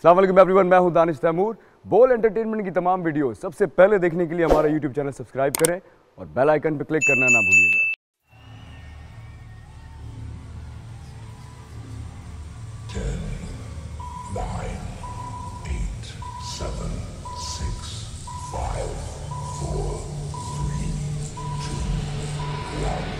अस्सलाम वालेकुम एवरीवन, मैं हूं दानिश तैमूर। बोल एंटरटेनमेंट की तमाम वीडियो सबसे पहले देखने के लिए हमारा यूट्यूब चैनल सब्सक्राइब करें और बेल आइकन पर क्लिक करना ना भूलिएगा। 10, 9, 8, 7, 6, 5, 4, 3, 2, 1.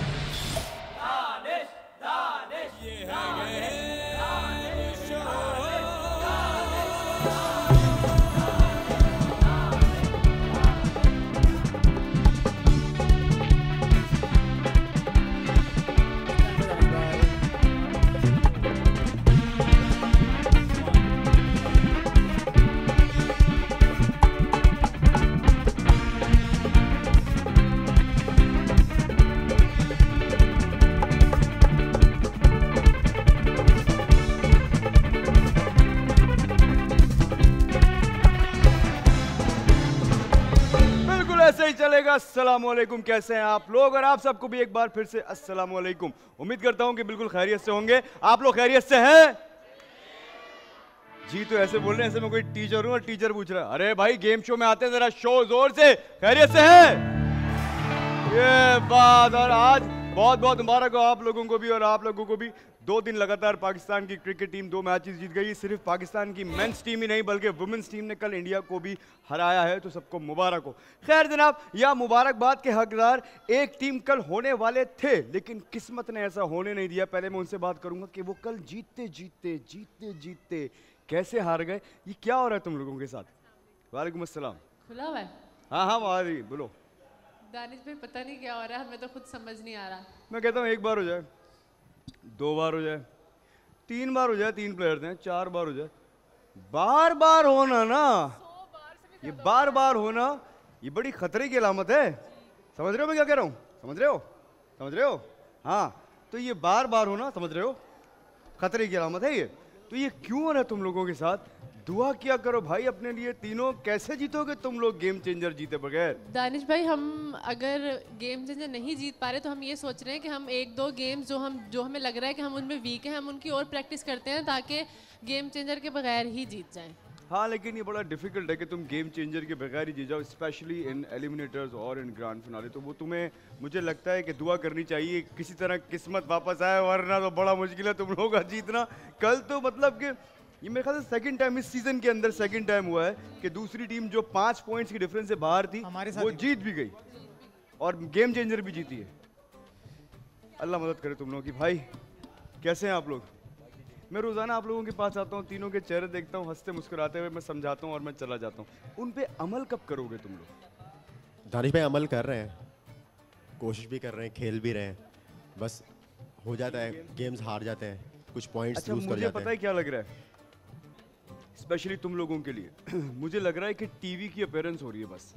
ऐसे ही चलेगा। अस्सलाम वालेकुम, कैसे हैं आप लोग? और आप सबको भी एक बार फिर से अस्सलाम वालेकुम। उम्मीद करता हूं कि बिल्कुल खैरियत से होंगे। आप लोग खैरियत से हैं? जी तो ऐसे बोल रहे हैं, ऐसे मैं कोई टीचर हूं और टीचर पूछ रहा है, अरे भाई गेम शो में आते हैं, जरा शो जोर से। खैरियत से हैं? ये बात। और आज बहुत बहुत मुबारक हो आप लोगों को भी और आप लोगों को भी। 2 दिन लगातार पाकिस्तान की क्रिकेट टीम 2 मैचेस जीत गई। सिर्फ पाकिस्तान की मेंस टीम ही नहीं बल्कि वुमेन्स टीम ने कल इंडिया को भी हराया है, तो सबको मुबारक हो। खैर जनाब, यह मुबारकबाद के हकदार एक टीम कल होने वाले थे, लेकिन किस्मत ने ऐसा होने नहीं दिया। पहले मैं उनसे बात करूंगा कि वो कल जीतते जीतते कैसे हार गए। ये क्या हो रहा है तुम लोगों के साथ? वालेकुम अस्सलाम। खुला हुआ है? हाँ वाली बोलो। दानिश भाई पता नहीं क्या हो रहा है, हमें तो खुद समझ नहीं आ रहा। मैं कहता हूँ 1 बार हो जाए, 2 बार हो जाए, 3 बार हो जाए, 3 प्लेयर्स हैं, 4 बार हो जाए। बार बार होना ना, ये बार बार होना ये बड़ी खतरे की अलामत है। समझ रहे हो मैं क्या कह रहा हूँ? समझ रहे हो? हाँ, तो ये बार बार होना, समझ रहे हो, खतरे की अलामत है ये। तो ये क्यों हो रहा है तुम लोगों के साथ? दुआ किया करो भाई अपने लिए। तीनों कैसे जीतोगे तुम लोग गेम चेंजर जीते बगैर? दानिश भाई, हम अगर गेम चेंजर नहीं जीत पा रहे तो हम ये सोच रहे हैं कि हम 1-2 गेम्स जो हमें लग रहा है कि हम उनमें वीक हैं, हम उनकी और प्रैक्टिस करते हैं ताकि गेम चेंजर के बगैर ही जीत जाएं। हाँ, लेकिन ये बड़ा डिफिकल्ट है कि तुम गेम चेंजर के बगैर ही जीत जाओ, स्पेशली इन एलिमिनेटर्स और इन ग्रैंड फिनाले। तो वो तुम्हें, मुझे लगता है कि दुआ करनी चाहिए किसी तरह किस्मत वापस आए, वरना तो बड़ा मुश्किल है तुम लोगों का जीतना। कल तो मतलब कि ये मेरे ख्याल से सेकंड टाइम इस सीजन के अंदर सेकंड टाइम हुआ है कि दूसरी टीम जो 5 पॉइंट्स की डिफरेंस से बाहर थी वो जीत भी गई और गेम चेंजर भी जीती है। अल्लाह मदद करे तुम लोगों की। भाई कैसे हैं आप लोग? मैं रोजाना आप लोगों के पास आता हूँ, तीनों के चेहरे देखता हूँ हंसते मुस्कुराते हुए, मैं समझाता हूँ और मैं चला जाता हूँ। उन पे अमल कब करोगे तुम लोग? दानिश भाई अमल कर रहे हैं, कोशिश भी कर रहे हैं, खेल भी रहे हैं, बस हो जाता है, गेम्स हार जाते हैं, कुछ पॉइंट्स लूज कर जाते हैं। मुझे पता है क्या लग रहा है, स्पेशली तुम लोगों के लिए मुझे लग रहा है कि टीवी की अपीयरेंस हो रही है बस।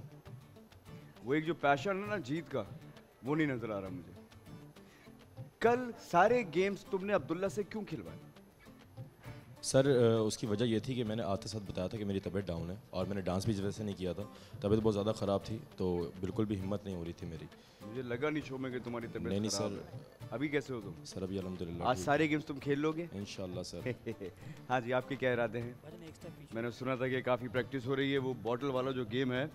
वो एक जो पैशन है ना जीत का, वो नहीं नजर आ रहा मुझे। कल सारे गेम्स तुमने अब्दुल्ला से क्यों खिलवाए? सर उसकी वजह ये थी कि मैंने आते साथ बताया था कि मेरी तबीयत डाउन है और मैंने डांस भी इस वजह से नहीं किया था। तबीयत बहुत ज़्यादा ख़राब थी, तो बिल्कुल भी हिम्मत नहीं हो रही थी मेरी। मुझे लगा नहीं शो में कि तुम्हारी तबीयत नहीं खराब सर है। अभी कैसे हो तुम? सर अभी अल्हम्दुलिल्लाह आज सारे गेम्स तुम खेल लोगे इंशाल्लाह सर। हाँ जी, आपके क्या इरादे हैं? मैंने सुना था कि काफ़ी प्रैक्टिस हो रही है। वो बॉटल वाला जो गेम है,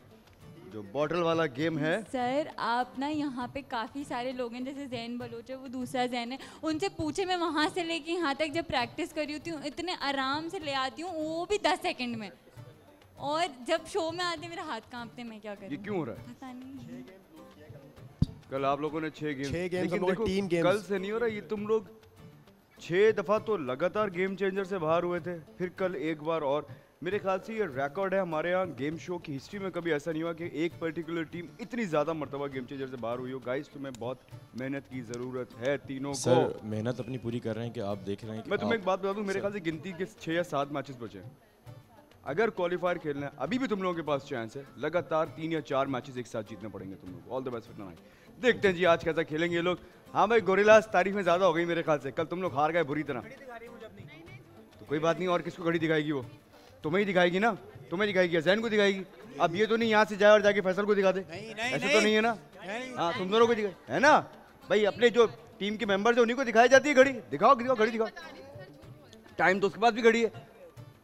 सर आप ना यहाँ पे काफ़ी सारे लोग हैं, जैसे जैन बलोच है, वो दूसरा जैन है, उनसे पूछे, मैं वहाँ से लेके यहाँ तक जब प्रैक्टिस करी होती हूँ इतने आराम से ले आती हूँ, वो भी 10 सेकंड में। और जब शो में आते मेरे हाथ कांपते, मैं क्या करूँ? ये क्यों हो रहा है? पता नहीं। कल आप लोगों ने 6 गेम्स, लेकिन देखो 3 गेम्स कल से नहीं हो रहा ये। तुम लोग 6 दफ़ा तो लगातार गेम चेंजर से बाहर हुए थे, फिर कल 1 बार और। मेरे ख्याल से ये रिकॉर्ड है हमारे यहाँ गेम शो की हिस्ट्री में, कभी ऐसा नहीं हुआ कि एक पर्टिकुलर टीम इतनी ज़्यादा मरतबा गेम चेंजर से बाहर हुई हो। गाइस तुम्हें बहुत मेहनत की ज़रूरत है तीनों को। सर मेहनत अपनी पूरी कर रहे हैं कि आप देख रहे हैं कि मैं तुम्हें एक बात बता दूं, मेरे ख्याल से गिनती के 6 या 7 मैचेस बचे हैं। अगर क्वालिफायर खेलना है अभी भी तुम लोगों के पास चांस है। लगातार 3 या 4 मैचेस एक साथ जीतने पड़ेंगे तुम लोग। All the best for tonight. देखते हैं जी आज कैसा खेलेंगे ये लोग। हाँ भाई, गोरिल्लास तारीफ में ज़्यादा हो गई मेरे ख्याल से। कल तुम लोग हार गए बुरी तरह। तो कोई बात नहीं, और किसको घड़ी दिखाएगी? वो तुम्हें ही दिखाएगी ना, तुम्हें दिखाएगी, जैन को दिखाएगी। अब ये तो नहीं यहाँ से जाए और जाके फैसल को दिखा दे, ऐसे तो नहीं है ना? हाँ, तुम दोनों को दिखाए है ना भाई। अपने जो टीम के मेंबर्स है उन्हीं को दिखाई जाती है घड़ी। दिखाओ घड़ी दिखाओ। टाइम तो उसके पास भी घड़ी है।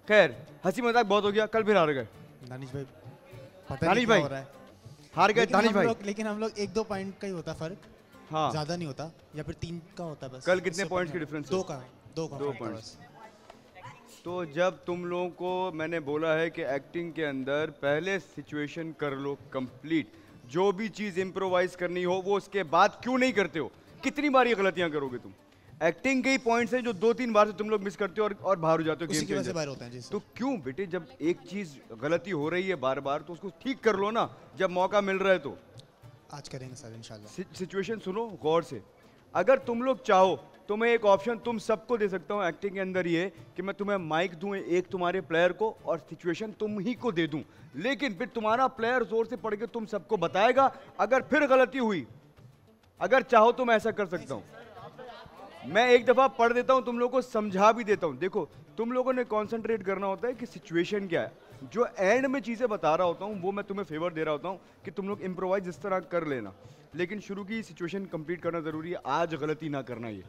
खैर हंसी मजाक बहुत हो गया, कल फिर हार गए। दानिश भाई पता दानिश नहीं क्या भाई हो रहा है। हार गए दानिश भाई। लेकिन हम लोग 1-2 पॉइंट का ही होता फर्क, हाँ ज्यादा नहीं होता, या फिर 3 का होता बस। कल कितने पॉइंट्स की डिफरेंस? 2 का 2 पॉइंट्स। पॉइंट्स। तो जब तुम लोगों को मैंने बोला है कि एक्टिंग के अंदर पहले सिचुएशन कर लो कंप्लीट, जो भी चीज़ इम्प्रोवाइज करनी हो वो उसके बाद क्यों नहीं करते हो? कितनी बार ये गलतियां करोगे तुम? एक्टिंग के ही पॉइंट्स हैं जो 2-3 बार से तुम लोग मिस करते हो और बाहर हो जाते हो उसी की गेम वजह से के बाहर होते हैं जी सर। तो क्यों बेटे, जब एक चीज़ गलती हो रही है बार बार तो उसको ठीक कर लो ना, जब मौका मिल रहा है तो। आज करेंगे सर इंशाल्लाह। सिचुएशन सुनो गौर से, अगर तुम लोग चाहो तो मैं एक ऑप्शन तुम सबको दे सकता हूँ एक्टिंग के अंदर, ये कि मैं तुम्हें माइक दूं एक तुम्हारे प्लेयर को और सिचुएशन तुम ही को दे दूं, लेकिन फिर तुम्हारा प्लेयर जोर से पढ़ के तुम सबको बताएगा। अगर फिर गलती हुई, अगर चाहो तो मैं ऐसा कर सकता हूँ, मैं एक दफा पढ़ देता हूँ, तुम लोगों को समझा भी देता हूँ। देखो तुम लोगों ने कॉन्सेंट्रेट करना होता है कि सिचुएशन क्या है, जो एंड में चीजें बता रहा होता हूँ वो मैं तुम्हें फेवर दे रहा होता हूँ कि तुम लोग इम्प्रोवाइज इस तरह कर लेना, लेकिन शुरू की सिचुएशन कंप्लीट करना जरूरी है। आज गलती ना करना ये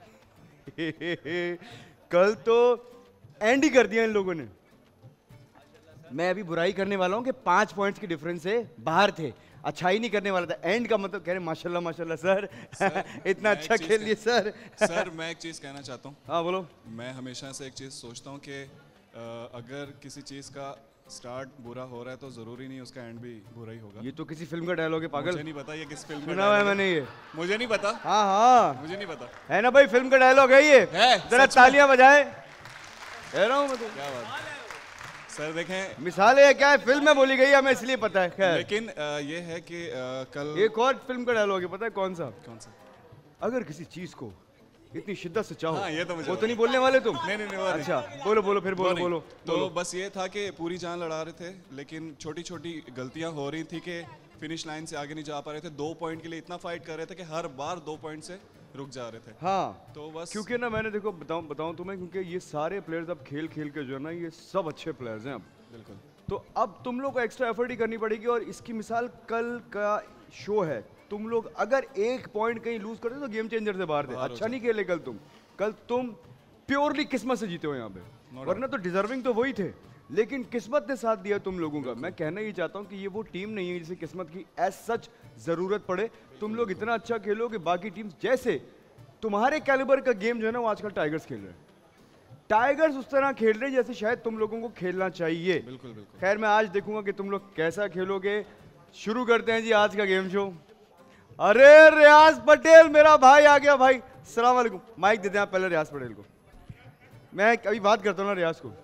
कल तो एंड ही कर दिया इन लोगों ने। मैं अभी बुराई करने वाला हूँ कि 5 पॉइंट्स के डिफरेंस से बाहर थे, अच्छाई नहीं करने वाला था। एंड का मतलब कह रहे माशाल्लाह माशाल्लाह सर, इतना अच्छा खेल लिए सर। सर मैं एक चीज़ कहना चाहता हूँ। हाँ बोलो। मैं हमेशा से एक चीज़ सोचता हूँ कि अगर किसी चीज़ का स्टार्ट बुरा हो रहा है तो ज़रूरी नहीं उसका एंड भी बुरा ही होगा। ये तो किसी फिल्म का डायलॉग है पागल। मुझे नहीं पता ये किस फिल्म का सुना हुआ है dialogue मैंने ये। मुझे नहीं पता। हाँ हाँ मुझे नहीं पता है ना भाई, फिल्म का डायलॉग है ये, है, जरा सच में। तालियां बजाए। कह रहा हूँ मैं तो, क्या बात। सर देखें मिसाल है क्या है, फिल्म में बोली गई है, हमें इसलिए पता है। खैर लेकिन ये है कि कल एक और फिल्म का डायलॉग है, पता है कौन सा? कौन सा? अगर किसी चीज को इतनी शिद्दत से चाहो, हाँ, ये तो मुझे वो तो नहीं बोलने वाले तुम? नहीं, वो नहीं। अच्छा बोलो बोलो फिर बोलो नहीं। बोलो। तो बस ये था कि पूरी जान लड़ा रहे थे, लेकिन छोटी छोटी गलतियां हो रही थी कि फिनिश लाइन से आगे नहीं जा पा रहे थे। 2 पॉइंट के लिए इतना फाइट कर रहे थे कि हर बार 2 पॉइंट से रुक जा रहे थे। हाँ तो बस क्योंकि ना मैंने देखो बताऊं तुम्हें, क्योंकि ये सारे प्लेयर्स अब खेल खेल के जो है ना ये सब अच्छे प्लेयर्स हैं अब। बिल्कुल। तो अब तुम लोग को एक्स्ट्रा एफर्ट ही करनी पड़ेगी, और इसकी मिसाल कल का शो है। तुम लोग अगर 1 पॉइंट कहीं लूज करते तो गेम चेंजर से बाहर थे, अच्छा नहीं खेले कल तुम प्योरली किस्मत से जीते हो यहाँ पे, वरना तो डिजर्विंग तो वही थे, लेकिन किस्मत ने साथ दिया तुम लोगों का। मैं कहना ये चाहता हूँ कि ये वो टीम नहीं है जिसे किस्मत की एज सच जरूरत पड़े। तुम लोग इतना अच्छा खेलो कि बाकी टीम्स, जैसे तुम्हारे कैलिबर का गेम जो है ना वो आजकल टाइगर्स खेल रहे हैं, टाइगर्स उस तरह खेल रहे हैं जैसे शायद तुम लोगों को खेलना चाहिए। बिल्कुल बिल्कुल। खैर मैं आज देखूंगा कि तुम लोग कैसा खेलोगे। शुरू करते हैं जी आज का गेम शो। अरे रियाज पटेल मेरा भाई आ गया भाई, अस्सलाम वालेकुम। माइक देते हैं आप पहले रियाज पटेल को, मैं अभी बात करता हूँ ना रियाज को।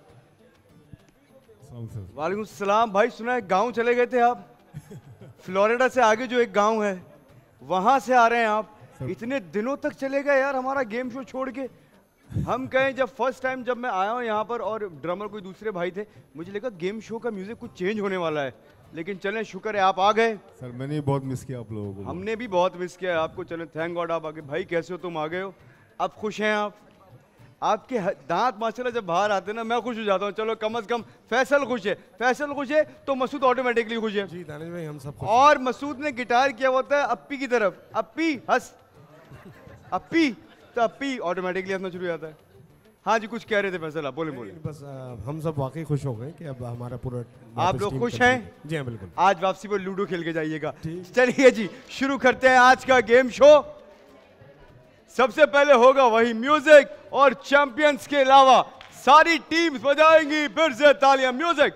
वालेकुम सलाम भाई, सुना है गांव चले गए थे आप, फ्लोरिडा से आगे जो एक गांव है वहां से आ रहे हैं आप, इतने दिनों तक चले गए यार हमारा गेम शो छोड़ के। हम कहें जब फर्स्ट टाइम जब मैं आया हूँ यहाँ पर और ड्रमर कोई दूसरे भाई थे, मुझे लगा गेम शो का म्यूजिक कुछ चेंज होने वाला है, लेकिन चलें शुक्र है आप आ गए। सर मैंने बहुत मिस किया आप लोगों को। हमने भी बहुत मिस किया है आपको, चलें थैंक गॉड आप आ गए। भाई कैसे हो, तुम आ गए हो, अब खुश हैं आप? आपके दांत माशाल्लाह जब बाहर आते हैं ना मैं खुश हो जाता हूँ। चलो कम से कम फैसल खुश है, फैसल खुश है तो मसूद ऑटोमेटिकली खुश है। जी दानिश भाई हम सब खुश और मसूद ने गिटार किया होता है अप्पी की तरफ, अप्पी हंस, अप्पी, तो अप्पी ऑटोमेटिकली हंसना शुरू हो जाता है। हाँ जी कुछ कह रहे थे फैसल आप, बोले बोले। बस हम सब वाकई खुश हो गए कि अब हमारा पूरा आप लोग खुश हैं? जी हाँ बिल्कुल। आज वापसी पर लूडो खेल के जाइएगा। चलिए जी शुरू करते हैं आज का गेम शो। सबसे पहले होगा वही म्यूजिक, और चैंपियंस के अलावा सारी टीम्स बजाएंगी फिर से तालियां। म्यूजिक।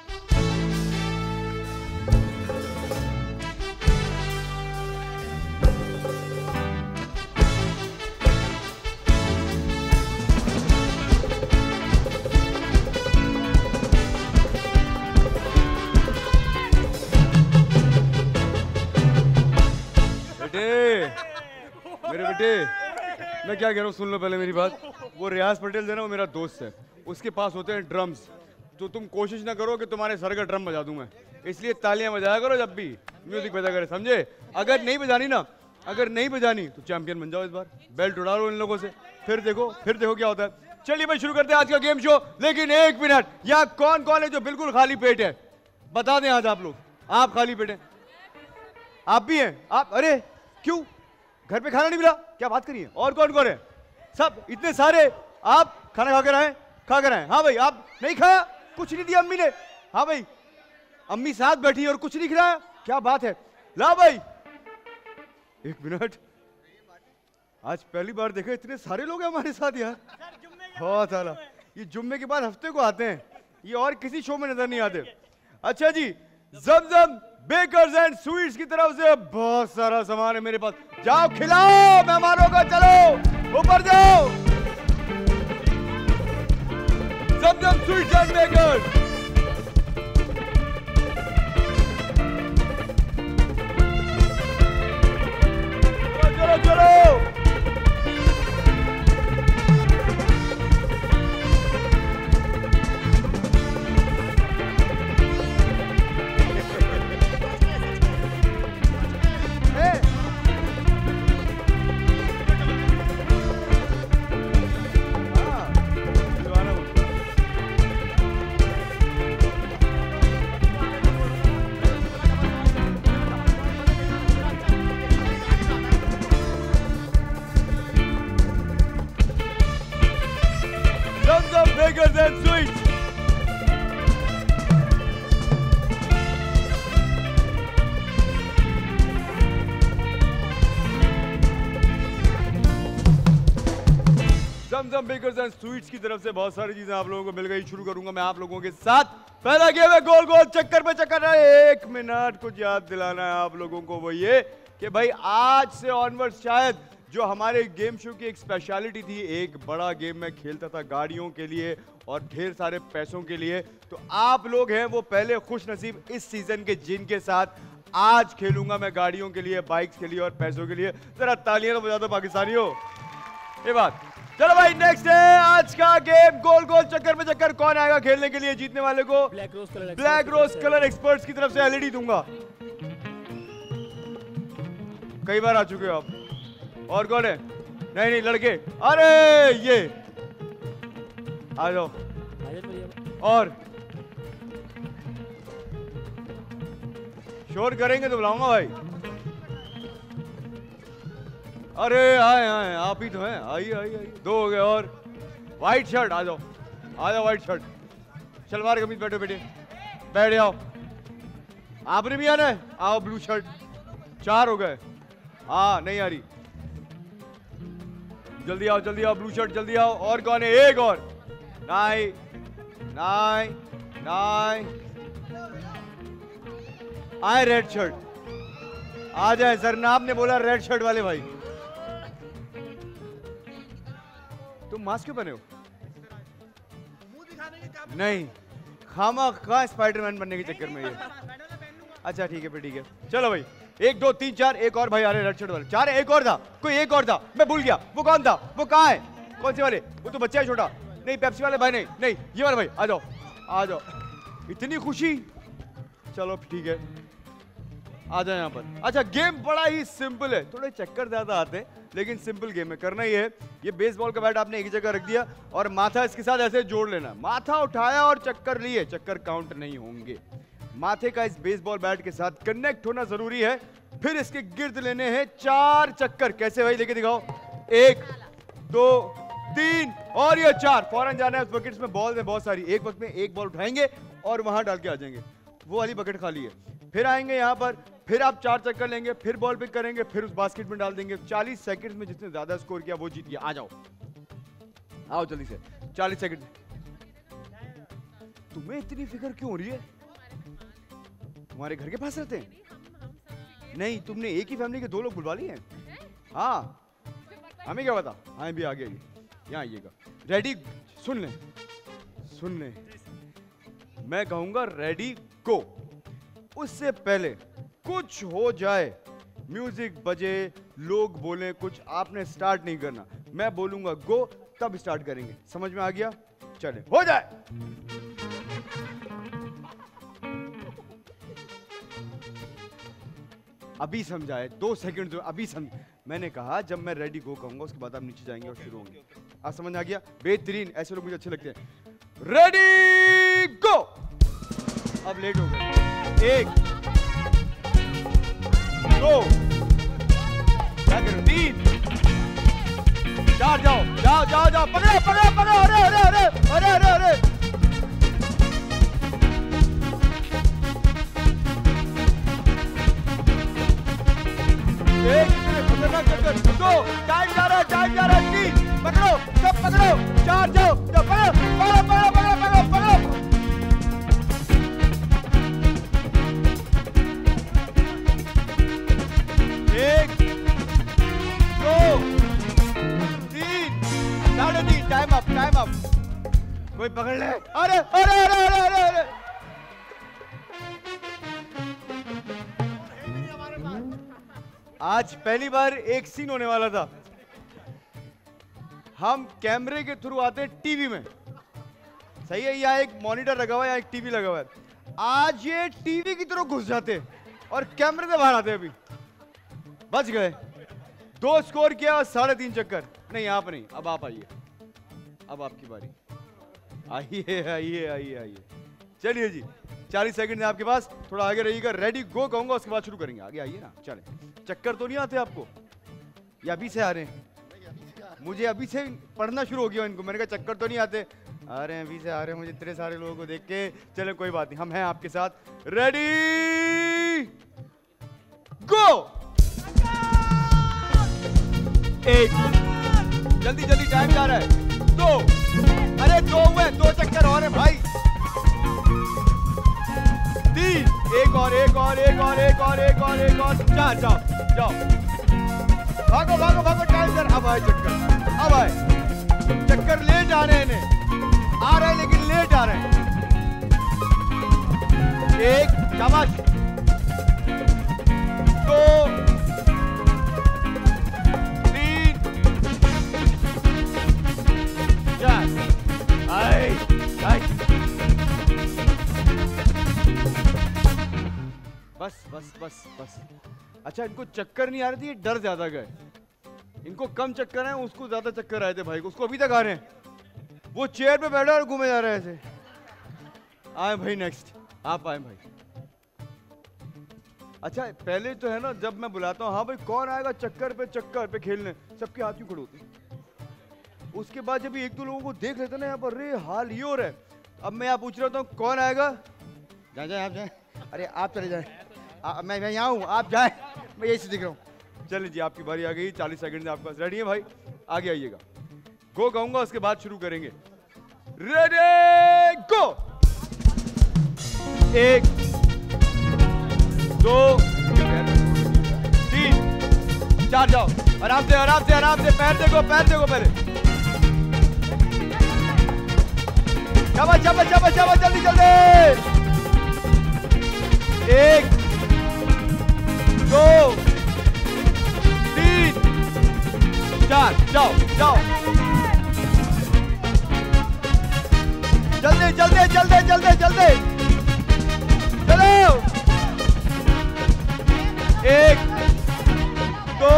मेरे बेटे मैं क्या कह रहा हूँ सुन लो पहले मेरी बात। वो रियाज पटेल है ना वो मेरा दोस्त है, उसके पास होते हैं ड्रम्स, तो तुम कोशिश ना करो कि तुम्हारे सर का ड्रम बजा दूं मैं, इसलिए तालियां बजाया करो जब भी म्यूजिक बजा करे, समझे? अगर नहीं बजानी ना, अगर नहीं बजानी तो चैंपियन बन जाओ इस बार, बेल्ट उड़ा लो इन लोगों से, फिर देखो क्या होता है। चलिए भाई शुरू करते हैं आज का गेम शो, लेकिन 1 मिनट, यहाँ कौन कौन है जो बिल्कुल खाली पेट है? बता दें आज आप लोग, आप खाली पेट है? आप भी हैं? आप अरे क्यों घर पे खाना नहीं मिला? क्या बात करिए, और कौन कौन है? सब इतने सारे, आप खाना खा कर आए? खा कर आए। हाँ भाई, आप नहीं खाया? कुछ नहीं दिया अम्मी ने? हाँ भाई, अम्मी साथ बैठी और कुछ नहीं खिलाया? क्या बात है। ला भाई, एक मिनट, आज पहली बार देखा इतने सारे लोग हैं हमारे साथ यार। बहुत आला। ये जुम्मे के बाद हफ्ते को आते हैं, ये और किसी शो में नजर नहीं आते। अच्छा जी, जमजम बेकर्स एंड स्वीट्स की तरफ से बहुत सारा सामान है मेरे पास। जाओ खिलाओ मेहमानों को, चलो ऊपर जाओ। Zamzam sweets and bakers. चलो चलो Bakers and Sweets. Zamzam bakers and sweets की तरफ से बहुत सारी चीजें आप लोगों को मिल गई। शुरू करूंगा मैं आप लोगों के साथ। पहला गेम है गोल गोल चक्कर पे चक्कर है। 1 मिनट कुछ याद दिलाना है आप लोगों को, वो ये कि भाई आज से ऑनवर्ड शायद जो हमारे गेम शो की एक स्पेशलिटी थी, एक बड़ा गेम मैं खेलता था गाड़ियों के लिए और ढेर सारे पैसों के लिए, तो आप लोग हैं वो पहले खुश नसीब इस सीजन के जिनके साथ आज खेलूंगा मैं गाड़ियों के लिए, बाइक्स के लिए और पैसों के लिए। जरा तालियां तो बजा दो पाकिस्तानियों। ये बात, चलो भाई नेक्स्ट है आज का गेम गोल गोल चक्कर पे चक्कर। कौन आएगा खेलने के लिए? जीतने वाले को ब्लैक रोज कलर एक्सपर्ट्स की तरफ से एलईडी दूंगा। कई बार आ चुके हो आप। और कौन है? नहीं नहीं लड़के, अरे ये आ जाओ। और शोर करेंगे तो बुलाऊंगा भाई। अरे आए आए, आप ही तो हैं। आइए आइए आइए। 2 हो गए। और व्हाइट शर्ट आ जाओ, आ जाओ व्हाइट शर्ट, सलवार कमीज, बैठो बेटे, बैठ जाओ। आपने भी आना है? आओ ब्लू शर्ट। 4 हो गए। हाँ नहीं आ रही, जल्दी आओ जल्दी आओ, ब्लू शर्ट जल्दी आओ। और कौन है? एक और। नाइन नाइन नाइन आए रेड शर्ट, आ जाए। जरनाब ने बोला रेड शर्ट वाले भाई। तुम मास्क क्यों पहने हो? नहीं, खामा खा स्पाइडरमैन बनने के चक्कर में ये। अच्छा ठीक है फिर, ठीक है। चलो भाई 1 2 3 4, एक और भाई आ रहे रेड शर्ट वाले। 4 एक और था, कोई एक और था, मैं भूल गया वो कौन था। वो कहाँ है? कौन से वाले? वो तो बच्चा है छोटा। नहीं पेप्सी वाले भाई, नहीं नहीं ये वाले भाई। आ जाओ आ जाओ। इतनी खुशी, चलो ठीक है आ जाए यहाँ पर। अच्छा गेम बड़ा ही सिंपल है, थोड़े चक्कर ज्यादा आते हैं लेकिन सिंपल गेम है। करना ही है, ये बेसबॉल का बैट आपने एक जगह रख दिया और माथा इसके साथ ऐसे जोड़ लेना। माथा उठाया और चक्कर लिए, चक्कर काउंट नहीं होंगे। माथे का इस बेसबॉल बैट के साथ कनेक्ट होना जरूरी है। फिर इसके गिर्द लेने हैं 4 चक्कर। कैसे भाई? लेके दिखाओ। 1 2 3 और ये 4। फौरन जाना है उस बकेट में, बॉल में बहुत सारी। एक वक्त में एक बॉल उठाएंगे और वहां डाल के आ जाएंगे। वो वाली बकेट खाली है। फिर आएंगे यहाँ पर, फिर आप 4 चक्कर लेंगे, फिर बॉल पिक करेंगे, फिर उस बास्केट में डाल देंगे। 40 सेकंड्स में जिसने ज्यादा स्कोर किया वो जीत गया। आ जाओ आओ जल्दी से। 40 सेकंड। तुम्हें इतनी फिक्र क्यों हो रही है? तुम्हारे घर के पास रहते हैं? नहीं, तुमने एक ही फैमिली के 2 लोग बुलवा लिए हैं। हाँ हमें क्या पता। हाँ भी आ गए, यहाँ आइएगा। रेडी? सुन ले सुन ले, मैं कहूंगा रेडी गो। उससे पहले कुछ हो जाए, म्यूजिक बजे, लोग बोले कुछ, आपने स्टार्ट नहीं करना। मैं बोलूंगा गो तब स्टार्ट करेंगे। समझ में आ गया? चले हो जाए। अभी समझाए, 2 सेकंड दो, अभी समझ। मैंने कहा जब मैं रेडी गो कहूंगा उसके बाद आप नीचे जाएंगे और शुरू होंगे। आप समझ आ गया? बेहतरीन, ऐसे लोग मुझे अच्छे लगते हैं। Ready go. अब लेट हो गए। 1 2 3 4 चार, जाओ जाओ जाओ जाओ, पकड़ो पकड़ो पकड़ो, अरे अरे अरे अरे अरे अरे, एक खतरनाक चक्कर, दो, टाइम जा रहा है, टाइम जा रहा है, तीन, पकड़ो सब पकड़ो, चार, जाओ जाओ, पकड़ो पकड़ो पकड़ो पकड़ो पकड़ो पकड़ो, एक, दो, तीन, साढ़े तीन, टाइम अप, टाइम अप, कोई पकड़ ले, अरे अरे अरे अरे अरे अरे, आज पहली बार एक सीन होने वाला था, हम कैमरे के थ्रू आते हैं टीवी में, सही है, यहाँ एक मॉनिटर लगा हुआ है, यहाँ एक टीवी लगा हुआ है, आज ये टीवी की तरह घुस जाते और कैमरे से बाहर आते, अभी बच गए, 2 स्कोर किया और 3.5 चक्कर, नहीं आप नहीं, अब आप आइए, अब आपकी बारी, आइए आइए आइए आइए, चलिए जी 40 सेकंड है आपके पास, थोड़ा आगे रहिएगा, रेडी गो कहूंगा उसके बाद शुरू करेंगे, आगे आइए ना, चले, चक्कर तो नहीं आते आपको, या अभी से आ रहे हैं, मुझे अभी से पढ़ना शुरू हो गया इनको, मैंने कहा चक्कर तो नहीं आते, आ रहे हैं अभी से आ रहे हैं, मुझे इतने सारे लोगों को देख के, चले कोई बात नहीं, हम हैं आपके साथ, रेडी गो, एक, जल्दी जल्दी टाइम जा रहा है, 2, अरे 2 हुए, 2 चक्कर और है भाई, 3, एक और एक और एक और एक और एक और एक और 4, जाओ जाओ, भागो भागो भागो, टाइम सर, अब आए चक्कर, अब आए चक्कर, लेट आ रहे हैं इन्हें, आ रहे हैं लेकिन लेट आ रहे हैं, एक, शाबाश, 2, 3, 4, आए आए, बस बस बस बस, अच्छा इनको चक्कर नहीं आ रही थी, डर ज्यादा गए, इनको कम चक्कर है, उसको ज्यादा चक्कर आए थे भाई को, उसको अभी तक आ रहे हैं, वो चेयर पे बैठा और घूमे जा रहे थे, आए भाई नेक्स्ट, आप आए भाई, अच्छा पहले तो है ना, जब मैं बुलाता हूँ हाँ भाई कौन आएगा चक्कर पे खेलने, सबके हाथ क्यों खड़े होते, उसके बाद जब 1-2 लोगों को देख लेते ना यहाँ पर, अरे हाल ये हो रहा है, अब मैं यहाँ पूछ रहा हूँ कौन आएगा, जाए आप जाए, अरे आप चले जाए, मैं यहाँ हूँ, आप जाए, मैं यही से दिख रहा हूँ, चलिए जी आपकी बारी आ गई, 40 सेकंड आपके पास, रेडी है भाई, आगे आइएगा, गो कहूंगा उसके बाद शुरू करेंगे, रेडी गो, 1, 2, 3, 4, जाओ, आराम से आराम से आराम से, पैर देखो पहले, शाबाश शाबाश शाबाश शाबाश, जल्दी जल्दी, 1, 2, 3, 4, जाओ जाओ, जल्दी जल्दी जल्दी जल्दी जल्दी, चलो, 1, 2,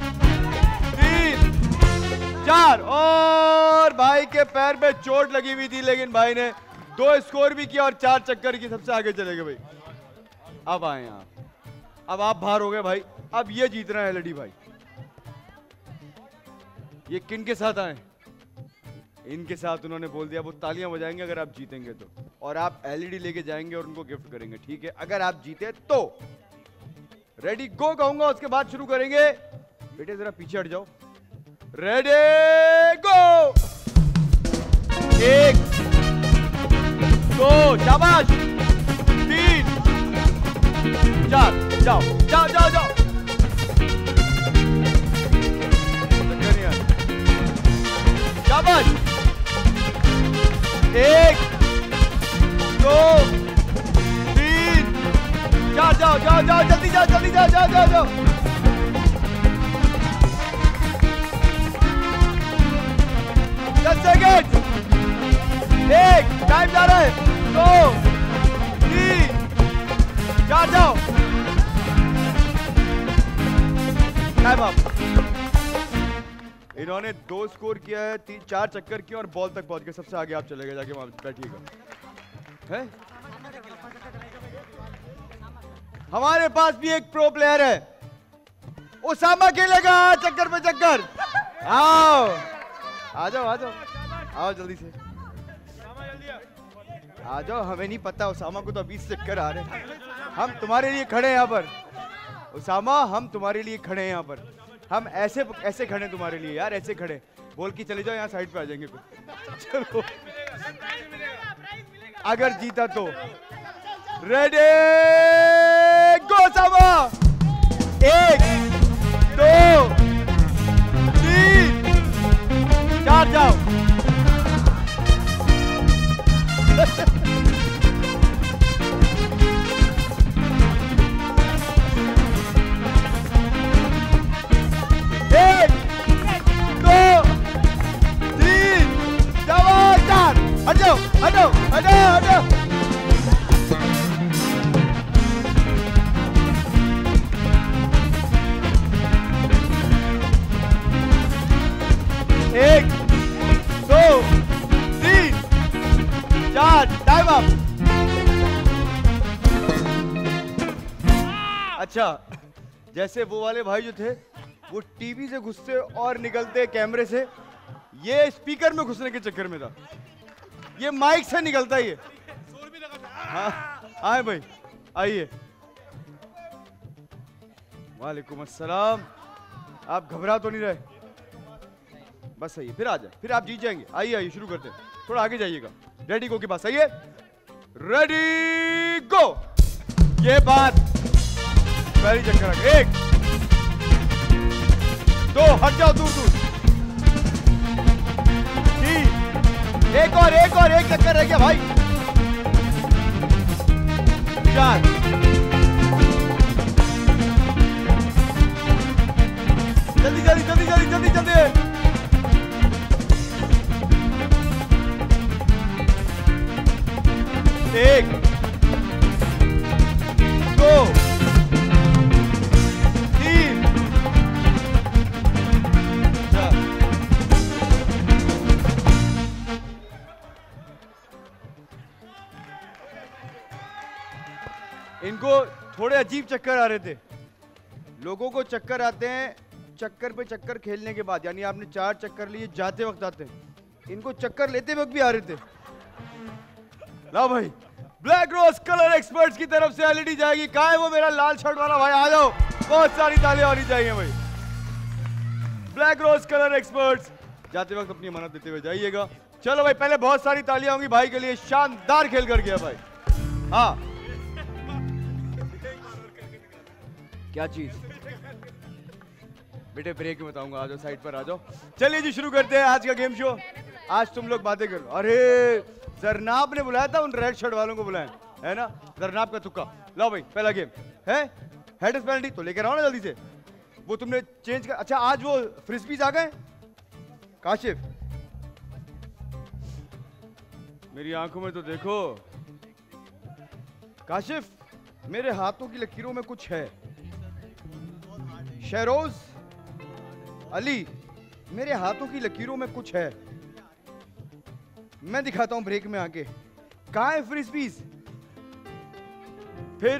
3, 4, और भाई के पैर में चोट लगी हुई थी, लेकिन भाई ने 2 स्कोर भी किया और 4 चक्कर की, सबसे आगे चले गए भाई, अब आए आप, अब आप बाहर हो गए भाई, अब ये जीत रहे हैं एलईडी भाई, ये किन के साथ आए, इनके साथ उन्होंने बोल दिया वो तालियां बजाएंगे अगर आप जीतेंगे तो, और आप एलईडी लेके जाएंगे और उनको गिफ्ट करेंगे, ठीक है, अगर आप जीते तो, रेडी गो कहूंगा उसके बाद शुरू करेंगे, बेटे जरा पीछे हट जाओ, रेडी गो, 1, 2, शाबाश, 3, 4, जाओ जाओ जाओ जाओ, शाबाश, 1, 2, 3, 4, जाओ जाओ जाओ, जल्दी जाओ जल्दी जाओ जाओ जाओ जाओ, 10 सेकंड, 1, टाइम जा रहा है, 2, 3, 4, जाओ, टाइम अप, इन्होंने 2 स्कोर किया है, 3-4 चक्कर किया और बॉल तक पहुंच गए, सबसे आगे आप चले गए, जाके वहां बैठिएगा, है हमारे पास भी एक प्रो प्लेयर है, उसामा खेलेगा चक्कर पे चक्कर, आओ आ जाओ आओ जल्दी से आ जाओ। हमें नहीं पता, उसामा को तो 20 चक्कर आ रहे हैं। हम तुम्हारे लिए खड़े हैं यहाँ पर उसामा, हम तुम्हारे लिए खड़े हैं यहाँ पर। हम ऐसे ऐसे खड़े तुम्हारे लिए यार, ऐसे खड़े। बोल के चले जाओ, यहाँ साइड पे आ जाएंगे फिर। चलो अगर जीता तो रेडी गो उसामा। 1 2 3 4 जाओ। हटो। एक 2 3 4 टाइम अप। अच्छा, जैसे वो वाले भाई जो थे वो टीवी से घुसते और निकलते कैमरे से, ये स्पीकर में घुसने के चक्कर में था। ये माइक से निकलता है ये। हाँ आए भाई, आइए। वालेकुम अस्सलाम। आप घबरा तो नहीं रहे? बस आइए, फिर आ जाए, फिर आप जीत जाएंगे। आइए शुरू करते हैं। थोड़ा आगे जाइएगा। रेडी गो के पास आइए। Ready go. ये बात पहली चक्कर आ गई। 1 2 हट जाओ, दूर। 3 एक चक्कर रह गया भाई। 4 जल्दी। 1 2 3 4। इनको थोड़े अजीब चक्कर आ रहे थे। लोगों को चक्कर आते हैं चक्कर पे चक्कर खेलने के बाद, यानी आपने 4 चक्कर लिए जाते वक्त आते हैं। इनको चक्कर लेते वक्त भी आ रहे थे। ला भाई, ब्लैक रोज कलर एक्सपर्ट्स की तरफ से एलईडी जाएगी। कहाँ है वो मेरा लाल शर्ट वाला भाई? आ जाओ, बहुत सारी तालियां होनी चाहिए भाई। ब्लैक रोज कलर एक्सपर्ट्स जाते वक्त अपनी अमानत देते हुए जाइएगा। चलो भाई, पहले बहुत सारी तालियां होंगी भाई के लिए, शानदार खेल कर गया भाई। हाँ, क्या चीज बेटे? ब्रेक में बताऊंगा। आ जाओ, साइड पर आ जाओ। चलिए जी, शुरू करते हैं आज का गेम शो। आज तुम लोग बातें करो। अरे जरनाब ने बुलाया था, उन रेड शर्ट वालों को बुलाया है ना, जरनाब का तुक्का। लो भाई, पहला गेम है हेड पेनल्टी, तो लेकर आओ ना जल्दी से। वो तुमने चेंज कर। अच्छा, आज वो फ्रिस्बीज आ गए। काशिफ, मेरी आंखों में तो देखो। काशिफ, मेरे हाथों की लकीरों में कुछ है। शहरोज अली, मेरे हाथों की लकीरों में कुछ है। मैं दिखाता हूं ब्रेक में आके। कहां है फ्रिस्बीज? फिर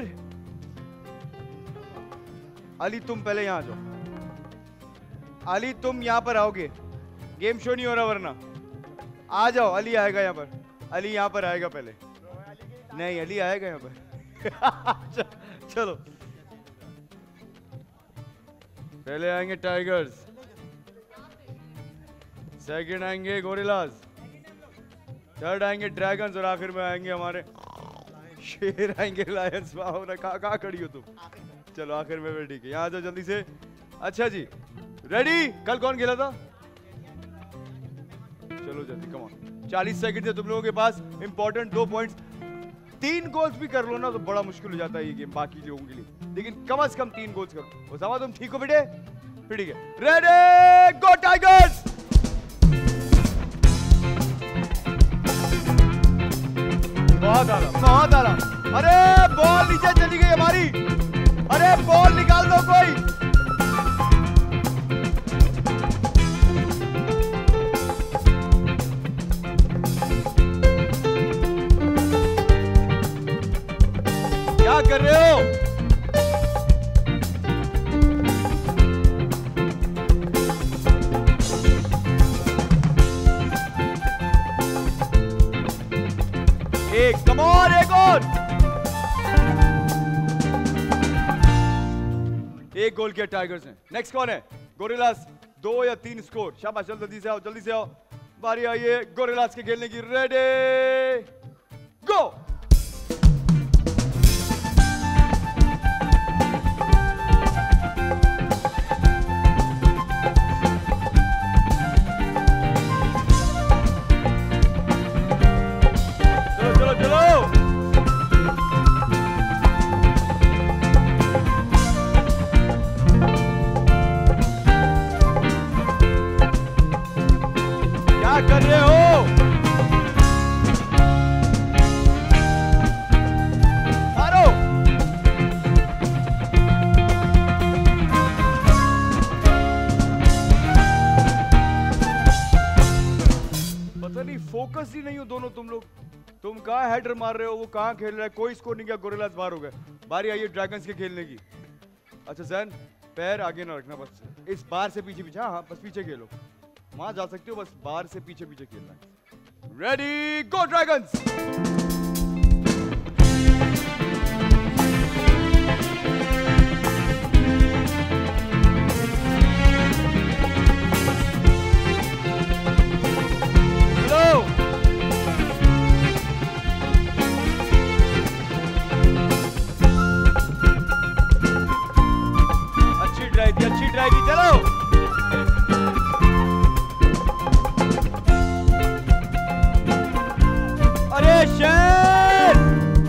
अली, तुम पहले यहां आ जाओ। अली, तुम यहां पर आओगे, गेम शो नहीं हो रहा वरना। आ जाओ, अली आएगा यहां पर। अली यहां पर आएगा पहले। नहीं, अली आएगा यहां पर। चलो, पहले आएंगे टाइगर्स, सेकंड आएंगे गोरिल्लाज, थर्ड आएंगे ड्रैगन्स और आखिर में आएंगे हमारे शेर, आएंगे लायंस। कहाँ खड़ी हो तुम? चलो आखिर में ठीक है, यहाँ आ जाओ जल्दी से। अच्छा जी, रेडी? कल कौन खेला था? चलो जल्दी, कम ऑन। 40 सेकंड है तुम लोगों के पास। Important 2 points. 3 गोल्स भी कर लो ना तो बड़ा मुश्किल हो जाता है ये गेम बाकी लोगों के लिए, लेकिन कम से कम 3 गोल्स करो। उसामा, तुम ठीक हो बेटे? फिर ठीक है। Ready go tigers. बहुत आला। अरे बॉल नीचे चली गई हमारी। अरे बॉल निकाल दो कोई। क्या कर रहे हो? ऑन। एक गोल किया टाइगर्स ने। नेक्स्ट कौन है? गोरिल्लास 2 या 3 स्कोर। शाबाश, जल्दी से आओ, जल्दी से आओ। बारी आई है गोरिल्लास के खेलने की। Ready go. चलो चलो चलो। क्या कर रहे हो? मारो। पता नहीं फोकस ही नहीं हो दोनों तुम लोग। तुम कहाँ हेडर मार रहे हो, वो कहाँ खेल रहा है। कोई स्कोर नहीं किया, गोरिल्लास बाहर हो गए। बारी आई है ड्रैगन्स के खेलने की। अच्छा जैन, पैर आगे ना रखना, बस इस बार से पीछे पीछे। हाँ बस पीछे खेलो, वहां जा सकते हो, बस बाहर से पीछे पीछे खेलना है। Ready go dragons. अच्छी ट्राई की, चलो। अरे शेर,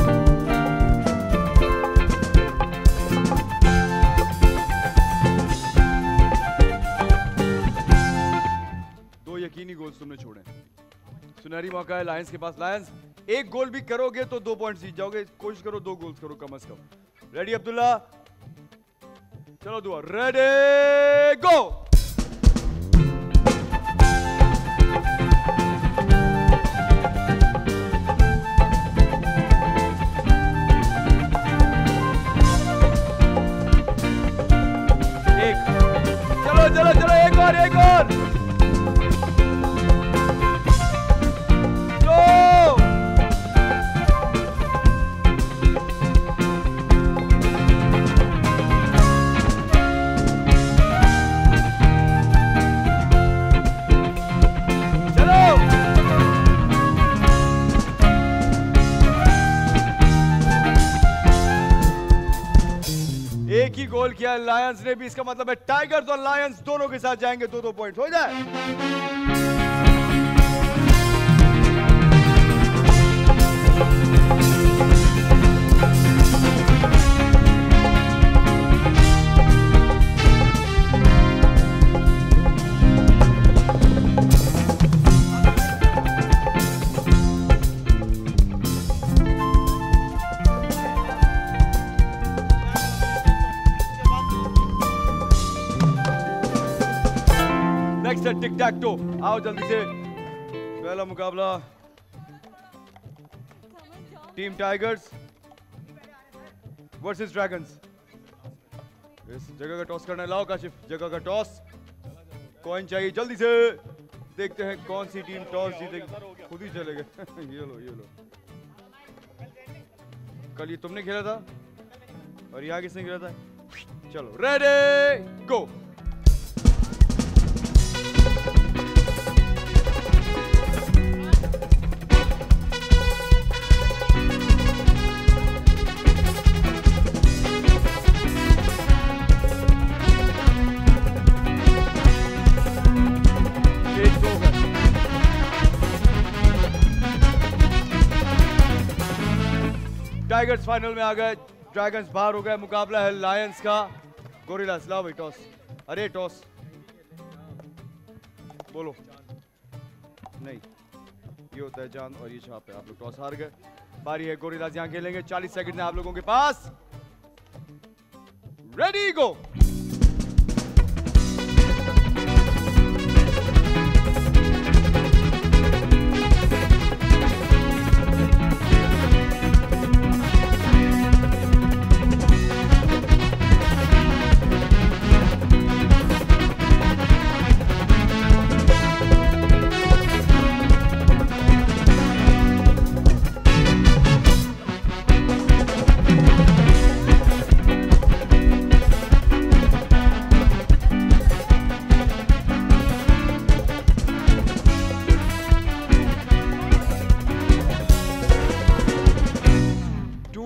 दो यकीनी गोल्स तुमने छोड़े। सुनहरी मौका है लायंस के पास। लायंस एक गोल भी करोगे तो 2 पॉइंट जीत जाओगे। कोशिश करो 2 गोल्स करो कम से कम। रेडी अब्दुल्ला, चलो दुआ। Ready go. एक, चलो चलो चलो, एक और एक और। एक ही गोल किया लायंस ने भी, इसका मतलब है टाइगर्स और लायंस दोनों के साथ जाएंगे। 2-2 पॉइंट हो जाए। नेक्स्ट है टिक टैक टो। आओ जल्दी से, पहला मुकाबला टीम टाइगर्स वर्सेस ड्रैगन्स। इस जगह का टॉस करना है। लाओ काशिफ, जगह का टॉस। कॉइन चाहिए, जल्दी से देखते हैं कौन सी टीम टॉस जीतेगी। खुद ही चले गए। ये लो ये लो। कल ये तुमने खेला था और यहाँ किसने खेला था? चलो रेडी गो। टाइगर्स फाइनल में आ गए, ड्रैगन्स बाहर हो गए। मुकाबला है लायंस का गोरिल्लास। लाओ भाई टॉस। अरे टॉस बोलो। नहीं, ये होता है चांद और ये छाप है। आप लोग टॉस हार गए। बारी है गोरिल्लास, यहाँ खेलेंगे। 40 सेकंड है आप लोगों के पास। रेडी गो।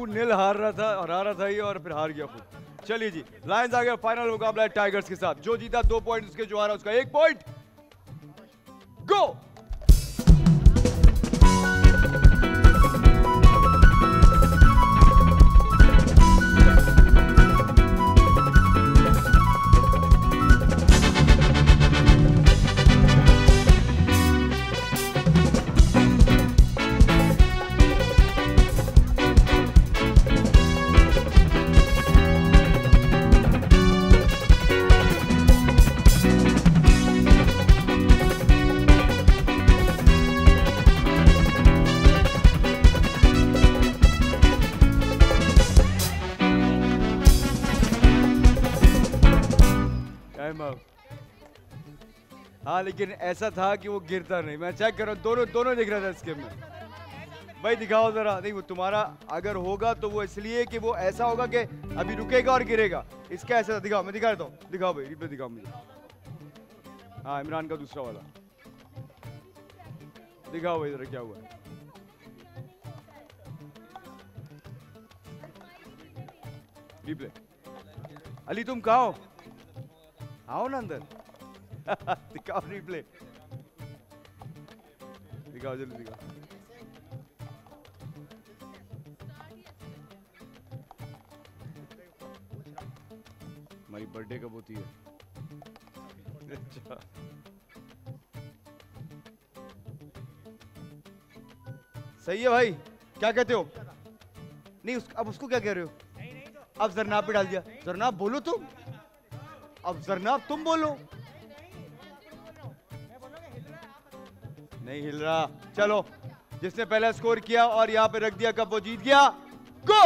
2-0 हरा रहा था ये और फिर हार गया खुद। चलिए जी, लायंस आ गया, फाइनल मुकाबला है टाइगर्स के साथ। जो जीता 2 पॉइंट उसके, जो हारा उसका 1 पॉइंट। गो। हाँ लेकिन ऐसा था कि वो गिरता नहीं। मैं चेक कर रहा हूँ, दोनों दिख रहा था इस गेम में। भाई दिखाओ जरा। नहीं, वो तुम्हारा अगर होगा तो वो इसलिए कि वो ऐसा होगा कि अभी रुकेगा और गिरेगा। इसका ऐसा दिखाओ, मैं दिखा देता हूँ। दिखाओ भाई, रिप्ले दिखाओ मुझे। हाँ, इमरान का दूसरा वाला दिखाओ भाई जरा क्या हुआ है। रिप्ले। अली तुम कहाँ हो? आओ ना अंदर। दिखाओ रिप्ले, दिखाओ जल्दी दिखाओ। हमारी बर्थडे कब होती है? अच्छा, सही है भाई। क्या कहते हो? नहीं अब उसको क्या कह रहे हो? अब जरनाब पे डाल दिया। जरनाब बोलो तुम, अब जरनाब तुम बोलो। नहीं हिल रहा। चलो, जिसने पहला स्कोर किया और यहाँ पे रख दिया कब, वो जीत गया। गो।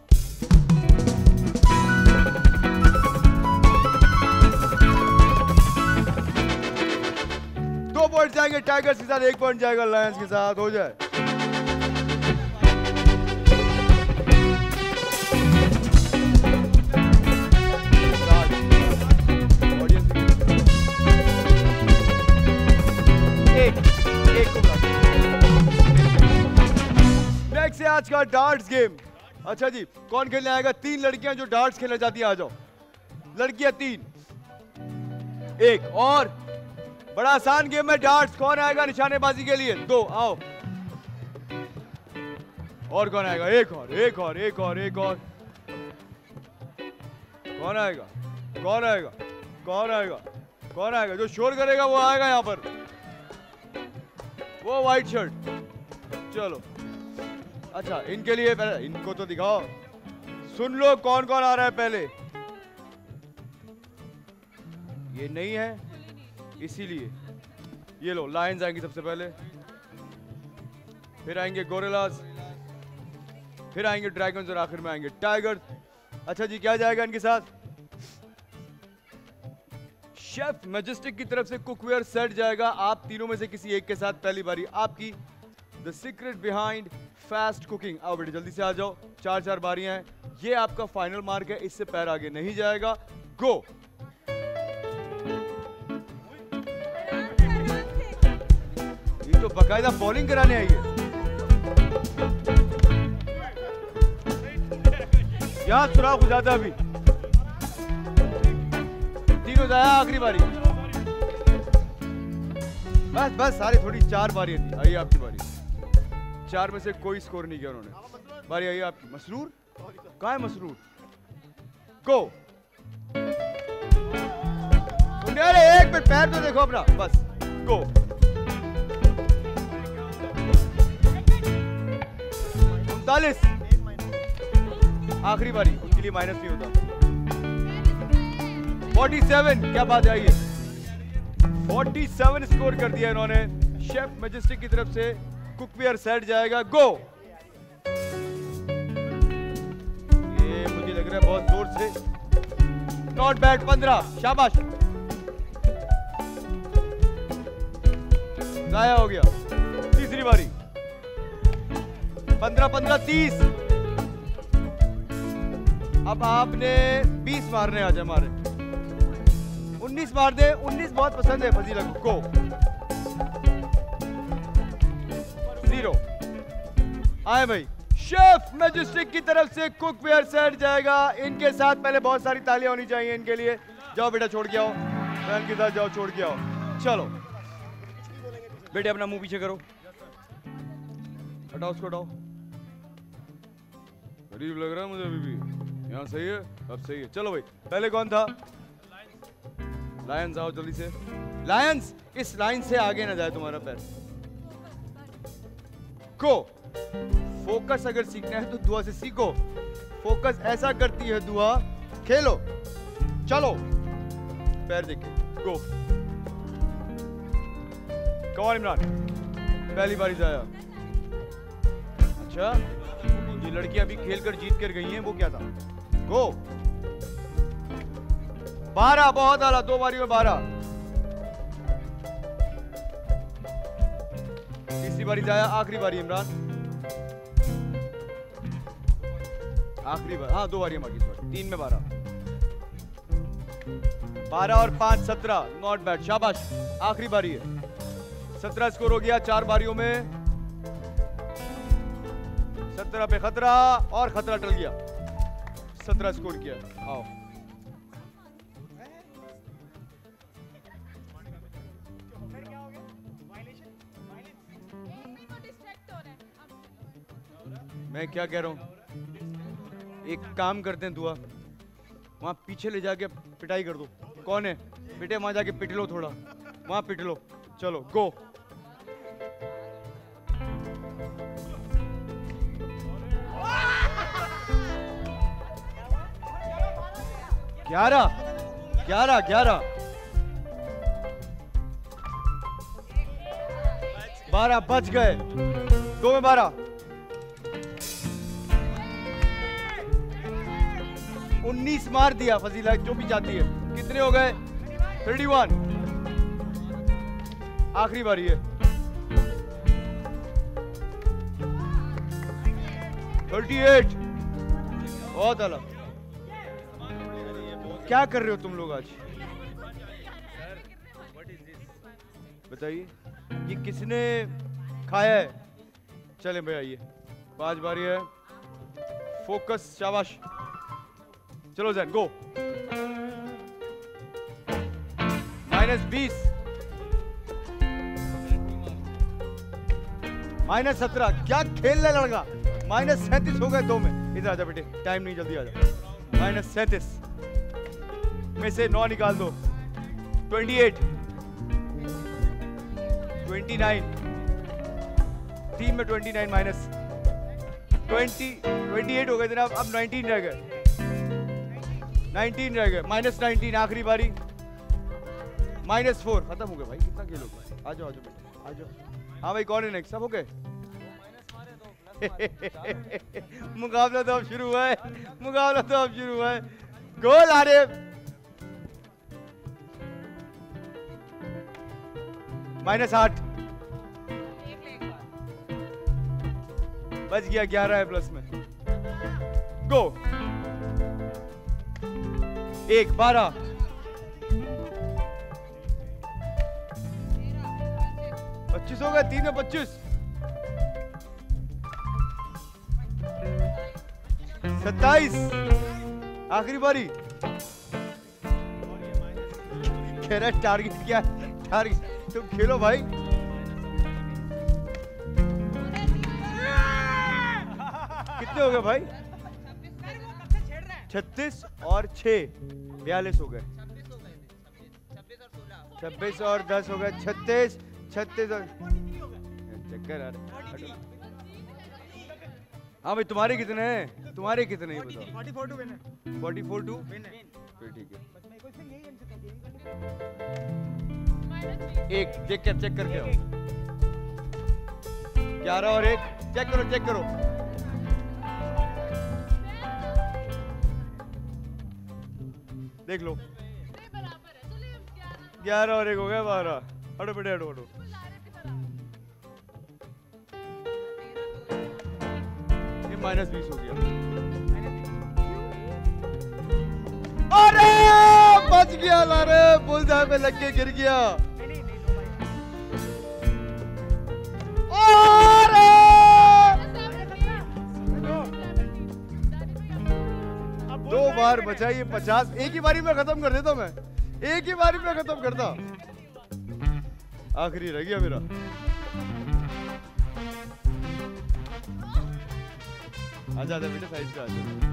दो पॉइंट जाएंगे टाइगर्स के साथ, 1 पॉइंट जाएगा लायंस के साथ। हो जाए। नेक्स्ट है आज का डार्ट्स गेम। अच्छा जी, कौन खेलने आएगा? 3 लड़कियां जो डार्ट्स खेलना चाहती हैं, आ जाओ। लड़कियां 3, 1 और बड़ा आसान गेम है डार्ट्स। कौन आएगा निशानेबाजी के लिए? 2 आओ। और कौन आएगा? एक और। कौन आएगा? कौन आएगा? जो शोर करेगा वो आएगा यहाँ पर। वो व्हाइट शर्ट। चलो, अच्छा इनके लिए पहले इनको तो दिखाओ। सुन लो कौन कौन आ रहा है पहले। ये नहीं है इसीलिए। ये लो, लायंस आएंगे सबसे पहले, फिर आएंगे गोरिल्लास, फिर आएंगे ड्रैगन्स और आखिर में आएंगे टाइगर्स। अच्छा जी, क्या जाएगा इनके साथ? शेफ मैजेस्टिक की तरफ से कुकवेयर सेट जाएगा। आप तीनों में से किसी एक के साथ पहली बारी आपकी। The secret behind fast cooking. आओ बेटे जल्दी से आ जाओ। 4 बारियां हैं। ये आपका फाइनल मार्क है, इससे पैर आगे नहीं जाएगा। गो। ये तो बकायदा बॉलिंग कराने आई है। यहां सुराख हो जाता अभी। तीनों जाया, आखिरी बारी। बस सारे थोड़ी 4 बारियां थी। आइए आपकी बारी। 4 में से कोई स्कोर नहीं किया उन्होंने। बारी आइए आपकी। मसरूर कहाँ है? मसरूर गो। अरे एक मिनट, पैर तो देखो अपना। बस गो। आखिरी बारी, उनके लिए माइनस नहीं होता। 47, क्या बात है? 47 स्कोर कर दिया इन्होंने। शेफ मैजेस्टिक की तरफ से कुकवेयर सेट जाएगा। गो। ये मुझे लग रहा है बहुत जोर से। Not bad. 15, शाबाश। जाया हो गया। तीसरी बारी। 15, 30। अब आपने 20 मारने आज हमारे। 19 मार दे। 19 बहुत पसंद है फजीला को। 0 आए भाई। शेफ मैजेस्टिक की तरफ से कुक वेयर सेट जाएगा इनके साथ। पहले बहुत सारी तालियां होनी चाहिए इनके लिए। जाओ बेटा छोड़ के आओ, बहन के साथ जाओ छोड़ के आओ। चलो बेटे अपना मुंह पीछे करो, हटाओ उसको हटाओ। गरीब लग रहा है मुझे अभी भी। यहाँ सही है, अब सही है। चलो भाई पहले कौन था? लायंस आओ जल्दी से। लायंस इस लाइन से आगे ना जाए तुम्हारा पैर। को फोकस अगर सीखना है तो दुआ से सीखो। फोकस ऐसा करती है दुआ। खेलो चलो पैर देखे। गो कौन इमरान पहली बारी जाया। अच्छा ये लड़कियां अभी खेल कर जीत कर गई हैं, वो क्या था? गो 12 बहुत आला, 2 बारियों में 12। तीसरी बारी जाया, आखिरी बारी इमरान। आखिरी बार, हाँ 2 बारियां बाकी, 3 में 12। 12 और 5 17, नॉट बैड, शाबाश। आखिरी बारी है, 17 स्कोर हो गया 4 बारियों में। 17 पे खतरा और खतरा टल गया। 17 स्कोर किया। आओ मैं क्या कह रहा हूं, एक काम करते हैं दुआ, वहां पीछे ले जाके पिटाई कर दो। कौन है बेटे? वहां जाके पिट लो, थोड़ा वहां पिट लो। चलो गो। ग्यारह 12 बच गए। 2 में 12। 19 मार दिया फजीला, जो भी चाहती है। कितने हो गए? 31। आखिरी बारी है। 38। बहुत अलग। क्या कर रहे हो तुम लोग आज? बताइए ये किसने खाया है? चले भाई आइए, 5 बारी है। फोकस, शाबाश। चलो जैन गो। -20, -17। क्या खेल रहा लड़का? -37 हो गए 2 में। इधर आजा बेटे, टाइम नहीं, जल्दी आजा। -37 में से 9 निकाल दो। 28, 29, 3 में 29 माइनस 28 हो गए जनाब। अब 19 रह गए, 19 रह गए। -19 आखिरी बारी। -4 खत्म हो गए भाई। कितना खेलोगे? आ जाओ बेटे, आ जाओ। हाँ भाई कौन है नेक्स्ट? सब हो गए। मुकाबला तो अब शुरू हुआ है, मुकाबला तो अब शुरू हुआ है। गोल आ रहे। -8 बच गया। 11 है प्लस में। गो 1 12। 25 हो गए। 3 में 25। 27 आखिरी बारी। कह रहा टारगेट क्या? टारगेट तुम खेलो भाई। कितने हो गए भाई? 36 और 6 42 हो गए। 26 और 10 हो गए 36। 36 और चक्कर आ रहे। हाँ भाई तुम्हारे कितने हैं? तुम्हारे कितने हैं बताओ? 44 टू विन है। 44 टू विन है। फिर ठीक है। एक चेक करके आओ। 11 और 1 चेक करो। देख लो 11 और 1 हो गया 12। हटो बेटे हटो। ये -20 हो गया। अरे बच गया। लारे बुलदाय में लग के गिर गया। बार बचाइए 50, एक ही बारी में खत्म कर देता मैं, एक ही बारी में खत्म करता। आखिरी रह गया मेरा। आजा आजा बेटा साइड पे आजा।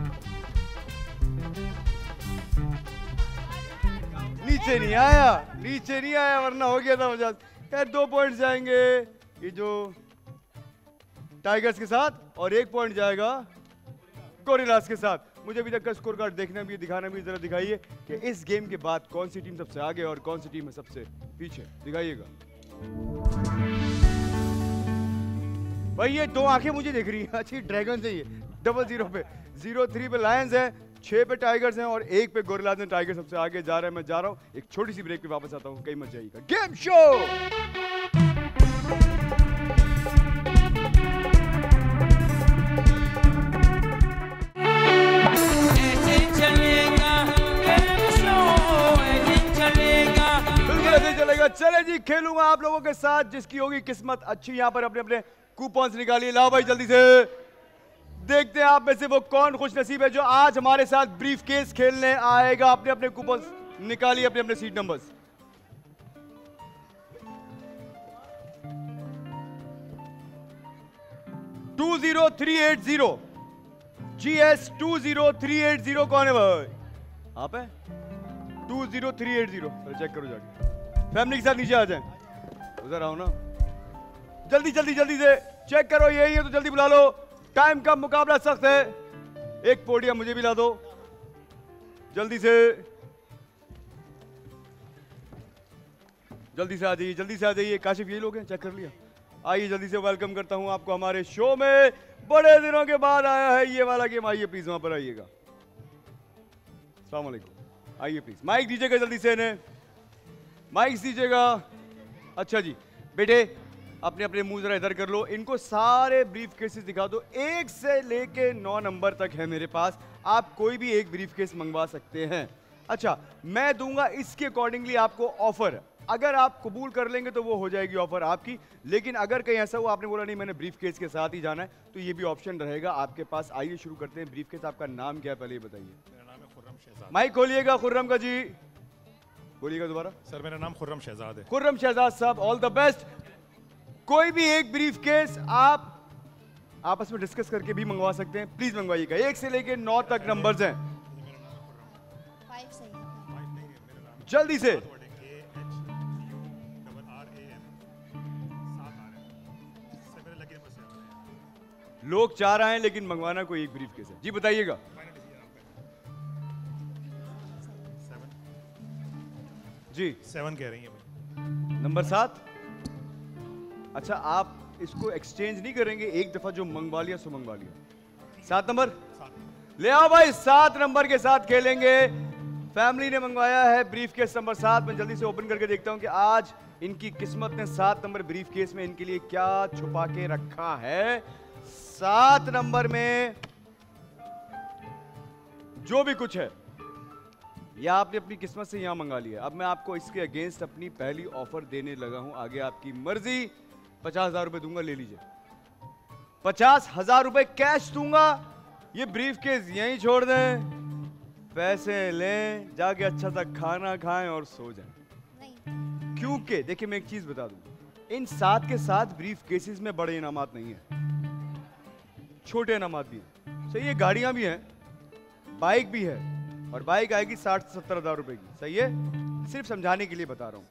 नीचे नहीं आया, नीचे नहीं आया वरना हो गया था 50। यार 2 पॉइंट जाएंगे ये जो टाइगर्स के साथ और 1 पॉइंट जाएगा गोरिल्लास के साथ। मुझे अभी तक का स्कोर कार्ड देखना भी, दिखाना भी, जरा दिखाइए कि इस गेम के बाद कौन सी टीम सबसे आगे और कौन सी टीम है सबसे पीछे, दिखाइएगा भाई। ये 2 आंखें मुझे दिख रही हैं, अच्छी ड्रैगन चाहिए। 00 पे, 03 पे लायंस है, 6 पे टाइगर्स हैं और 1 पे गोरिल्लास हैं। टाइगर सबसे आगे जा रहा है, मैं जा रहा हूँ एक छोटी सी ब्रेक पे वापस आता हूँ, कहीं मत जाइएगा। गेम शो चलेगा। चले जी, खेलूंगा आप लोगों के साथ, जिसकी होगी किस्मत अच्छी। यहाँ पर अपने अपने कूपन्स निकालिए, लाओ भाई जल्दी से। देखते हैं आप में से वो कौन खुश नसीब है जो आज हमारे साथ ब्रीफ केस खेलने आएगा। अपने अपने कूपन्स निकालिए, अपने अपने सीट नंबर्स। GS 20380 कौन है भाई? आप है 20380। चेक करो जाके, फैमिली के साथ नीचे आ जाएं। उधर आओ ना, जल्दी जल्दी जल्दी से चेक करो। यही है तो जल्दी बुला लो, टाइम का मुकाबला सख्त है। एक पोडियम मुझे भी ला दो जल्दी से, जल्दी से आ जाइए, जल्दी से आ जाइए। काशिफ यही लोग हैं, चेक कर लिया। आइए जल्दी से, वेलकम करता हूं आपको हमारे शो में। बड़े दिनों के बाद आया है ये वाला गेम। आइए प्लीज वहां पर आइएगा। अस्सलाम वालेकुम, आइए प्लीज। माइक दीजिएगा जल्दी से, इन्हें माइक दीजिएगा। अच्छा जी बेटे, अपने अपने मुंह जरा इधर कर लो। इनको सारे ब्रीफ केसेस दिखा दो, 1 से लेके 9 नंबर तक है मेरे पास। आप कोई भी एक ब्रीफ केस मंगवा सकते हैं। अच्छा, मैं दूंगा इसके अकॉर्डिंगली आपको ऑफर। अगर आप कबूल कर लेंगे तो वो हो जाएगी ऑफर आपकी, लेकिन अगर कहीं ऐसा हुआ आपने बोला नहीं मैंने ब्रीफ केस के साथ ही जाना है, तो ये भी ऑप्शन रहेगा आपके पास। आइए शुरू करते हैं। ब्रीफ केस, आपका नाम क्या है पहले ये बताइए। मेरा नाम है खुर्रम शहजाद। माइक खोलिएगा खुर्रम का जी, बोलिएगा दोबारा। सर मेरा नाम खुर्रम शहजाद है। खुर्रम शहजाद साहब, ऑल द बेस्ट। कोई भी एक ब्रीफ केस आप आपस में डिस्कस करके भी मंगवा सकते हैं, प्लीज मंगवाइएगा। 1 से लेके 9 तक नंबर्स हैं, जल्दी से। लोग चाह रहे हैं लेकिन मंगवाना कोई एक ब्रीफ केस है। जी बताइएगा। जी 7 कह रही है। नंबर 7। अच्छा, आप इसको एक्सचेंज नहीं करेंगे? एक दफा जो मंगवा लिया सो मंगवा लिया। 7 नंबर ले आओ भाई, 7 नंबर के साथ खेलेंगे। फैमिली ने मंगवाया है ब्रीफ केस नंबर 7। मैं जल्दी से ओपन करके देखता हूं कि आज इनकी किस्मत ने 7 नंबर ब्रीफ केस में इनके लिए क्या छुपा के रखा है। 7 नंबर में जो भी कुछ है या आपने अपनी किस्मत से यहां मंगा लिया। अब मैं आपको इसके अगेंस्ट अपनी पहली ऑफर देने लगा हूं, आगे आपकी मर्जी। 50,000 रुपए दूंगा, ले लीजिए। 50,000 रुपए कैश दूंगा। ये ब्रीफ केस यहीं छोड़ दें, पैसे लें, जाके अच्छा सा खाना खाएं और सो जाएं। क्योंकि देखिए मैं एक चीज बता दूं, इन 7 के साथ ब्रीफ केसेस में बड़े इनामात नहीं है, छोटे इनामात भी हैं। सही है, गाड़ियां भी हैं, बाइक भी है, और बाइक आएगी 60 से 70 हजार रुपए की। सही है, सिर्फ समझाने के लिए बता रहा हूं।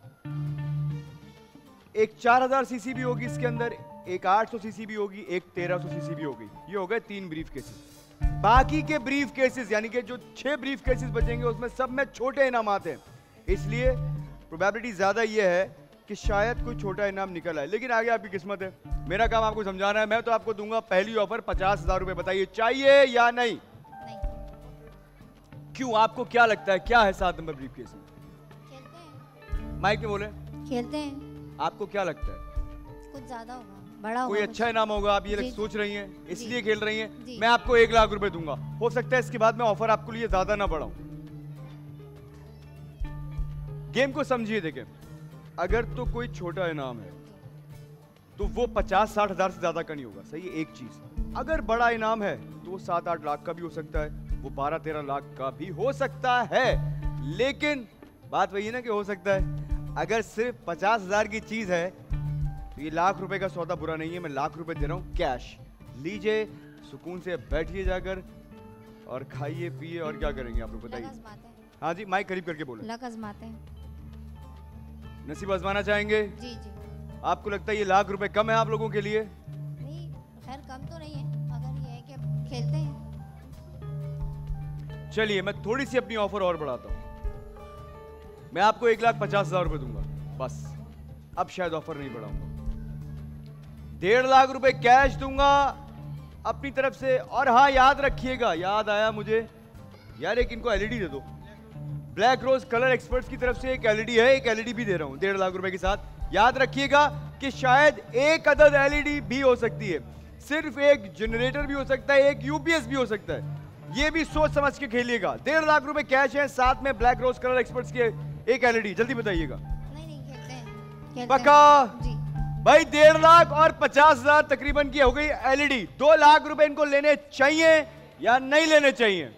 एक 4000 सीसी भी होगी इसके अंदर, एक 800 सीसी भी होगी, एक 1300 सीसी भी होगी। ये हो गए 3 ब्रीफ केसेस। बाकी के ब्रीफ केसेस यानी कि जो 6 ब्रीफ केसेस बचेंगे उसमें सब में छोटे इनामात हैं, इसलिए प्रोबेबिलिटी ज्यादा ये है कि शायद कोई छोटा इनाम निकल आए, लेकिन आगे आपकी किस्मत है। मेरा काम आपको समझाना है। मैं तो आपको दूंगा पहली ऑफर 50,000 रुपए। बताइए चाहिए या नहीं? क्यों, आपको क्या लगता है क्या है 7 नंबर ब्रीफ केस में? खेलते हैं। माइक में बोले। खेलते हैं। आपको क्या लगता है? कुछ ज्यादा होगा, बड़ा होगा, कोई अच्छा इनाम होगा? आप ये सोच रही हैं, इसलिए खेल रही हैं। मैं आपको 1 लाख रुपए दूंगा। हो सकता है इसके बाद मैं ऑफर आपको लिए ज्यादा ना बढ़ाऊं। गेम को समझिए। देखें, अगर तो कोई छोटा इनाम है तो वो 50-60 हजार से ज्यादा का नहीं होगा। सही है, एक चीज। अगर बड़ा इनाम है तो वो 7-8 लाख का भी हो सकता है, वो 12-13 लाख का भी हो सकता है, लेकिन बात वही है ना कि हो सकता है। अगर सिर्फ 50,000 की चीज है तो ये लाख रुपए का सौदा बुरा नहीं है। मैं लाख रुपए दे रहा हूँ कैश, लीजिए, सुकून से बैठिए जाकर और खाइए पिए। और क्या करेंगे आप लोग बताइए? हाँ जी, माइक करीब करके बोलो। लक आजमाते हैं। नसीब आजमाना चाहेंगे? जी जी। आपको लगता है ये लाख रुपए कम है आप लोगों के लिए? नहीं, खैर कम तो नहीं है, मगर ये है कि अब खेलते हैं। चलिए मैं थोड़ी सी अपनी ऑफर और बढ़ाता हूँ। मैं आपको 1,50,000 रुपए दूंगा बस। अब शायद ऑफर नहीं बढ़ाऊंगा। 1.5 लाख रुपए कैश दूंगा अपनी तरफ से। और हाँ, याद रखिएगा, याद आया मुझे यार, एक इनको एलईडी दे दो। ब्लैक रोज कलर एक्सपर्ट्स की तरफ से एक एलईडी है, एक एलईडी भी दे रहा हूं 1.5 लाख रुपए के साथ। याद रखिएगा कि शायद एक अदद एलईडी भी हो सकती है, सिर्फ एक जनरेटर भी हो सकता है, एक यूपीएस भी हो सकता है। ये भी सोच समझ के खेलिएगा। 1.5 लाख रुपए कैश है, साथ में ब्लैक रोज कलर एक्सपर्ट्स के एक एलईडी। जल्दी बताइएगा। नहीं, खेलते हैं। पक्का? जी भाई, 1.5 लाख और 50,000 तकरीबन की हो गई एलईडी। 2 लाख रुपए इनको लेने चाहिए या नहीं लेने चाहिए?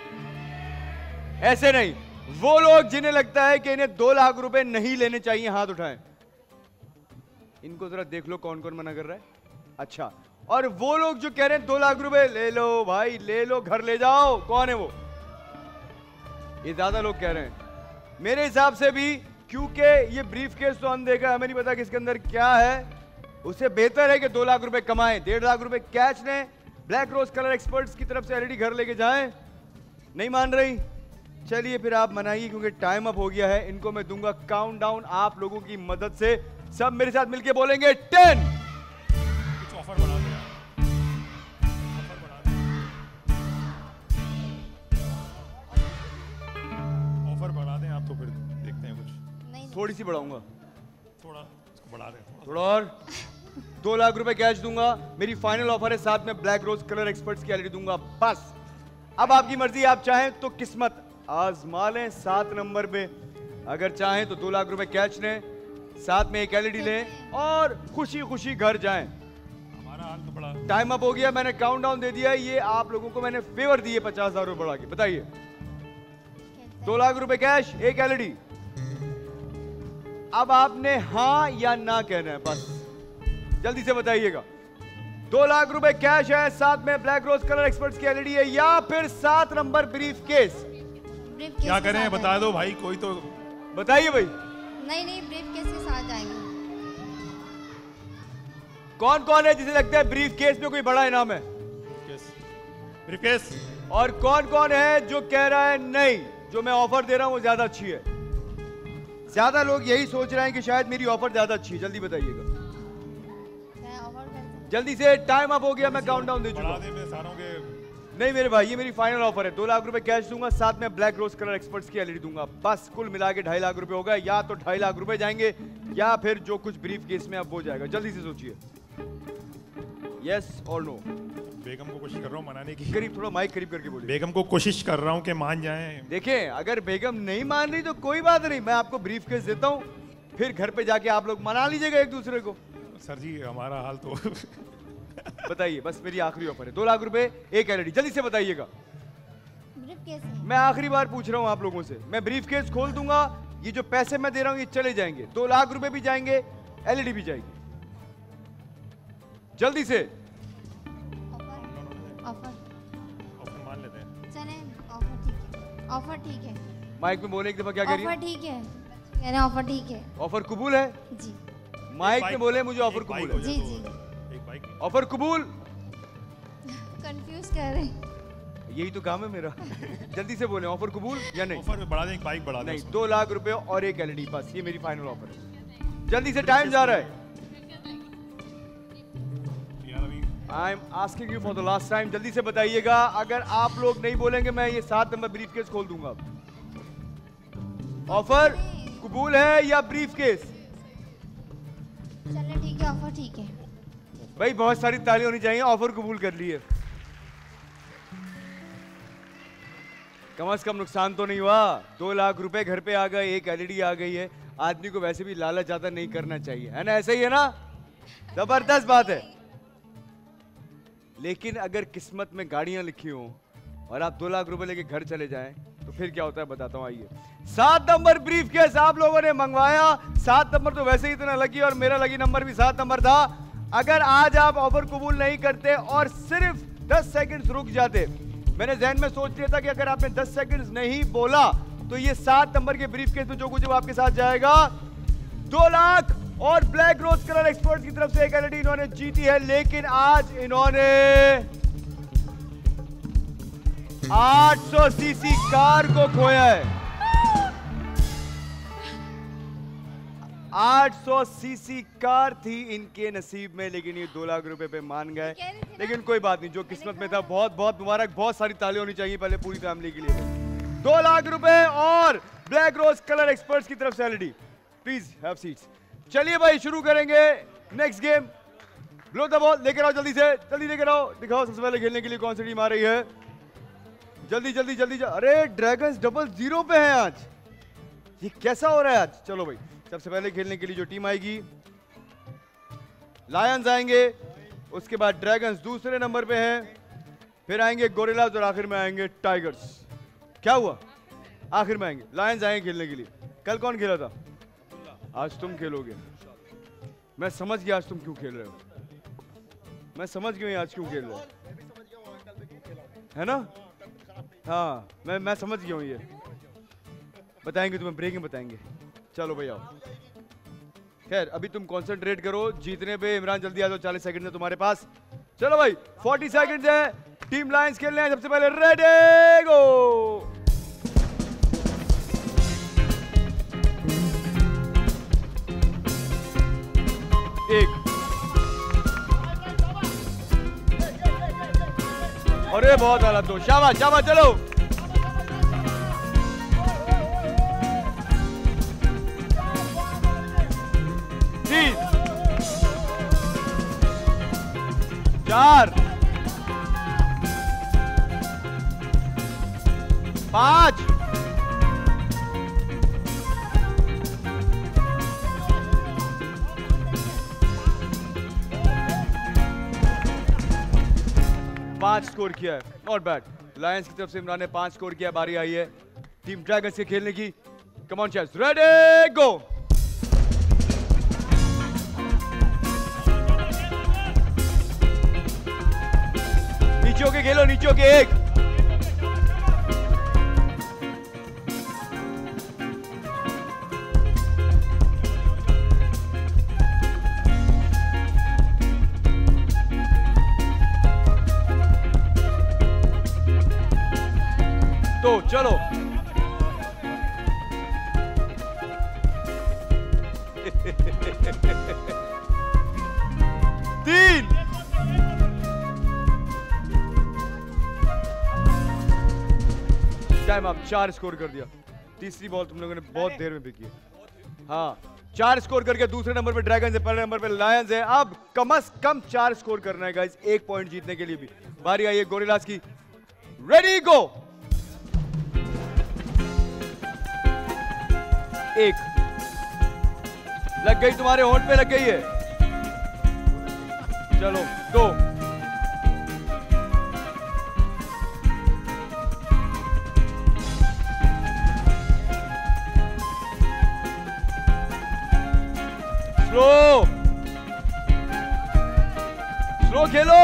ऐसे नहीं, वो लोग जिन्हें लगता है कि इन्हें 2 लाख रुपए नहीं लेने चाहिए, हाथ उठाएं। इनको जरा देख लो कौन कौन मना कर रहा है। अच्छा, और वो लोग जो कह रहे हैं 2 लाख रुपए ले लो भाई, ले लो, घर ले जाओ, कौन है वो? ये ज्यादा लोग कह रहे हैं मेरे हिसाब से भी, क्योंकि ये ब्रीफ केस तो अनदेखा, हमें नहीं पता कि इसके अंदर क्या है। उससे बेहतर है कि 2 लाख रुपए कमाएं। 1.5 लाख रुपए कैश ने ब्लैक रोज कलर एक्सपर्ट्स की तरफ से एलईडी घर लेके जाएं। नहीं मान रही? चलिए फिर आप मनाइए, क्योंकि टाइम अप हो गया है। इनको मैं दूंगा काउंटडाउन आप लोगों की मदद से। सब मेरे साथ मिलके बोलेंगे 10। कुछ ऑफर बढ़ा दें, ऑफर बढ़ा दें आप, तो फिर देखते हैं कुछ। नहीं, थोड़ी सी बढ़ाऊंगा, थोड़ा इसको बढ़ा दें, थोड़ा और। 2 लाख रुपए कैश दूंगा, मेरी फाइनल ऑफर है, साथ में ब्लैक रोज कलर एक्सपर्ट्स की एलईडी दूंगा बस। अब आपकी मर्जी, आप चाहें तो किस्मत आजमा लें 7 नंबर पे, अगर चाहें तो 2 लाख रुपए कैश लें, साथ में एक एलईडी लें और खुशी खुशी घर जाएं। हमारा हाल तो बड़ा। टाइम अप हो गया, मैंने काउंटडाउन दे दिया है। ये आप लोगों को मैंने फेवर दिए 50,000 रुपए बढ़ा के। बताइए, 2 लाख रुपए कैश, एक एलईडी। अब आपने हाँ या ना कहना है बस, जल्दी से बताइएगा। 2 लाख रुपए कैश है, साथ में ब्लैक रोज कलर एक्सपर्ट्स की एलईडी है, या फिर 7 नंबर ब्रीफ केस। क्या करें बता दो भाई, कोई तो बताइए भाई। नहीं, ब्रीफ केस के साथ जाएंगे। कौन कौन है जिसे लगता है ब्रीफ केस में कोई बड़ा इनाम है? Briefcase. और कौन कौन है जो कह रहा है नहीं, जो मैं ऑफर दे रहा हूं वो ज्यादा अच्छी है? ज्यादा लोग यही सोच रहे हैं कि शायद मेरी ऑफर ज्यादा अच्छी है। जल्दी बताइएगा, जल्दी से। टाइम अप हो गया, मैं काउंटडाउन दे चुका हूं। नहीं मेरे भाई, ये मेरी फाइनल ऑफर है। 2 लाख रुपए कैश दूंगा, साथ में ब्लैक रोज कलर एक्सपर्ट्स की एलईडी दूंगा बस। कुल मिला के 2.5 लाख रुपए होगा। या तो 2.5 लाख रुपए जाएंगे, या फिर जो कुछ ब्रीफ केस में अब वो जाएगा। जल्दी से सोचिए, यस और नो। बेगम को कोशिश कर रहा हूँ मनाने की। करीब, थोड़ा माइक करीब करके बोलिए। बेगम को कोशिश कर रहा हूँ कि मान जाएं। देखें, अगर बेगम नहीं मान रही तो कोई बात नहीं, मैं आपको ब्रीफ केस देता हूँ, फिर घर पे जाके आप लोग मना लीजिएगा एक दूसरे को। सर जी हमारा हाल तो बताइए, बस मेरी आखिरी ऑफर है। 2 लाख रुपए, एक एलईडी। जल्दी से बताइएगा। ब्रीफ केस है। मैं आखिरी बार पूछ रहा हूँ आप लोगों से, मैं ब्रीफ केस खोल दूंगा, ये जो पैसे मैं दे रहा हूँ ये चले जाएंगे। 2 लाख रुपए भी जाएंगे, एलईडी भी जाएगी। जल्दी से। ऑफर मान लेते हैं। चलें, ऑफर ठीक है। ऑफर ठीक है। माइक में बोले एक दफा, क्या कह रही है? ऑफर ठीक है, कह रहे हैं ऑफर ठीक है। ऑफर कबूल है जी। माइक में बोले मुझे ऑफर कबूल है। जी जी। ऑफर कबूल। कंफ्यूज कर रहे हैं। यही तो काम है मेरा। जल्दी से बोले, ऑफर कबूल या नहीं? ऑफर बढ़ा दें, एक बाइक बढ़ा दें। नहीं, 2 लाख रुपए और एक एलईडी बस, ये मेरी फाइनल ऑफर है। जल्दी से, टाइम जा रहा है। I am asking you for the last time, जल्दी से बताइएगा। अगर आप लोग नहीं बोलेंगे मैं ये 7 नंबर ब्रीफ केस खोल दूंगा। ऑफर कबूल है या ब्रीफ केस? चलो ठीक है, ऑफर ठीक है। भाई बहुत सारी ताली होनी चाहिए, ऑफर कबूल कर ली है। कम से कम नुकसान तो नहीं हुआ। 2 लाख रुपए घर पे आ गए, एक एलईडी आ गई है। आदमी को वैसे भी लालच ज्यादा नहीं करना चाहिए, है ना? ऐसा ही है ना? जबरदस्त बात है। लेकिन अगर किस्मत में गाड़ियां लिखी हो और आप 2 लाख रुपए लेके घर चले जाएं तो फिर क्या होता है बताता हूँ, आइए। 7 नंबर ब्रीफ केस आप लोगों ने मंगवाया। 7 नंबर तो वैसे ही इतना लकी और मेरा लकी नंबर भी 7 नंबर था। अगर आज आप ऑफर कबूल नहीं करते और सिर्फ 10 सेकंड्स रुक जाते, मैंने जहन में सोच लिया था कि अगर आपने 10 सेकंड्स नहीं बोला तो ये 7 नंबर के ब्रीफ केस में जो कुछ है वो आपके साथ जाएगा। 2 लाख और ब्लैक रोज कलर एक्सपर्ट्स की तरफ से एक एलईडी इन्होंने जीती है, लेकिन आज इन्होंने 800 सीसी कार को खोया है। 800 सीसी कार थी इनके नसीब में, लेकिन ये 2 लाख रुपए पे मान गए। लेकिन कोई बात नहीं, जो किस्मत में था। बहुत बहुत मुबारक, बहुत सारी ताली होनी चाहिए पहले पूरी फैमिली के लिए। 2 लाख रुपए और ब्लैक रोज कलर एक्सपर्ट्स की तरफ से एलईडी। Please have seats. चलिए भाई शुरू करेंगे next game. Blow the ball, लेकर आओ जल्दी से, जल्दी लेकर आओ। दिखाओ सबसे पहले खेलने के लिए कौन सी टीम आ रही है। जल्दी जल्दी जल्दी। अरे ड्रैगन्स 0-0 पे हैं आज, ये कैसा हो रहा है आज। चलो भाई, सबसे पहले खेलने के लिए जो टीम आएगी, लायंस आएंगे, उसके बाद ड्रैगन्स दूसरे नंबर पे हैं, फिर आएंगे गोरिल्लास और आखिर में आएंगे टाइगर्स। क्या हुआ, आखिर में आएंगे लायंस आएंगे खेलने के लिए। कल कौन खेला था, आज तुम खेलोगे। मैं समझ गया आज तुम क्यों खेल रहे हो, मैं समझ गया आज क्यों खेल रहे हो, है ना। हाँ मैं समझ गया हूँ, ये बताएंगे तुम्हें, ब्रेक में बताएंगे। चलो भैया, खैर अभी तुम कंसंट्रेट करो जीतने पे। इमरान जल्दी आ जाओ, 40 सेकंड है तुम्हारे पास। चलो भाई 40 सेकंड है, टीम लायंस खेलने हैं। सबसे पहले रेडी गो। एक, अरे बहुत आला, 2, शाबाश शाबाश। चलो 3, 4, 5, 5 स्कोर किया है, नॉट बैड। लायंस की तरफ से इमरान ने 5 स्कोर किया। बारी आई है टीम ड्रैगन्स के खेलने की। Come on chase, ready go. नीचे के खेलो, नीचे के। एक, तो चलो तीन, टाइम आप 4 स्कोर कर दिया। तीसरी बॉल तुम लोगों ने बहुत देर में पिकी है। हाँ 4 स्कोर करके दूसरे नंबर पे ड्रैगन्स है, पहले नंबर पे लायंस है। अब कम से कम 4 स्कोर करना है गाइस, 1 पॉइंट जीतने के लिए भी। बारी आई है गोरिल्लास की, रेडी गो। 1 लग गई, तुम्हारे होंठ पे लग गई है। चलो 2, स्लो खेलो।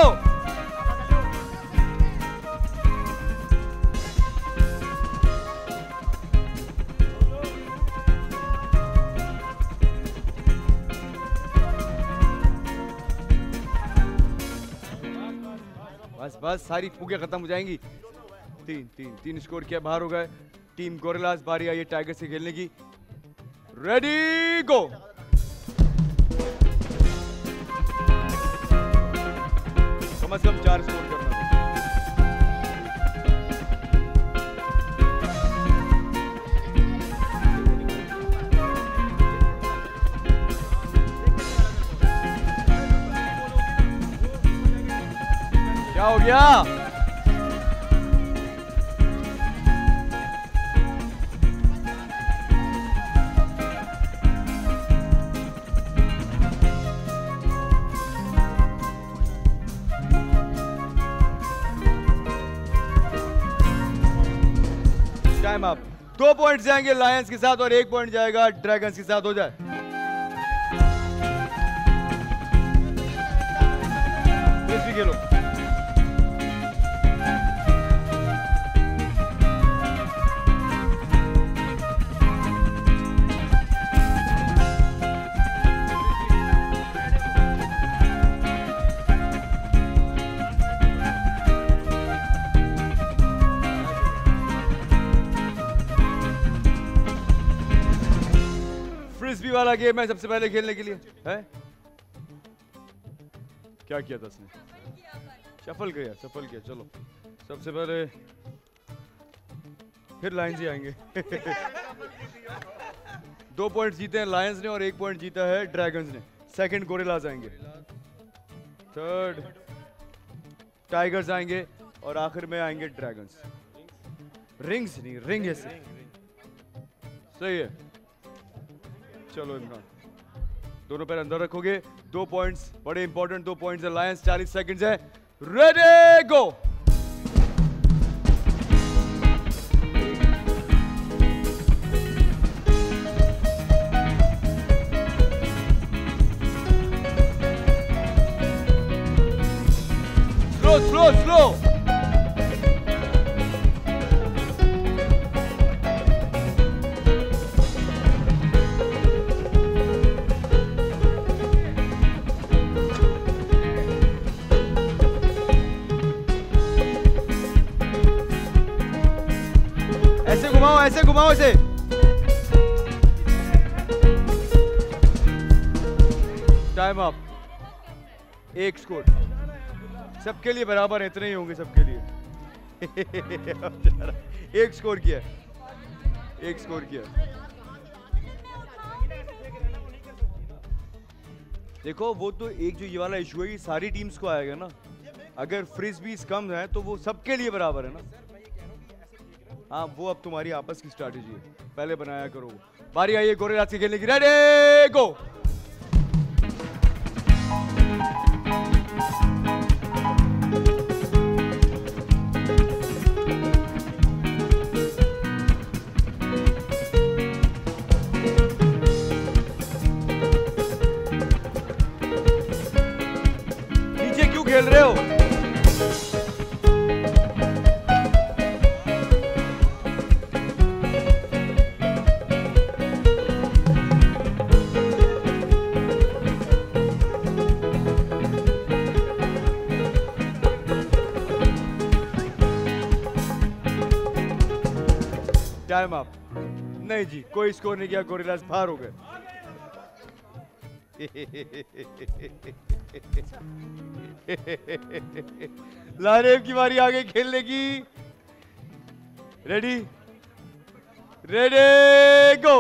बस बस, सारी फूके खत्म हो जाएंगी। 3 स्कोर किया, बाहर हो गए टीम गोरिल्लास। बारी आई है टाइगर से खेलने की, रेडी गो। कम से कम 4 स्कोर करना। क्या हो गया? Time up. 2 पॉइंट जाएंगे लायंस के साथ और 1 पॉइंट जाएगा ड्रैगन्स के साथ। हो जाए फ्रिस्बी खेलो। फ्रिस्बी वाला गेम है सबसे पहले खेलने के लिए है। क्या किया था उसने? शफल किया। चलो सबसे पहले फिर लायंस ही आएंगे। 2 पॉइंट जीते हैं लायंस ने और 1 पॉइंट जीता है ड्रैगन्स ने। सेकंड गोरिल्लास आएंगे, थर्ड टाइगर्स आएंगे और आखिर में आएंगे ड्रैगन्स। रिंग्स नहीं, रिंग है सही है। चलो इमरान, दोनों पैर अंदर रखोगे। 2 पॉइंट्स बड़े इंपॉर्टेंट 2 पॉइंट्स है। लायंस 40 सेकंड्स है। Ready go. स्लो। ऐसे घुमाओ इसे। Time up. 1 स्कोर सबके लिए बराबर है, इतने ही होंगे सबके लिए। 1 स्कोर किया। देखो वो तो एक जो ये वाला इशू है ये सारी टीम्स को आएगा ना। अगर फ्रिस्बीज कम है तो वो सबके लिए बराबर है ना। हाँ वो अब तुम्हारी आपस की स्ट्रैटेजी है, पहले बनाया करो। बारी आई है गोरिल्लास के खेलने की। Ready go. नीचे क्यों खेल रहे हो? Time up. नहीं जी, कोई स्कोर नहीं किया, गोरिल्लास बाहर हो गए। लारेब की बारी आगे खेलने की। Ready go.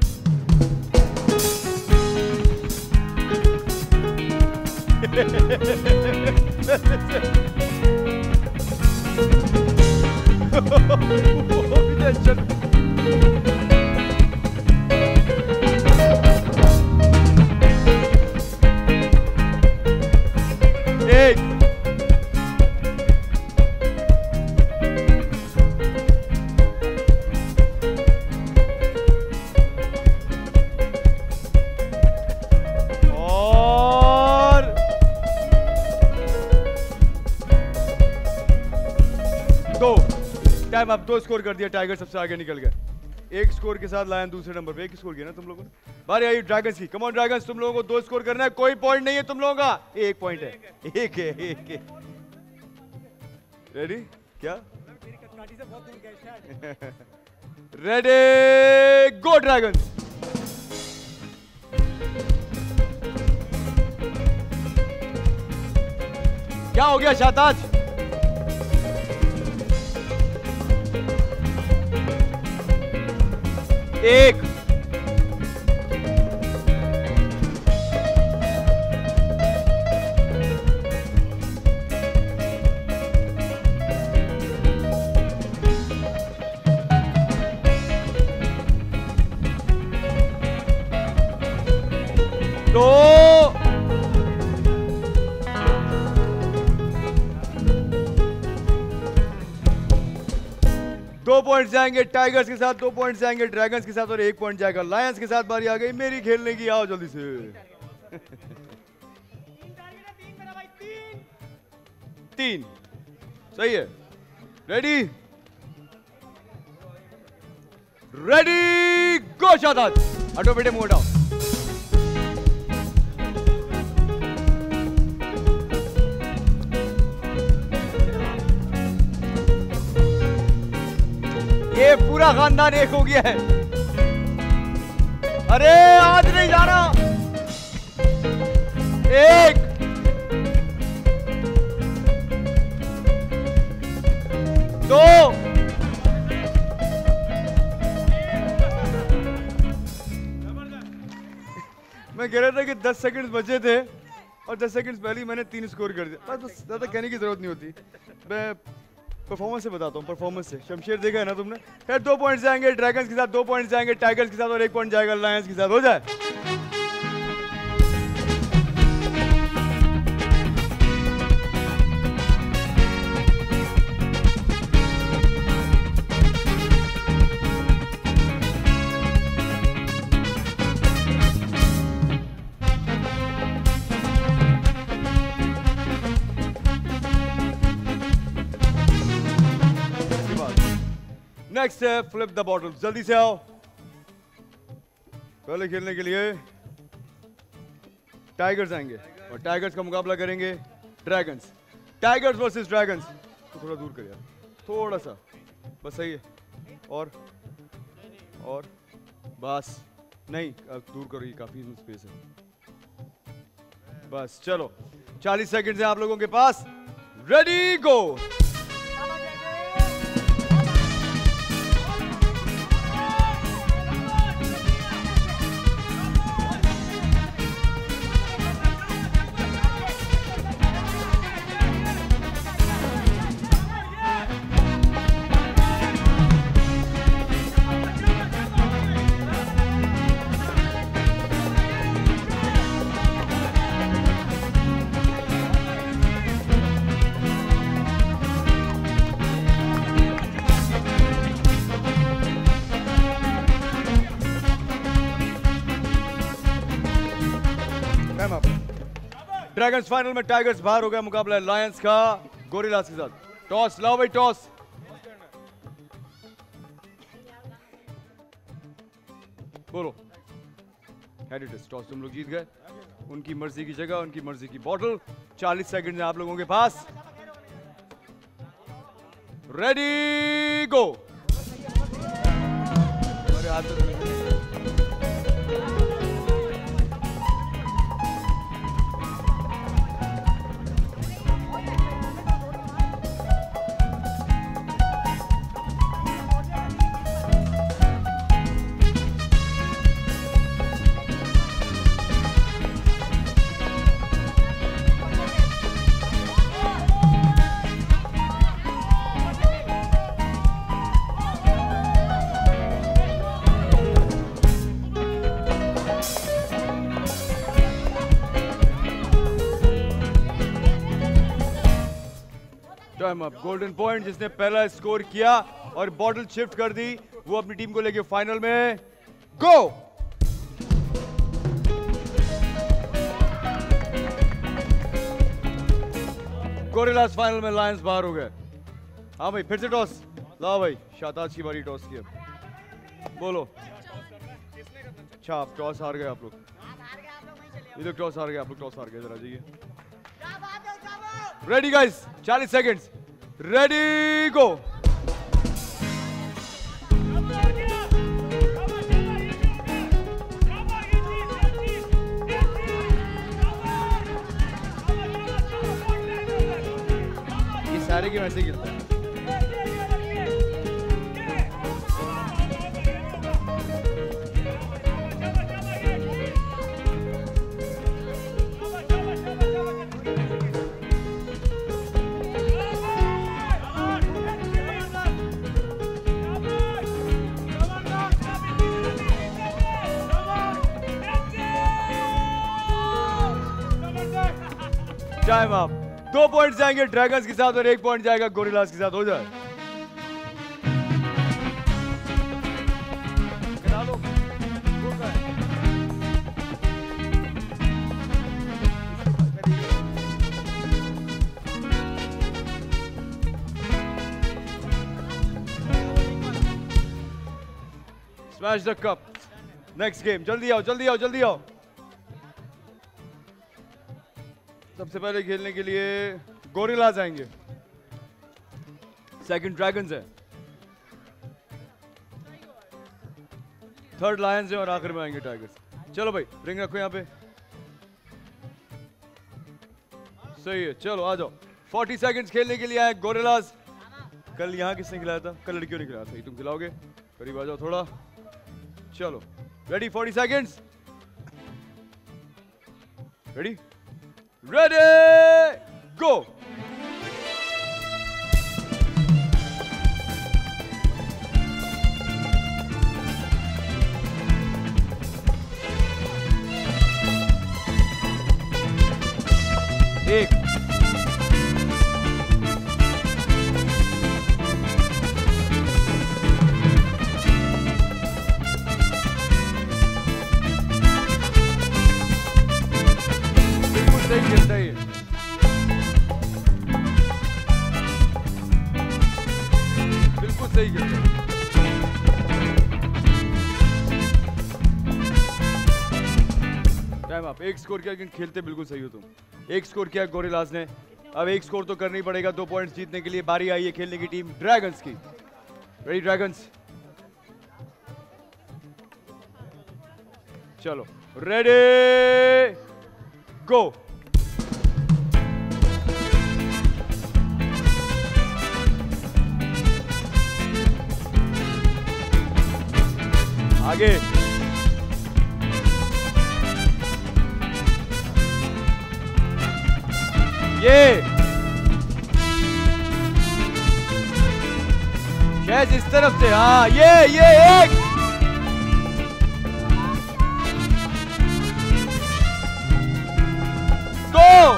एक और 2। टाइम अब 2 स्कोर कर दिया। टाइगर सबसे आगे निकल गए। 1 स्कोर के साथ लायन दूसरे नंबर पे। 1 स्कोर किया ना तुम लोगों ने। बारी आई ड्रैगन्स की। कम ऑन ड्रैगन्स, तुम लोगों को 2 स्कोर करना है। कोई पॉइंट नहीं है तुम लोगों का। 1 पॉइंट है। एक है। रेडी क्या? Ready go dragons. क्या हो गया शाहताज? एक दो 2 पॉइंट्स जाएंगे टाइगर्स के साथ, 2 पॉइंट्स जाएंगे ड्रैगन्स के साथ और 1 पॉइंट जाएगा लायंस के साथ। बारी आ गई मेरी खेलने की, आओ जल्दी से। 3 सही है। Ready ready go Shadab. हटो बेटे मुंह हटाओ। ये पूरा खानदान एक हो गया है। अरे आज नहीं जाना। 1 2 मैं कह रहा था कि 10 सेकंड्स बचे थे और 10 सेकंड्स पहले ही मैंने 3 स्कोर कर दिया। बस ज़्यादा कहने की जरूरत नहीं होती। मैं परफॉर्मेंस से बताता हूँ, परफॉर्मेंस से। शमशेर देखा है ना तुमने। खैर 2 पॉइंट्स जाएंगे ड्रैगन्स के साथ, 2 पॉइंट्स जाएंगे टाइगर्स के साथ और 1 पॉइंट जाएगा लायंस के साथ। हो जाए। नेक्स्ट है फ्लिप द बॉटल। जल्दी से आओ। पहले खेलने के लिए टाइगर्स आएंगे और टाइगर्स का मुकाबला करेंगे ड्रैगन्स। Tigers versus dragons. तो थोड़ा दूर कर यार, थोड़ा सा बस। सही है। और बस नहीं, दूर करो, ये काफी स्पेस है। बस चलो 40 सेकंड है आप लोगों के पास। Ready go. ड्रैगन्स फाइनल में, टाइगर्स बाहर हो गया। मुकाबला है लायंस का गोरिल्लास के साथ। टॉस लाओ भाई, टॉस। बोलो। हेडिटस टॉस तुम लोग जीत गए। उनकी मर्जी की जगह, उनकी मर्जी की बॉटल। 40 सेकंड है आप लोगों के पास। रेडी गो। अरे हाथ में टाइम अप। गोल्डन पॉइंट जिसने पहला स्कोर किया और बॉटल शिफ्ट कर दी, वो अपनी टीम को लेके फाइनल में। गो। गोरिल्लास फाइनल में, लायंस बाहर हो गए। हाँ भाई फिर से टॉस लाओ भाई। शाताज की बारी टॉस की। बोलो। अच्छा आप टॉस हार गए आप लोग। ये लोग टॉस हार गए, आप लोग टॉस हार गए। जरा जाइए। Ready guys, 40 seconds. Ready go. ये सारे गेम ऐसे खेलते हैं। Time up. 2 पॉइंट जाएंगे ड्रैगन्स के साथ और 1 पॉइंट जाएगा गोरिल्लास के साथ। हो जाए। Smash the cup. Next game. जल्दी आओ, जल्दी आओ, जल्दी आओ. सबसे पहले खेलने के लिए गोरिल्लाज आएंगे. सेकंड ड्रैगन्स है. थर्ड लायंस है और आखिर में आएंगे टाइगर्स. चलो भाई रिंग रखो यहाँ पे. सही है, चलो आ जाओ. 40 सेकंड्स खेलने के लिए आए गोरिल्लाज. कल यहाँ किसने खिलाया था? कल लड़कियों ने खिलाया. सही, तुम खिलाओगे. करीब आ जाओ थोड़ा. चलो ready. 40 seconds. Ready ready go. एक बिल्कुल सही खेलता है. बिल्कुल सही खेलता है. टाइम आप. एक स्कोर किया लेकिन खेलते बिल्कुल सही हो तुम. एक स्कोर किया गोरिल्लाज ने. अब एक स्कोर तो करना ही पड़ेगा 2 पॉइंट्स जीतने के लिए. बारी आई है खेलने की टीम ड्रैगन्स की. Ready dragons. चलो रेडी गो. आगे. ये शायद इस तरफ से. हाँ ये एक. दो.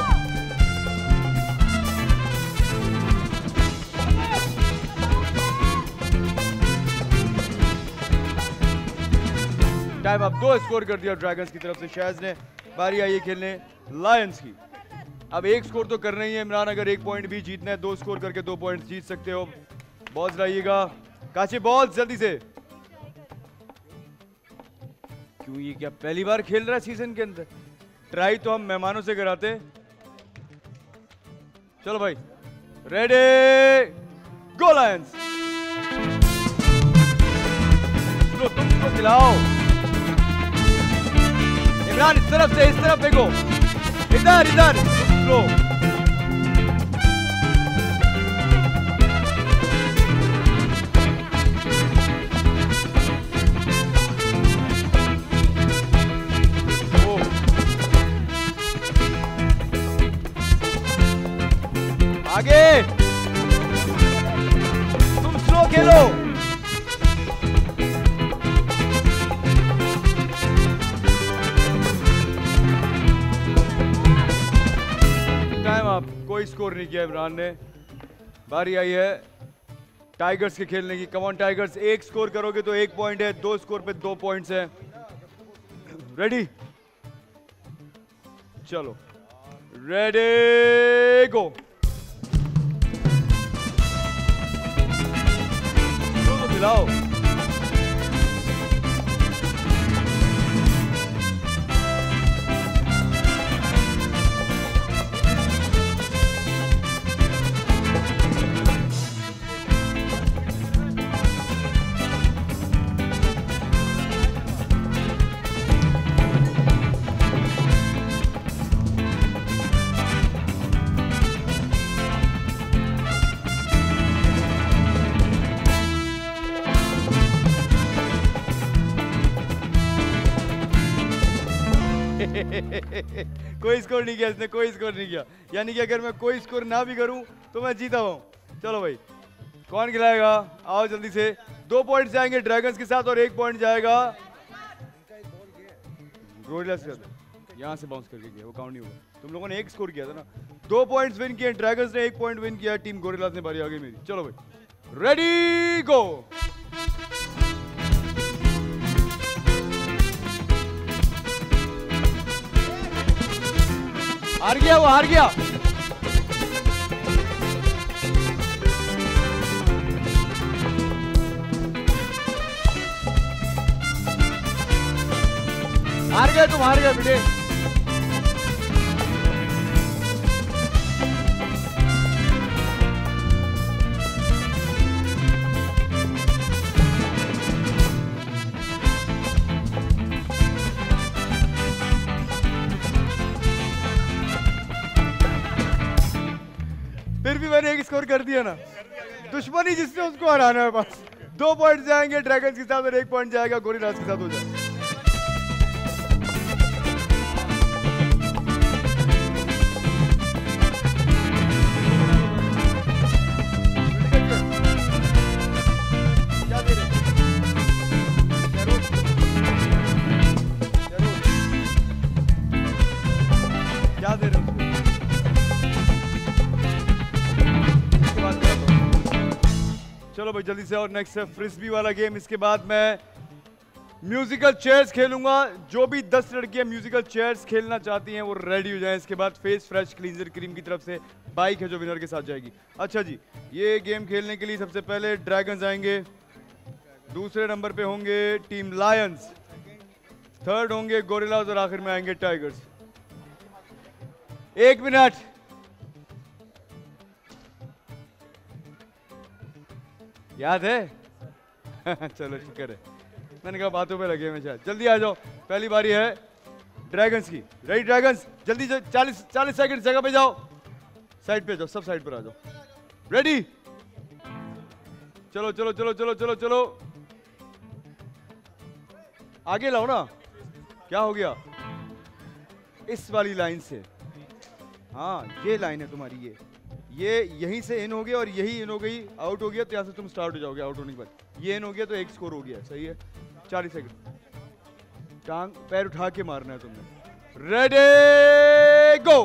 टाइम अब. 2 स्कोर कर दिया ड्रैगन्स की तरफ से शहज ने. बारी आई है खेलने लायंस की. अब एक स्कोर तो करना ही है इमरान. अगर 1 पॉइंट भी जीतना है 2 स्कोर करके 2 पॉइंट जीत सकते हो. बॉल्स लाइएगा. काशी बॉल्स जल्दी से. क्यों ये क्या पहली बार खेल रहा है सीजन के अंदर? ट्राई तो हम मेहमानों से कराते. चलो भाई रेडी गो लायंस. तुम खिलाओ. इमरान इस तरफ देखो. इधर स्लो. आगे. तुम स्लो खेलो. कोई स्कोर नहीं किया इमरान ने. बारी आई है टाइगर्स के खेलने की. Come on tigers. 1 स्कोर करोगे तो 1 पॉइंट है. 2 स्कोर पे 2 पॉइंट्स हैं. रेडी. चलो रेडी गो. तो मिलाओ. कोई स्कोर नहीं किया इसने. कोई स्कोर नहीं किया. यानी कि अगर मैं कोई स्कोर ना भी करूं तो मैं जीता हूं. चलो भाई कौन खिलाएगा? आओ जल्दी से. 2 पॉइंट जाएंगे ड्रैगन्स के साथ और 1 पॉइंट जाएगा गोरिल्लास के साथ. यहां से बाउंस करके गया वो काउंट नहीं होगा. तुम लोगों ने 1 स्कोर किया था ना. 2 पॉइंट्स विन किए ड्रैगन्स ने. 1 पॉइंट विन किया टीम गोरिल्लास ने. बारी आ गई मेरी. चलो भाई रेडी गो. हार गया वो. हार गया. हार गए तुम, हार गए बेटे। फिर भी मैंने एक स्कोर कर दिया ना। दुश्मनी जिससे उसको हराना है बस। 2 पॉइंट जाएंगे ड्रैगन्स के साथ और 1 पॉइंट जाएगा गोरिल्लास के साथ। हो जाए क्या दे रहे हो? चलो भाई जल्दी से। और नेक्स्ट है फ्रिस्बी वाला गेम। इसके बाद मैं म्यूजिकल चेयर्स खेलूंगा। जो भी 10 लड़कियां म्यूजिकल चेयर्स खेलना चाहती हैं वो रेडी हो जाएं। इसके बाद फेस फ्रेश क्लींजर क्रीम की तरफ से बाइक है जो विनर के साथ जाएगी। अच्छा जी, ये गेम खेलने के लिए सबसे पहले ड्रैगन्स आएंगे, दूसरे नंबर पे होंगे टीम लायंस, थर्ड होंगे गोरिल्लास और आखिर में आएंगे टाइगर्स। 1 मिनट। याद है? चलो शुक्र है, मैंने कहा बातों पे लगे में शायद। जल्दी आ जाओ, पहली बारी है ड्रैगन्स की। Ready dragons? जल्दी 40 सेकंड जगह पे जाओ, साइड पे जाओ, सब साइड पर आ जाओ। रेडी? चलो चलो चलो चलो चलो चलो, आगे लाओ ना। क्या हो गया? इस वाली लाइन से, हाँ ये लाइन है तुम्हारी, ये यहीं से इन हो गया और यही इन हो गई, आउट हो गया तो यहाँ से तुम स्टार्ट हो जाओगे। आउट होने के बाद ये इन हो गया तो 1 स्कोर हो गया। सही है। 40 सेकंड। टांग पैर उठा के मारना है तुमने। Ready go.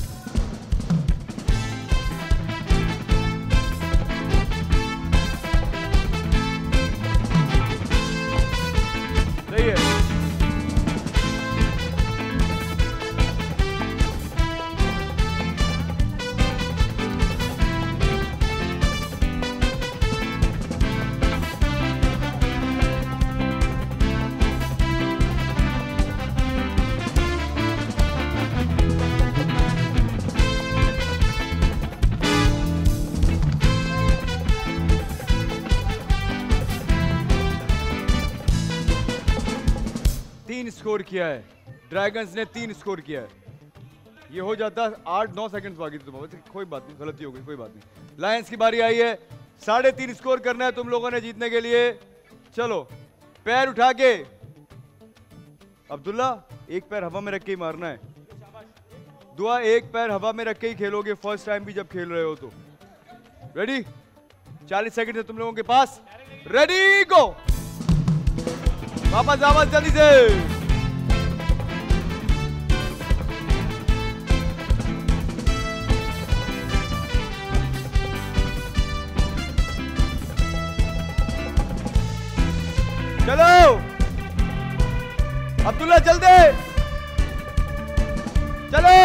सही है। स्कोर किया है ड्रैगन्स ने, 3 स्कोर किया है। ये हो जाता 8-9 सेकंड्स बाकी थे तुम्हारे। कोई बात नहीं, गलती हो गई, कोई बात नहीं। लायंस की बारी आई है। 3.5 स्कोर करना है तुम लोगों ने जीतने के लिए। चलो पैर उठा के, अब्दुल्ला एक पैर हवा में रख के ही मारना है। दुआ एक पैर हवा में रख के ही खेलोगे फर्स्ट टाइम भी जब खेल रहे हो तो। रेडी? 40 सेकंड है तुम लोगों के पास। रेडी गो। वापस वापस जल्दी से। चलो अब्दुल्ला जल्दी, चलो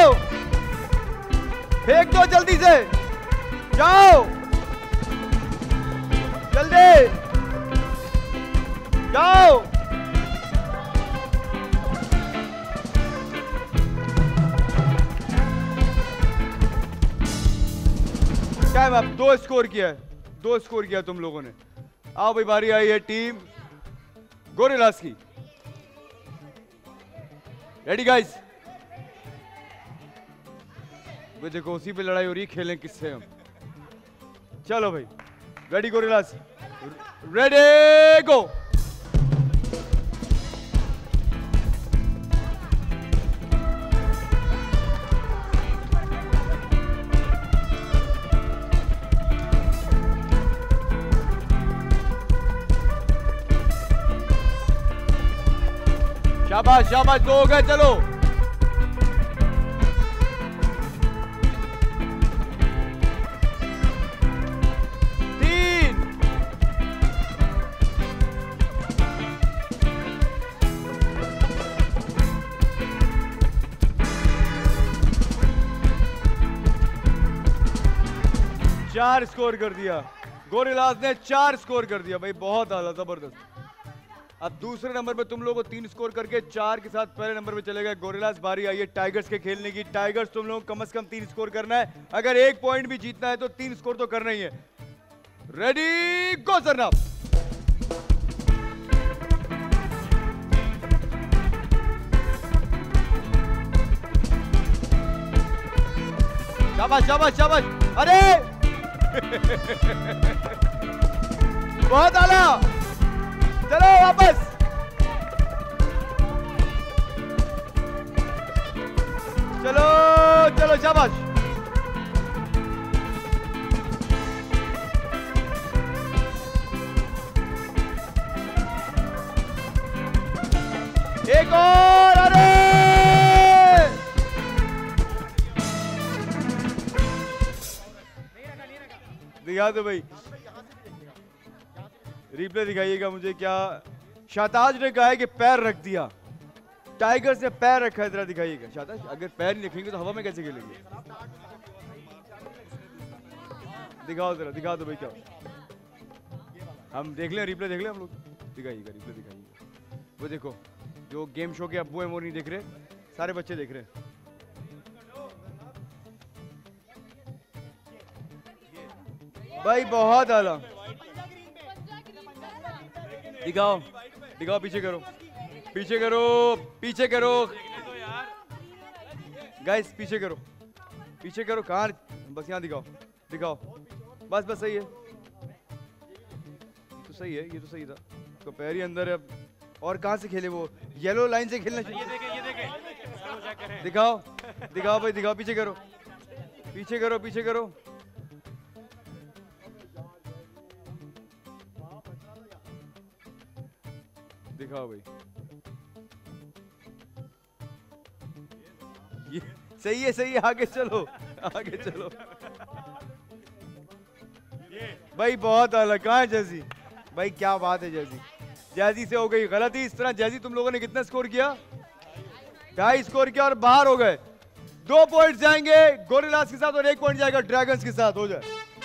फेंक दो जल्दी से, जाओ जल्दी जाओ। टाइम अब 2 स्कोर किया है, 2 स्कोर किया तुम लोगों ने। आओ भाई बारी आई है टीम गोरिल्लास की। Ready guys? वो देखो उसी पे लड़ाई हो रही है, खेलें किससे हम। चलो भाई रेडी गोरिल्लास? रेडी गो। शाबाश शाबाश, 2 हो गए। चलो स्कोर कर दिया गोरिल्लास ने, 4 स्कोर कर दिया भाई, बहुत आला, जबरदस्त। अब दूसरे नंबर पे तुम लोगों को 3 स्कोर करके 4 के साथ पहले नंबर पे चले गए गोरिल्लास। बारी आई है टाइगर्स के खेलने की। टाइगर्स तुम लोगों को कम से कम 3 स्कोर करना है। अगर 1 पॉइंट भी जीतना है तो 3 स्कोर तो करना ही है। Ready go Sarnam. शाबाश शाबाश शाबाश। अरे बहुत आला। चलो वापस। चलो चलो शाबाश। एक और। अरे दिखा दो भाई, रिप्ले दिखाइएगा मुझे। क्या शाहताज ने कहा है कि पैर रख दिया, टाइगर्स ने पैर रखा है, जरा दिखाइएगा। शाहताज अगर पैर नहीं रखेंगे तो हवा में कैसे खेलेंगे? दिखाओ जरा, दिखा दो भाई क्या। हम देख लें, रिप्ले देख लें हम लोग। दिखाइएगा, रिप्ले दिखाइएगा। वो देखो जो गेम शो के अब्बू हैं वो नहीं देख रहे, सारे बच्चे देख रहे हैं। भाई बहुत आला। दिखाओ दिखाओ, पीछे करो पीछे करो पीछे करो गाइस, पीछे करो पीछे करो। कहाँ? बस यहाँ दिखाओ दिखाओ। बस बस सही है, ये तो सही है, ये तो सही था। तो पैर ही अंदर है। और कहाँ से खेले वो? येलो लाइन से खेलना चाहिए। दिखाओ दिखाओ भाई दिखाओ, पीछे करो पीछे करो पीछे करो। दिखाओ भाई, ये सही है सही है। आगे चलो आगे चलो भाई, बहुत अलग। कहाँ है जैसी? भाई क्या बात है जैसी। जैसी से हो गई गलती। इस तरह जैसी तुम लोगों ने कितना स्कोर किया? 2.5 स्कोर किया और बाहर हो गए। 2 पॉइंट जाएंगे गोरिल्लास के साथ और 1 पॉइंट जाएगा ड्रैगन्स के साथ। हो जाए।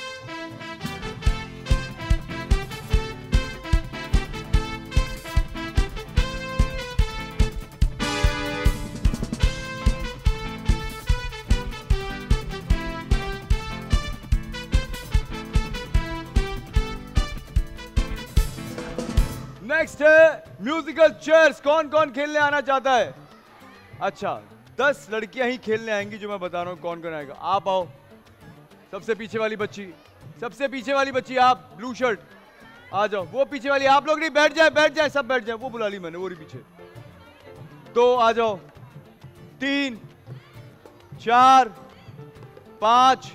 नेक्स्ट है म्यूजिकल चेयर्स। कौन कौन खेलने आना चाहता है? अच्छा 10 लड़कियां ही खेलने आएंगी, जो मैं बता रहा हूं कौन कौन आएगा। आप आओ, सबसे पीछे वाली बच्ची, सबसे पीछे वाली बच्ची आप, ब्लू शर्ट आ जाओ। वो पीछे वाली, आप लोग नहीं, बैठ जाए सब बैठ जाए। वो बुला ली मैंने, वो रही पीछे। 2 आ जाओ, 3 4 5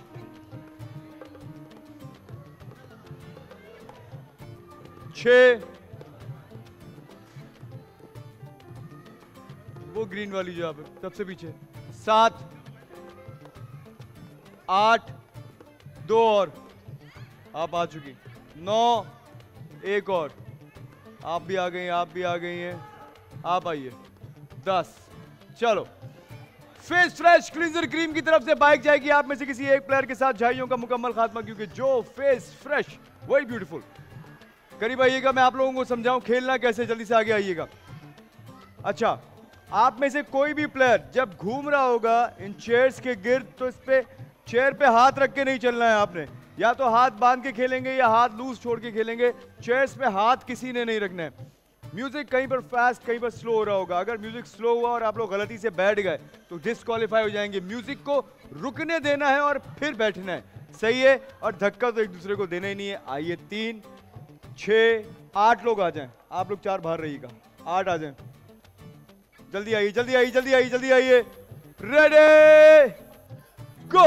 6। वो ग्रीन वाली जो आप सबसे पीछे। 7 8 2 और आप आ चुकी। 9 1 और आप भी आ गई, आप भी आ गई हैं। आप आइए। 10। चलो, फेस फ्रेश क्लींजर क्रीम की तरफ से बाइक जाएगी आप में से किसी एक प्लेयर के साथ। झाइयों का मुकम्मल खात्मा, क्योंकि जो फेस फ्रेश वही ब्यूटीफुल। करीब आइएगा, मैं आप लोगों को समझाऊं खेलना कैसे। जल्दी से आगे आइएगा। अच्छा, आप में से कोई भी प्लेयर जब घूम रहा होगा इन चेयर्स के गिर्द, तो इस पे चेयर पे हाथ रख के नहीं चलना है आपने। या तो हाथ बांध के खेलेंगे या हाथ लूज छोड़ के खेलेंगे। चेयर्स पे हाथ किसी ने नहीं रखना है। म्यूजिक कहीं पर फास्ट कहीं पर स्लो हो रहा होगा। अगर म्यूजिक स्लो हुआ और आप लोग गलती से बैठ गए तो डिस्क्वालीफाई हो जाएंगे। म्यूजिक को रुकने देना है और फिर बैठना है, सही है? और धक्का तो एक दूसरे को देना ही नहीं है। आइए, 3 6 8 लोग आ जाएं। आप लोग 4 बाहर रहिएगा। 8 आ जाएं। जल्दी आइए जल्दी आइए जल्दी आइए जल्दी आइए। Ready go.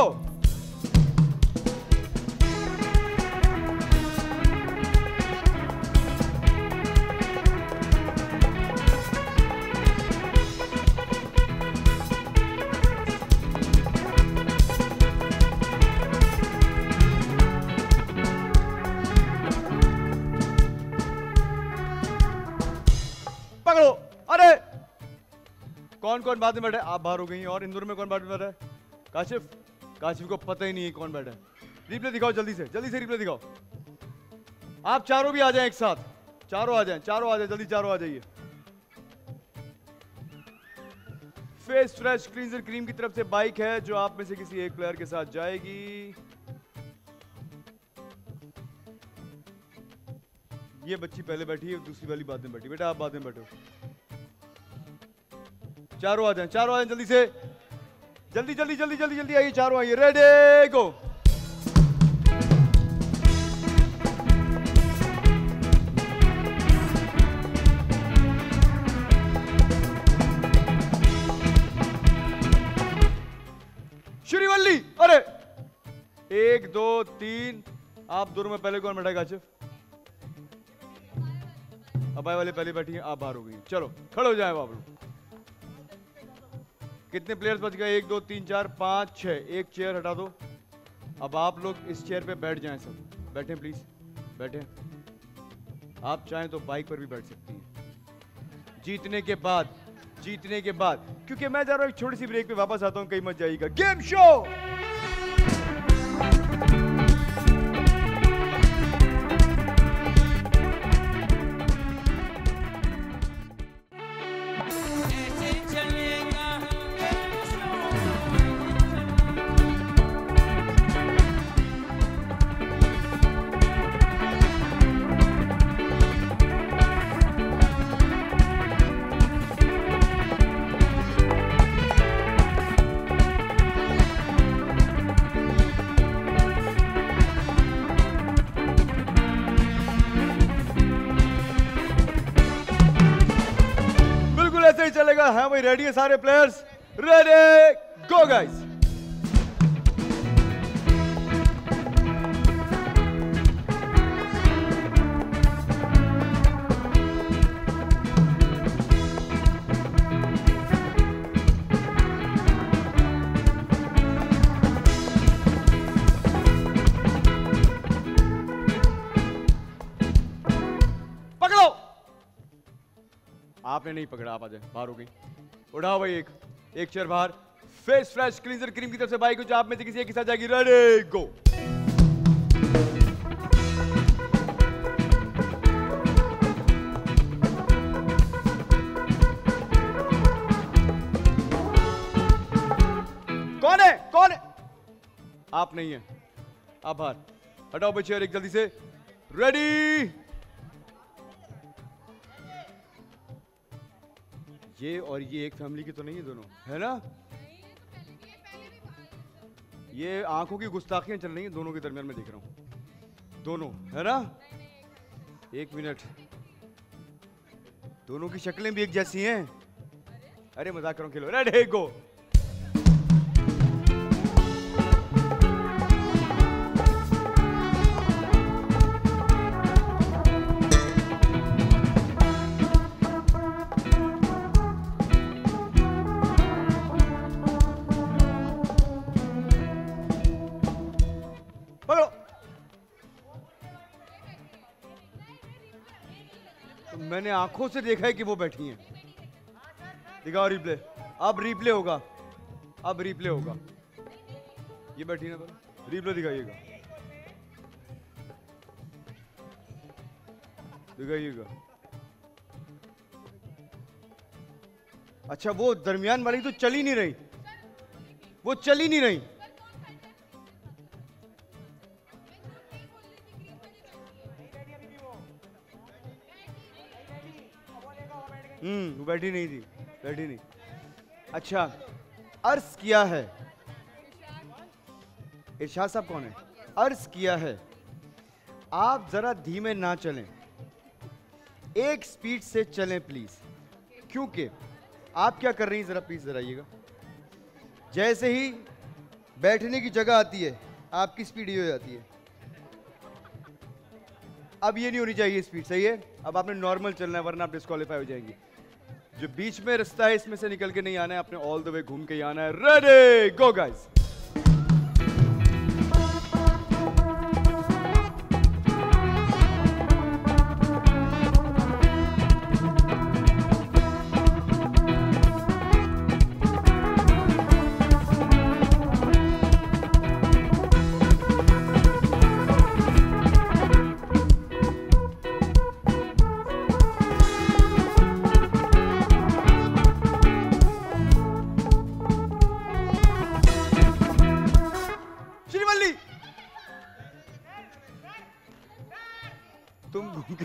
पकड़ो। अरे कौन कौन बाद में बैठा है? आप बाहर हो गई हैं। और इंदौर में कौन बाद में बैठा है? काशिफ। काशिफ को पता ही नहीं है कौन बैठा है। रिप्ले दिखाओ जल्दी से रिप्ले दिखाओ। आप चारों भी आ जाएं एक साथ। चारों आ जाएं, जल्दी चारों आ जाइए। फेस फ्रेश क्लींजर क्रीम की तरफ से बाइक है जो आप में से किसी एक प्लेयर के साथ जाएगी। ये बच्ची पहले बैठी है, दूसरी वाली बाद में बैठी। बेटा आप बाद में बैठो। चारों आ जाएं जल्दी से, जल्दी आइए, चारों आइए। रेडी गो। श्रीवल्ली, अरे 1 2 3, आप दोनों में पहले कौन बैठा? काशिफ। अबाई वाले पहले बैठी हैं, आप बाहर हो गई। चलो खड़े हो जाएं आप लोग। कितने प्लेयर्स बच गए? 1 2 3 4 5 6। एक चेयर हटा दो। अब आप लोग इस चेयर पे बैठ जाएं। सब बैठें प्लीज, बैठें। आप चाहें तो बाइक पर भी बैठ सकती हैं जीतने के बाद, क्योंकि मैं जा रहा हूं एक छोटी सी ब्रेक पे, वापस आता हूं, कहीं मत जाइएगा। Game show. चलेगा। हाँ भाई, रेडी है सारे प्लेयर्स? Ready go guys. पकड़ो। आपने नहीं पकड़ा, आप आ जाए, बाहर हो गई। उठाओ भाई एक चेयर बाहर। फेस फ्रेश क्लींजर क्रीम की तरफ से बाइक जो आप में से किसी एक के साथ जाएगी। Ready go. कौन है? आप नहीं है, आप बाहर। हटाओ भाई चेयर एक जल्दी से। रेडी। ये और ये एक फैमिली की तो नहीं है दोनों, है ना? ये आंखों की गुस्ताखियां चल रही हैं दोनों के दरमियान, में देख रहा हूं। दोनों, है ना? एक मिनट, दोनों की शक्लें भी एक जैसी हैं। अरे मजाक करो, खेलो। Ready go. मैंने आंखों से देखा है कि वो बैठी हैं। दिखाओ रिप्ले। अब रिप्ले होगा, ये बैठी ना, रिप्ले दिखाइएगा। अच्छा, वो दरमियान वाली तो चल ही नहीं रही, वो बैठी नहीं। अच्छा, अर्ज किया है, इरशाद साहब कौन है? अर्ज किया है आप जरा धीमे ना चलें, एक स्पीड से चलें प्लीज, क्योंकि आप क्या कर रही हैं, जरा प्लीज जरा आइएगा। जैसे ही बैठने की जगह आती है आपकी स्पीड ये हो जाती है। अब ये नहीं होनी चाहिए स्पीड, सही है? अब आपने नॉर्मल चलना है, वरना आप डिस्क्वालीफाई हो जाएंगी। जो बीच में रास्ता है इसमें से निकल के नहीं आना है, आपने ऑल द वे घूम के ही आना है। Ready go guys.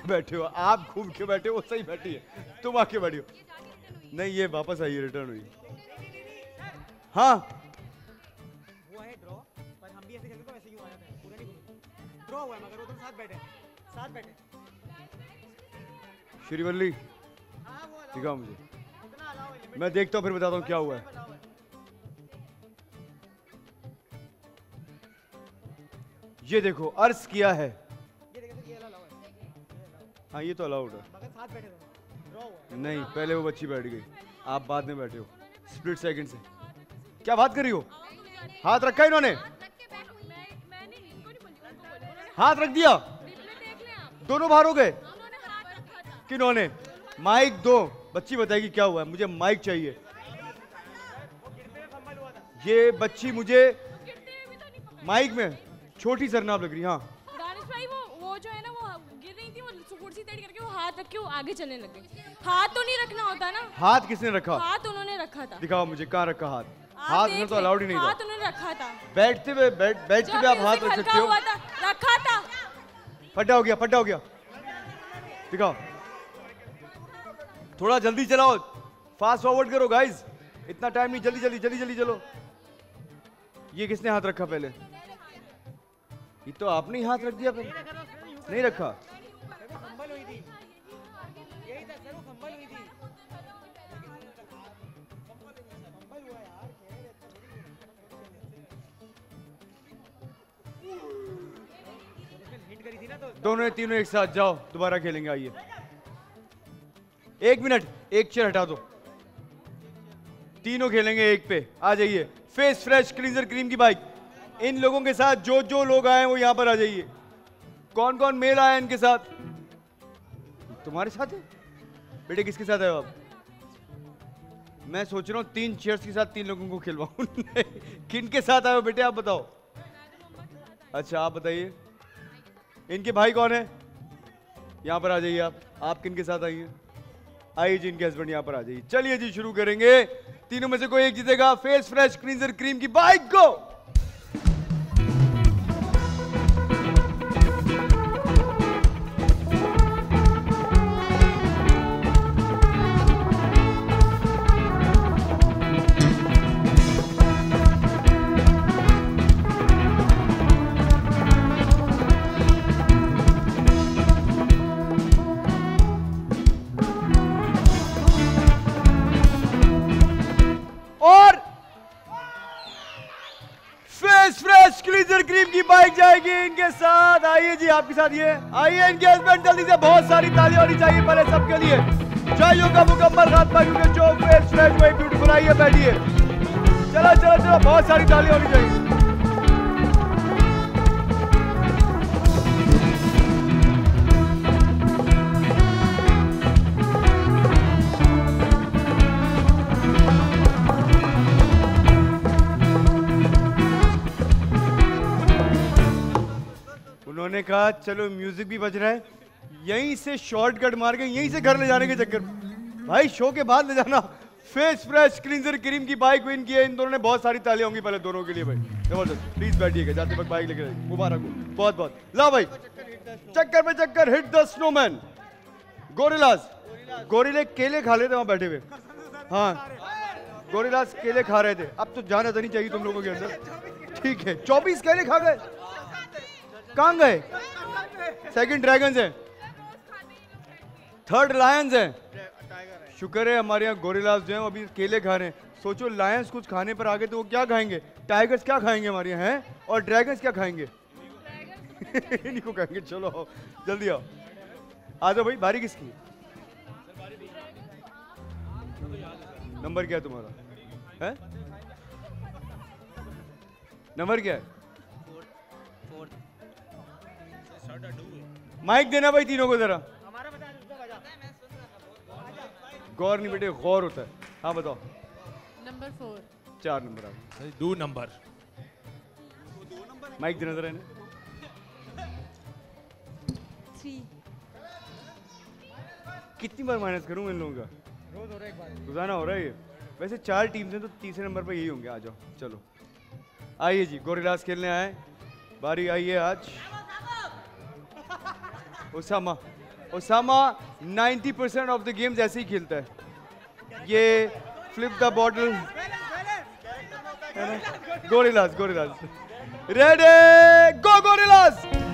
बैठे हो, आप घूम के बैठे हो, वो सही बैठी है, तुम आके बैठी हो। नहीं ये वापस आई, रिटर्न हुई। हाँ वो है ड्रॉ, पर हम भी ऐसे खेलते तो ऐसे ही आ जाते हैं, पूरा नहीं घूमते। ड्रॉ हुआ है मगर वो दोनों साथ बैठे। श्रीवल्ली दिखाओ मुझे, मैं देखता हूँ फिर बताता हूँ क्या हुआ है। ये देखो अर्ज किया है। हाँ ये तो अलाउड है। नहीं पहले वो बच्ची बैठ गई, आप बाद में बैठे हो स्प्लिट सेकंड से। क्या बात कर रही हो? हाथ रखा इन्होंने, हाथ रख दिया, दोनों बाहर हो गए। किन्होंने? माइक दो, बच्ची बताएगी क्या हुआ है, मुझे माइक चाहिए। ये बच्ची मुझे माइक में छोटी सरनाब लग रही। हाँ दानिश भाई वो जो है ना, वो गिर रही थी, वो कुर्सी टेढ़ी करके वो हाथ रख के वो आगे चलने लगे। हाथ तो नहीं रखना होता ना। हाथ किसने रखा? हाथ उन्होंने रखा था। दिखाओ मुझे कहाँ रखा हाथ। हाथ में तो अलाउड ही नहीं था। हाथ उन्होंने रखा था। बैठते हुए बैठते हुए आप हाथ रख सकते हो। रखा था। फटा हो गया, फटा हो गया। दिखाओ, थोड़ा जल्दी चलाओ, फास्ट फॉरवर्ड करो गाइस, इतना टाइम नहीं, जल्दी जल्दी जल्दी जल्दी चलो। ये किसने हाथ रखा पहले? ये तो आपने ही हाथ रख दिया पहले। नहीं रखा। दोनों तीनों एक साथ जाओ, दोबारा खेलेंगे। आइए 1 मिनट, एक चेयर हटा दो, तीनों खेलेंगे एक पे। आ जाइए। फेस फ्रेश क्लींजर क्रीम की बाइक, इन लोगों के साथ जो जो लोग आए वो यहां पर आ जाइए। कौन कौन मेल आया इनके साथ? तुम्हारे साथ है बेटे? किसके साथ है आप? मैं सोच रहा हूँ 3 चेयर्स के साथ 3 लोगों को खिलवाऊं। किन के साथ आए हो बेटे आप बताओ? अच्छा आप बताइए, इनके भाई कौन है? यहाँ पर आ जाइए। आप किन के साथ आई हैं? आइए जी, इनके हस्बैंड यहाँ पर आ जाइए। चलिए जी शुरू करेंगे। तीनों में से कोई एक जीतेगा फेस फ्रेश क्लींजर क्रीम की बाइक को। क्रीम की बाइक जाएगी इनके साथ। आइए जी आपके साथ, ये आइए इनके हस्बैंड जल्दी से। बहुत सारी तालियां होनी चाहिए पहले सबके लिए। चाहिए का मुकम्मल खात्मा, क्योंकि जो फेस फ्रेश वही ब्यूटीफुल। आइए बैठिए। चलो चलो चलो, बहुत सारी तालियां होनी चाहिए। उन्होंने कहा चलो म्यूजिक भी बज रहा है, यहीं से शॉर्टकट मार के यहीं से घर ले जाने के चक्कर। भाई शो के बाद ले जाना। फेस फ्रेश क्लींजर क्रीम की बाइक विन की है। इन दोनों ने बहुत सारी तालियां होंगी पहले दोनों के लिए। भाई जबरदस्त, प्लीज बैठिएगा, जाते वक्त बाइक लेके मुबारक हो बहुत बहुत। ला भाई, चक्कर पे चक्कर, हिट द स्नोमैन। गोरिल्लास, गोरिल्ले केले खा लेते वहां बैठे हुए। हाँ गोरिल्लास केले खा रहे थे। अब तो जाना तो नहीं चाहिए तुम लोगों के अंदर। ठीक है, 24 केले खा गए। कहाँ गए? सेकंड ड्रैगन्स है, थर्ड लायंस है। शुक्र है हमारे यहाँ गोरिल्लास जो हैं अभी केले खा रहे हैं। सोचो लायंस कुछ खाने पर आ गए तो वो क्या खाएंगे? टाइगर्स क्या खाएंगे हमारे यहाँ हैं, और ड्रैगन्स क्या खाएंगे? इन्हीं को खाएंगे। चलो आओ, जल्दी आओ, आ जाओ भाई। बारी किसकी? नंबर क्या है तुम्हारा? है नंबर क्या है? माइक देना भाई तीनों को जरा। गौर नहीं बेटे, गौर होता है। हाँ बताओ। नंबर 4। 4 नंबर आ 2 नंबर। माइक देना जरा। 3। कितनी बार माइनस करूं इन लोगों का? रोज हो रहा है, एक बार रोजाना हो रहा है ये। वैसे 4 टीम्स हैं तो तीसरे नंबर पे यही होंगे। आ जाओ चलो। आइए जी, गोरिल्लास खेलने आए। बारी आई है आज Usama. Osama 90% off the games ऐसे ही खेलता है। ये flip the bottle, gorillas, gorillas, ready go gorillas.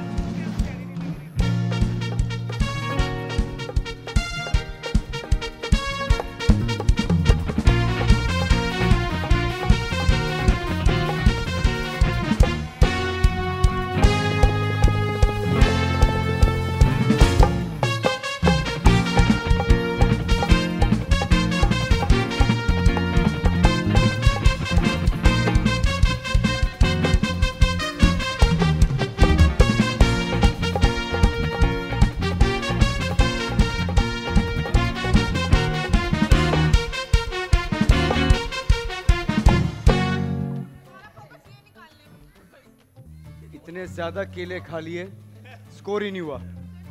इतने ज्यादा केले खा लिए, स्कोर ही नहीं हुआ।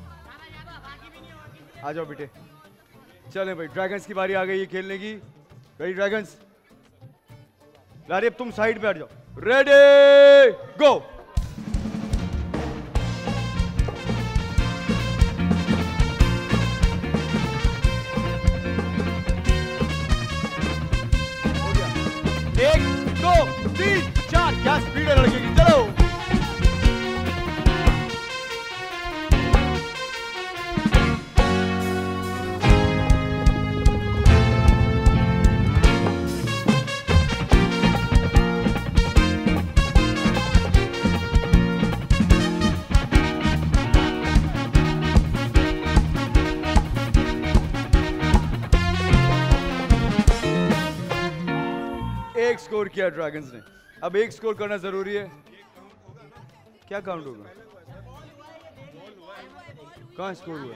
आ जाओ बेटे, चलें भाई, ड्रैगन्स की बारी आ गई है खेलने की। रेडी ड्रैगन्स, लारी अब तुम साइड पे हट जाओ। Ready go. एक दो तीन चार, क्या स्पीड है लड़के की, चलो। एक स्कोर किया ड्रैगन्स ने, अब एक स्कोर करना जरूरी है। क्या काउंट होगा? कहाँ स्कोर हुआ?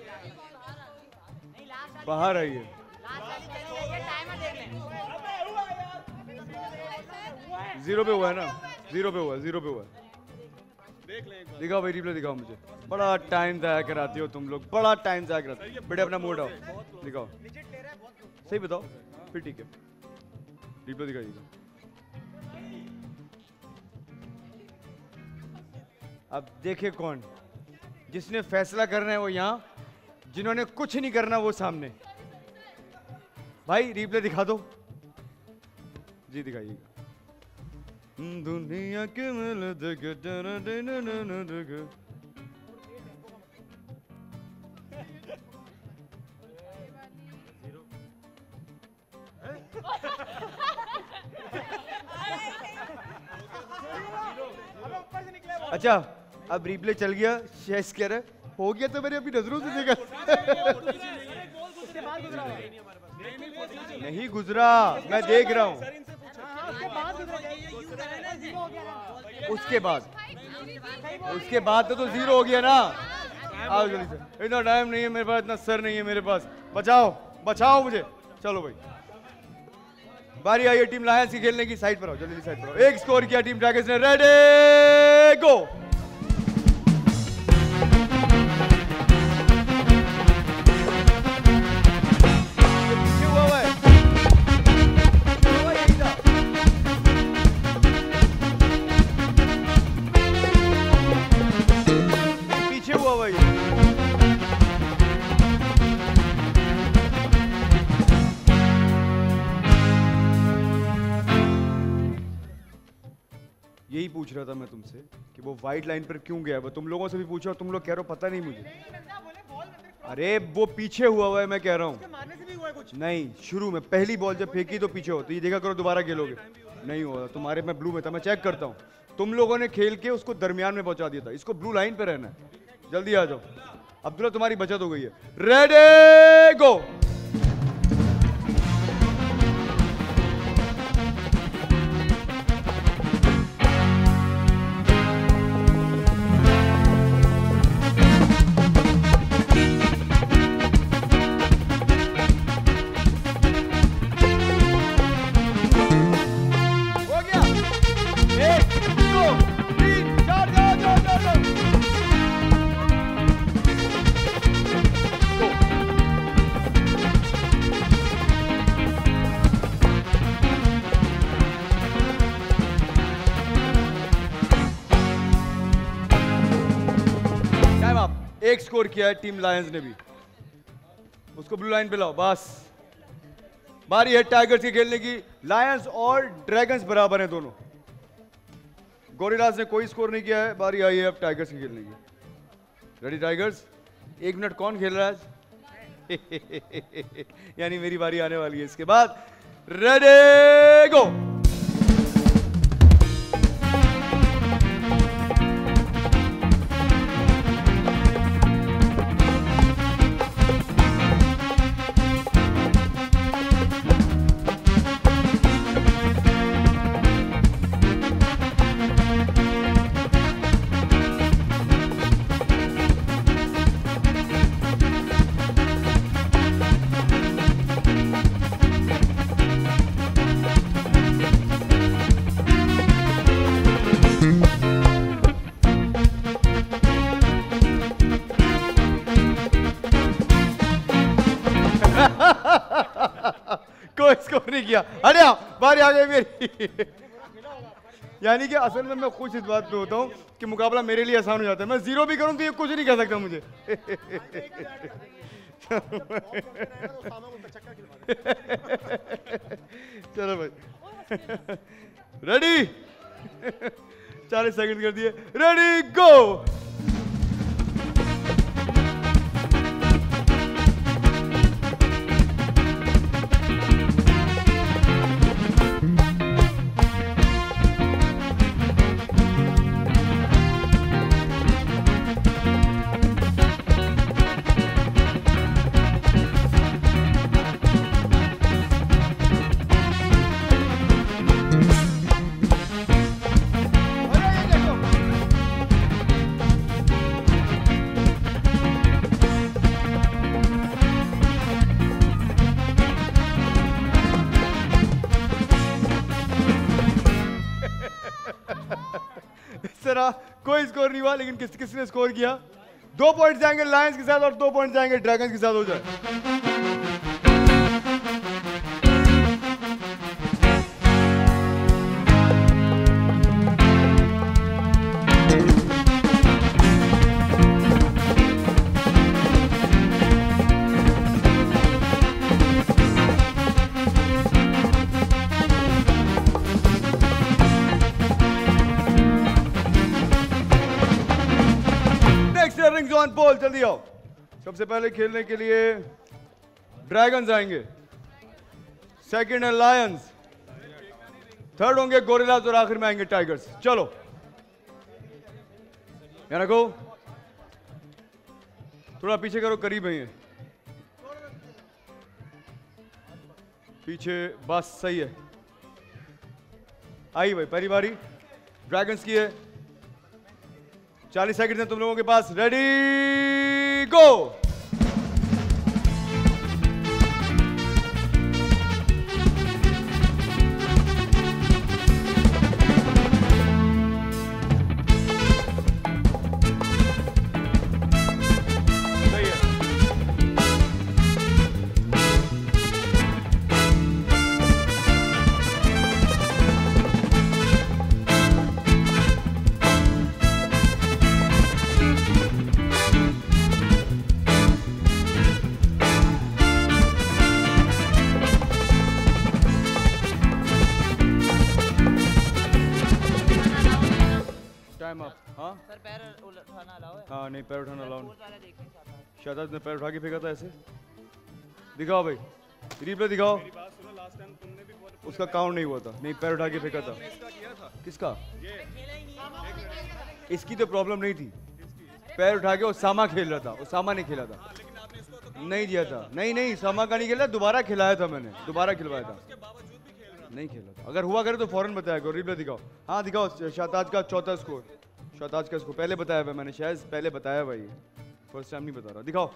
बाहर आई है। जीरो पे हुआ है ना, जीरो पे हुआ, जीरो पे हुआ। दिखाओ भाई, रिप्ले दिखाओ मुझे। बड़ा टाइम जाया कराती हो तुम लोग, बड़ा टाइम जाया कराती हो। बेटे अपना मूड आओ, दिखाओ, सही बताओ, फिर ठीक है। रिप्ले दिखाइएगा। अब देखे कौन, जिसने फैसला करना है वो यहाँ, जिन्होंने कुछ नहीं करना वो सामने। भाई रिप्ले दिखा दो जी, दिखाइएगा। दुनिया के मेले देखे देखे। अच्छा, अब रिप्ले चल गया, शेष कह रहा हो गया तो मैंने अपनी नजरों से देखा। नहीं गुजरा, मैं देख रहा हूँ। उसके बाद तो जीरो हो गया ना। आओ जल्दी से, इतना टाइम नहीं है मेरे पास, इतना सर नहीं है मेरे पास। बचाओ बचाओ मुझे। चलो भाई, बारी आई है टीम लायंस की खेलने की। साइड पर आओ, जल्दी साइड पर आओ। एक स्कोर किया टीम ड्रैगन्स ने। Ready go. पीछे हुआ भाई, यही पूछ रहा था मैं तुमसे कि वो वाइट लाइन पर क्यों गया। वो तुम लोगों से भी पूछा, तुम लोग कह रहे हो पता नहीं मुझे। अरे वो पीछे हुआ है, मैं कह रहा हूँ। नहीं, शुरू में पहली बॉल जब फेंकी तो पीछे हो, तो ये देखा करो दोबारा खेलोगे। नहीं हुआ तुम्हारे, मैं ब्लू में था, मैं चेक करता हूँ। तुम लोगों ने खेल के उसको दरमियान में पहुंचा दिया था। इसको ब्लू लाइन पे रहना है। जल्दी आ जाओ अब्दुल्ला, तुम्हारी बचत हो गई है। Ready go. स्कोर किया है टीम लायंस ने भी। उसको ब्लू लाइन पे लाओ। बस बारी है टाइगर्स की खेलने की। लायंस और ड्रैगन्स बराबर हैं दोनों। गोरिल्लास ने कोई स्कोर नहीं किया है। बारी आई है अब टाइगर्स की खेलने की। Ready tigers? 1 मिनट कौन खेल रहा है आज? यानी मेरी बारी आने वाली है इसके बाद। Ready go. कोई स्कोर नहीं किया। अरे बारी आ गई मेरी। यानी कि असल में मैं खुश इस बात पे होता हूँ कि मुकाबला मेरे लिए आसान हो जाता है। मैं 0 भी करूँ तो ये कुछ नहीं कह सकता मुझे। चलो भाई रेडी? 40 सेकंड कर दिए। Ready go. कोई स्कोर नहीं हुआ, लेकिन किसने स्कोर किया? 2 पॉइंट जाएंगे लायंस के साथ और 2 पॉइंट जाएंगे ड्रैगन्स के साथ। हो जाए ऑन पोल। जल्दी आओ। सबसे पहले खेलने के लिए ड्रैगन्स आएंगे, सेकंड है लायंस, थर्ड होंगे गोरिल्लास और आखिर में आएंगे टाइगर्स। चलो यहाँ रखो, थोड़ा पीछे करो, करीब है ये पीछे, बस सही है। आई भाई पहली बारी ड्रैगन्स की है। 40 सेकंड है तुम लोगों के पास। रेडी गो। हाँ नहीं पैर उठाना अलाउ नहीं। शादाब ने पैर उठा के फेंका था ऐसे। दिखाओ भाई, रिप्ले दिखाओ। उसका काउंट नहीं हुआ था। नहीं पैर उठा के फेंका था। किसका? इसकी तो प्रॉब्लम नहीं थी। पैर उठा के ओसामा खेल रहा था। ओसामा ने खेला था, नहीं दिया था। नहीं ओसामा का नहीं खेला, दोबारा खिलाया था मैंने, दोबारा खिलवाया था, नहीं खेला था। अगर हुआ करे तो फौरन बताया करो। रिप्ले दिखाओ। हाँ दिखाओ। शाहताज का चौथा स्कोर, शाहताज का स्कोर पहले बताया हुआ मैंने, शायद पहले बताया भाई, फर्स्ट टाइम नहीं बता रहा। दिखाओ।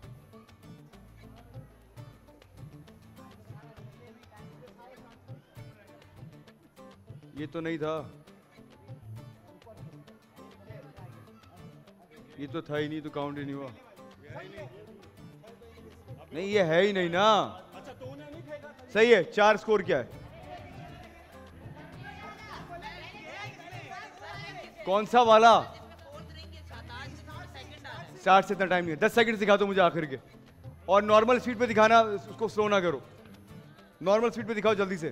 ये तो नहीं था, ये तो था ही नहीं, तो काउंट ही नहीं हुआ। नहीं ये है ही नहीं ना। सही है। 4 स्कोर क्या है? कौन सा वाला? 60 से इतना टाइम नहीं है, 10 सेकंड दिखा दो मुझे आखिर के, और नॉर्मल स्पीड पे दिखाना, उसको स्लो ना करो, नॉर्मल स्पीड पे दिखाओ जल्दी से।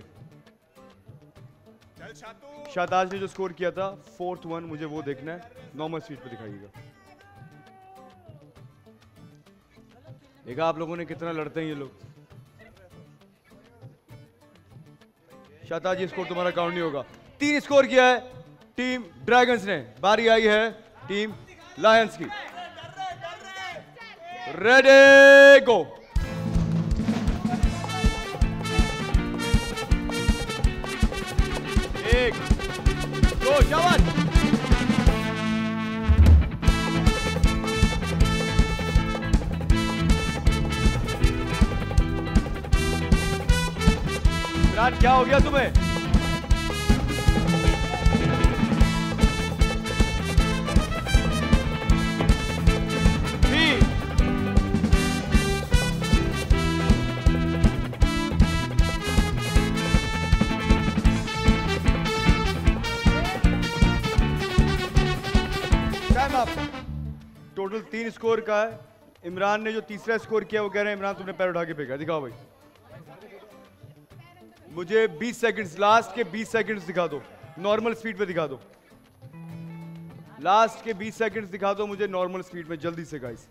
शाहताज ने जो स्कोर किया था 4th 1, मुझे वो देखना है, नॉर्मल स्पीड पे दिखाइएगा। देखा आप लोगों ने कितना लड़ते हैं ये लोग। शाहताज ये स्कोर तुम्हारा काउंट नहीं होगा। 3 स्कोर किया है टीम ड्रैगन्स ने, बारी आई है टीम लायंस की। Ready go. एक दो, शाबाश। विराट क्या हो गया तुम्हें? टोटल 3 स्कोर का है। इमरान ने जो तीसरा स्कोर किया वो कह रहे हैं इमरान तुमने पैर उठा के फेंका। दिखाओ भाई मुझे 20 सेकंड्स, लास्ट के 20 सेकंड्स दिखा दो, नॉर्मल स्पीड पे दिखा दो। लास्ट के 20 सेकंड्स दिखा दो मुझे नॉर्मल स्पीड में, जल्दी से गाइस।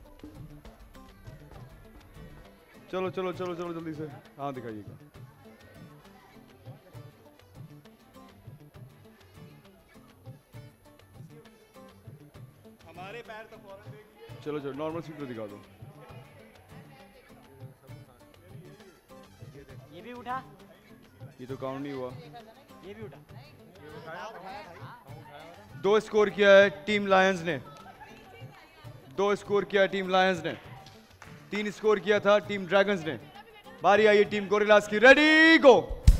चलो चलो चलो चलो जल्दी से, हाँ दिखाइएगा। हमारे पैर तो फौरन देखिए। चलो चलो नॉर्मल स्पीड पे दिखा दो। ये भी उठा, ये तो काउंट नहीं हुआ। ये भी उठा। 2 स्कोर किया है टीम लायंस ने, 2 स्कोर किया टीम लायंस ने, 3 स्कोर किया था टीम ड्रैगन्स ने। बारी आई है टीम गोरिल्लास की। Ready go.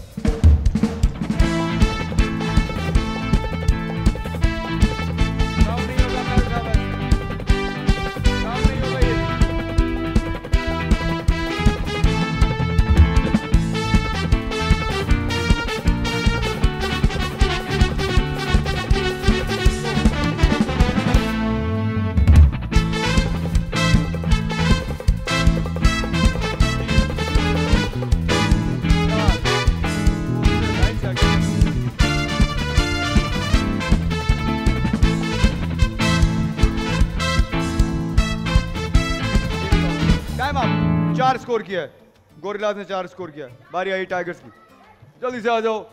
स्कोर किया है गोरिल्लास ने, 4 स्कोर किया है। बारी आई टाइगर्स की, जल्दी से आ जाओ।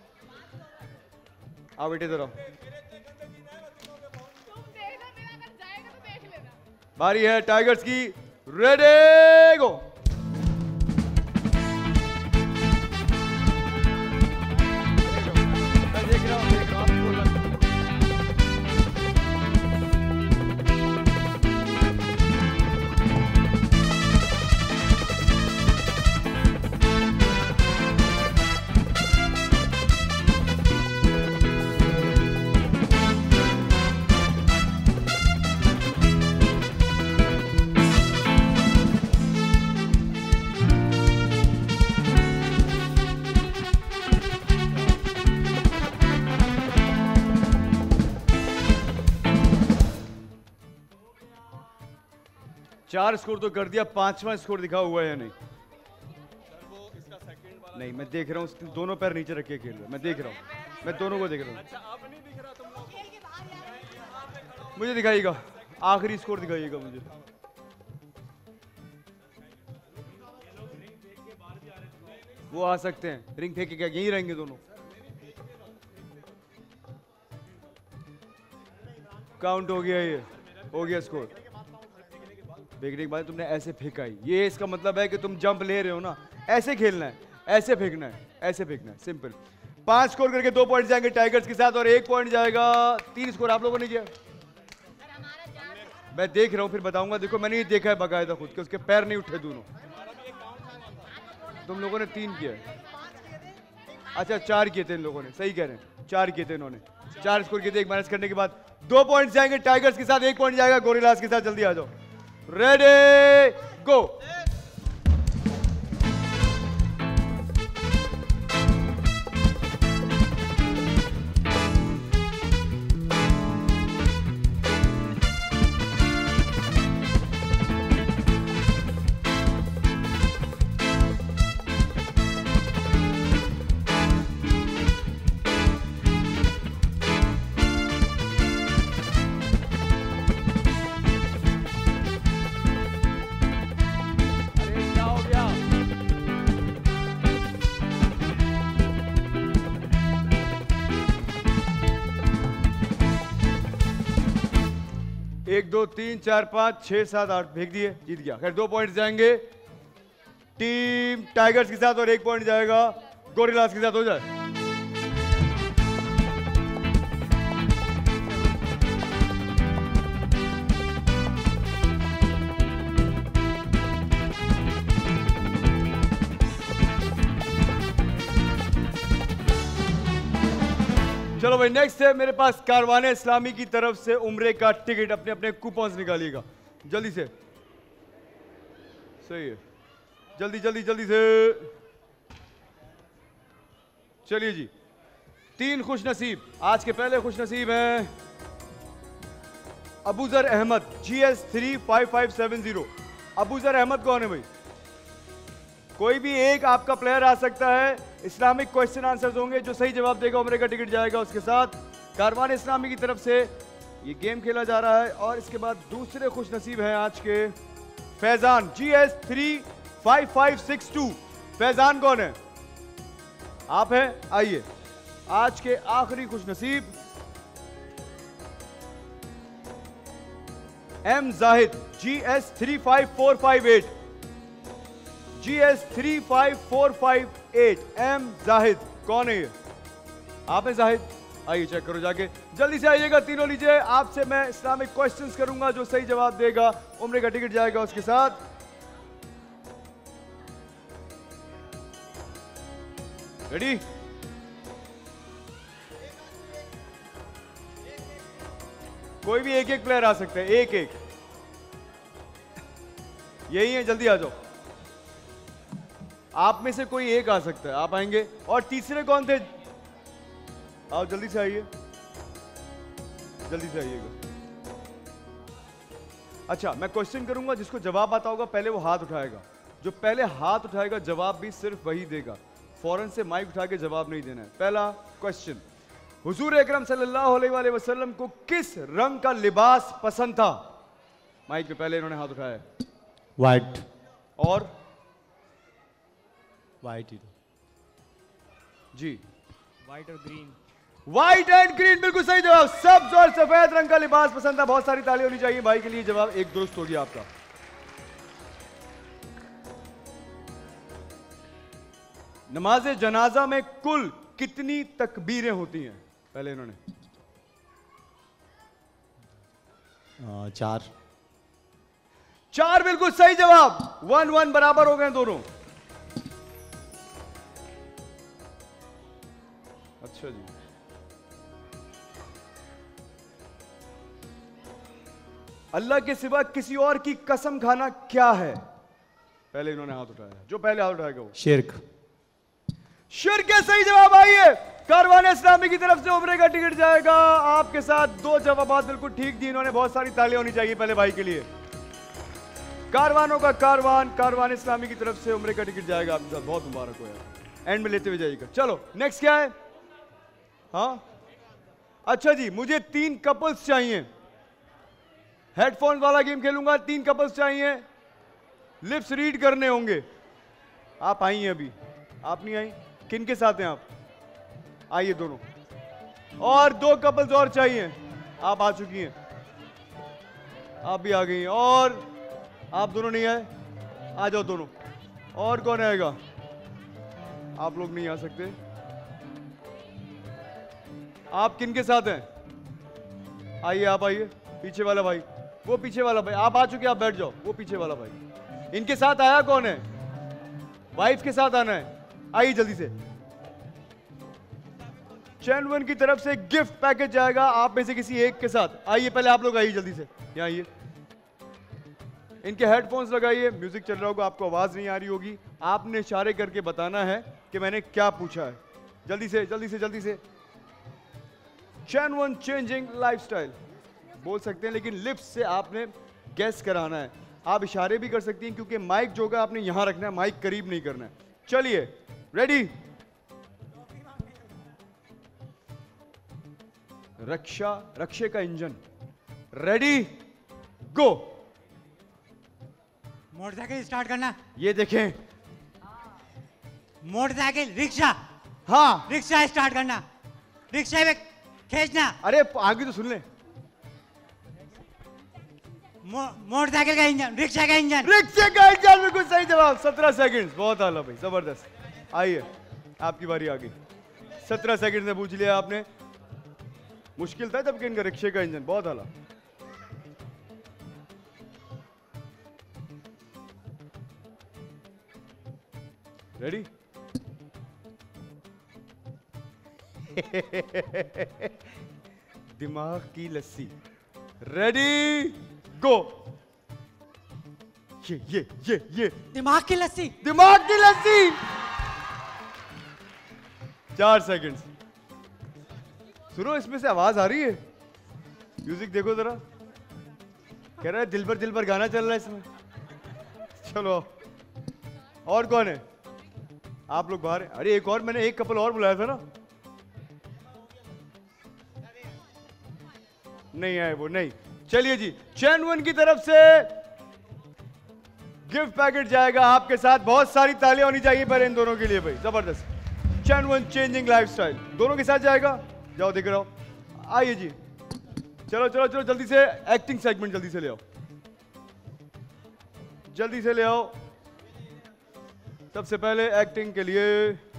आओ बेटे इधर आओ। बारी है टाइगर्स की। Ready go. चार स्कोर तो कर दिया, 5वां स्कोर दिखा हुआ है या नहीं? नहीं, मैं देख रहा हूँ, दोनों पैर नीचे रख के खेल रहा है। मैं देख रहा हूँ, मैं दोनों को देख रहा हूँ। मुझे दिखाइएगा, आखिरी स्कोर दिखाइएगा मुझे। वो आ सकते हैं, रिंग फेंक के क्या यहीं रहेंगे दोनों? काउंट हो गया, ये हो गया स्कोर। देखने के बाद तुमने ऐसे फेंका ही, ये इसका मतलब है कि तुम जंप ले रहे हो ना। ऐसे खेलना है, ऐसे फेंकना है, ऐसे फेंकना है, सिंपल। 5 स्कोर करके 2 पॉइंट जाएंगे टाइगर्स के साथ और 1 पॉइंट जाएगा। 3 स्कोर आप लोगों ने किया। मैं देख रहा हूँ, फिर बताऊंगा। देखो मैंने ये देखा है बाकायदा खुद के, उसके पैर नहीं उठे दोनों। तुम लोगों ने 3 किया, अच्छा 4 किए थे इन लोगों ने, सही कह रहे हैं, 4 किए थे इन्होंने। 4 स्कोर किए थे, 1 माइनस करने के बाद 2 पॉइंट जाएंगे टाइगर्स के साथ, 1 पॉइंट जाएगा गोरिल्लास के साथ। जल्दी आ जाओ, रेडी गो। 1 2 3 4 5 6 7 8 फेंक दिए, जीत गया। खैर 2 पॉइंट जाएंगे टीम टाइगर्स के साथ और 1 पॉइंट जाएगा गोरिल्लास के साथ। हो जाए। चलो भाई नेक्स्ट है मेरे पास कारवाने इस्लामी की तरफ से उम्रे का टिकट। अपने अपने कूपन्स निकालिएगा जल्दी से। सही है, जल्दी जल्दी जल्दी से। चलिए जी, 3 खुश नसीब। आज के पहले खुश नसीब हैं अबूजर अहमद GS35570। अबूजर अहमद कौन है भाई? कोई भी एक आपका प्लेयर आ सकता है। इस्लामिक क्वेश्चन आंसर्स होंगे, जो सही जवाब देगा उम्रे का टिकट जाएगा उसके साथ। कारवान इस्लामी की तरफ से ये गेम खेला जा रहा है। और इसके बाद दूसरे खुश नसीब हैं आज के फैजान GS35562। फैजान कौन है? आप हैं, आइए। आज के आखिरी खुश नसीब M Zahid GS35458। GS35458 M Zahid कौन है ये? आप हैं जाहिद? आइए चेक करो जाके, जल्दी से आइएगा तीनों। लीजिए, आपसे मैं इस्लामिक क्वेश्चंस करूंगा, जो सही जवाब देगा उम्रे का टिकट जाएगा उसके साथ। रेडी? कोई भी एक एक प्लेयर आ सकता है, एक एक। यही है, जल्दी आ जाओ। आप में से कोई एक आ सकता है, आप आएंगे। और तीसरे कौन थे? आओ जल्दी से आइए, जल्दी से आइएगा। अच्छा, मैं क्वेश्चन करूंगा, जिसको जवाब आता होगा पहले वो हाथ उठाएगा। जो पहले हाथ उठाएगा जवाब भी सिर्फ वही देगा, फौरन से माइक उठा के जवाब नहीं देना है। पहला क्वेश्चन, हुजूर अकरम सल्लल्लाहु अलैहि वसल्लम को किस रंग का लिबास पसंद था? माइक पे पहले इन्होंने हाथ उठाया। वाइट। और वाइट ही जी, वाइट और ग्रीन। व्हाइट एंड ग्रीन, बिल्कुल सही जवाब। सब्ज और सफेद रंग का लिबास पसंद था। बहुत सारी ताली होनी चाहिए भाई के लिए। जवाब एक दुरुस्त हो गया आपका। नमाज जनाजा में कुल कितनी तकबीरें होती हैं? पहले इन्होंने 4। 4 बिल्कुल सही जवाब। 1-1 बराबर हो गए दोनों। अच्छा जी, अल्लाह के सिवा किसी और की कसम खाना क्या है? पहले इन्होंने हाथ उठाया। जो पहले हाथ उठाएगा वो शिर्क। शिर्क है सही जवाब। आइए, कारवान इस्लामी की तरफ से उम्रे का टिकट जाएगा आपके साथ। 2 जवाब बिल्कुल ठीक दिए इन्होंने। बहुत सारी तालियां होनी चाहिए पहले भाई के लिए। कारवानों का कारवान, कारवान इस्लामी की तरफ से उम्रे का टिकट जाएगा आपके साथ। बहुत मुबारक हो यार, एंड में लेते हुए जाइएगा। चलो नेक्स्ट क्या है? हाँ अच्छा जी, मुझे 3 कपल्स चाहिए। हेडफोन वाला गेम खेलूंगा। 3 कपल्स चाहिए, लिप्स रीड करने होंगे। आप आई हैं अभी? आप नहीं आई? किन के साथ हैं आप? आइए दोनों। और 2 कपल्स और चाहिए। आप आ चुकी हैं, आप भी आ गई हैं। और आप दोनों नहीं आए? आ जाओ दोनों। और कौन आएगा? आप लोग नहीं आ सकते। आप किन के साथ हैं? आइए, आप आइए। पीछे वाला भाई, वो पीछे वाला भाई, आप आ चुके, आप बैठ जाओ। वो पीछे वाला भाई, इनके साथ आया कौन है? वाइफ के साथ आना है। आइए जल्दी से। चैनवन की तरफ से गिफ्ट पैकेज जाएगा आप में से किसी एक के साथ। आइए, पहले आप लोग आइए जल्दी से, यहाँ आइए। इनके हेडफोन्स लगाइए। म्यूजिक चल रहा होगा, आपको आवाज नहीं आ रही होगी। आपने इशारे करके बताना है कि मैंने क्या पूछा है। जल्दी से जल्दी से जल्दी से। चैनवन चेंजिंग लाइफस्टाइल बोल सकते हैं, लेकिन लिप्स से आपने गेस कराना है। आप इशारे भी कर सकती हैं, क्योंकि माइक जो होगा आपने यहां रखना है, माइक करीब नहीं करना है। चलिए, रेडी? रक्षे का engine, ready go. Motorcycle start करना। ये देखें, मोटरसाइकिल, रिक्शा। हाँ, रिक्शा स्टार्ट करना, रिक्शा में खींचना। अरे आगे तो सुन ले। मोटरसाइकिल का इंजन, रिक्शा का इंजन। रिक्शे का इंजन, बिल्कुल सही जवाब। 17 सेकंड्स, बहुत आला भाई, जबरदस्त। आइए आपकी बारी आ गई। 17 सेकंड में पूछ लिया आपने। मुश्किल था जब कि इनका रिक्शे का इंजन, बहुत आला। रेडी? दिमाग की लस्सी। Ready go. ये दिमाग की लस्सी। दिमाग की लस्सी। 4 सेकंड्स। सुनो, इसमें से आवाज आ रही है। म्यूजिक देखो जरा। कह रहा है दिल पर गाना चल रहा है इसमें। चलो, और कौन है? आप लोग बाहर हैं। अरे एक और, मैंने एक कपल और बुलाया था ना। नहीं आए वो, नहीं। चलिए जी, चैनवन की तरफ से गिफ्ट पैकेट जाएगा आपके साथ। बहुत सारी तालियां होनी चाहिए पर इन दोनों के लिए भाई, जबरदस्त। चैनवन चेंजिंग लाइफस्टाइल दोनों के साथ जाएगा। जाओ देख रहा हूं। आइए जी, चलो चलो चलो, जल्दी से एक्टिंग सेगमेंट जल्दी से ले आओ, जल्दी से ले आओ। सबसे पहले एक्टिंग के लिए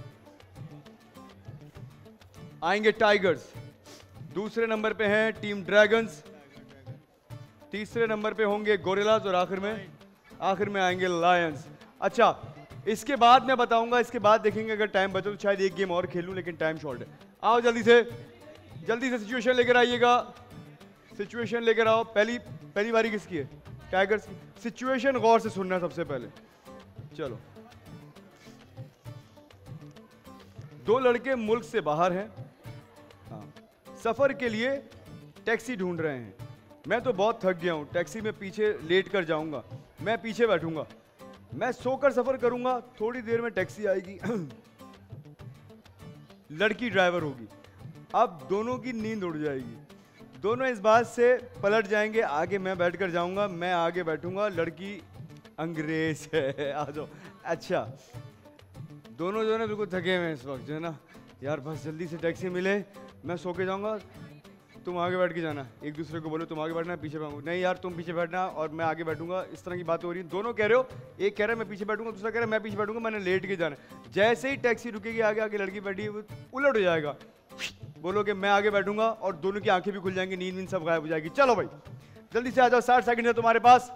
आएंगे टाइगर्स, दूसरे नंबर पे हैं टीम ड्रैगन्स, तीसरे नंबर पे होंगे गोरिल्लाज और आखिर में आएंगे लायंस। अच्छा, इसके बाद मैं बताऊंगा, इसके बाद देखेंगे अगर टाइम बचे तो शायद एक गेम और खेलूं, लेकिन टाइम शॉर्ट है। आओ जल्दी से सिचुएशन लेकर आइएगा। सिचुएशन लेकर आओ। पहली बारी किसकी है? टाइगर्स की। सिचुएशन गौर से सुनना सबसे पहले। चलो, 2 लड़के मुल्क से बाहर हैं, सफर के लिए टैक्सी ढूंढ रहे हैं। मैं तो बहुत थक गया हूं, टैक्सी में पीछे लेट कर जाऊंगा, मैं पीछे बैठूंगा, मैं सोकर सफर करूंगा, थोड़ी देर में टैक्सी आएगी। लड़की ड्राइवर होगी। अब दोनों की नींद उड़ जाएगी, दोनों इस बात से पलट जाएंगे, आगे मैं बैठकर जाऊंगा, मैं आगे बैठूंगा, लड़की अंग्रेज है। आ जाओ। अच्छा, दोनों जो है बिल्कुल थके हुए हैं इस वक्त, जो है ना यार, बस जल्दी से टैक्सी मिले, मैं सो के जाऊंगा, तुम आगे बैठ के जाना। एक दूसरे को बोलो तुम आगे बैठना, पीछे बैठूंगा, नहीं यार तुम पीछे बैठना और मैं आगे बैठूंगा। इस तरह की बातें हो रही हैं, दोनों कह रहे हो, एक कह रहा है मैं पीछे बैठूंगा, दूसरा कह रहा है मैं पीछे बैठूंगा, मैंने लेट के जाना। जैसे ही टैक्सी रुकेगी, आगे आगे लड़की बैठी उलट हो जाएगा, बोलोगे मैं आगे बैठूंगा और दोनों की आंखें भी खुल जाएंगी, नींद वींद सब गायब हो जाएगी। चलो भाई जल्दी से आ जाओ, 60 सेकंड है तुम्हारे पास।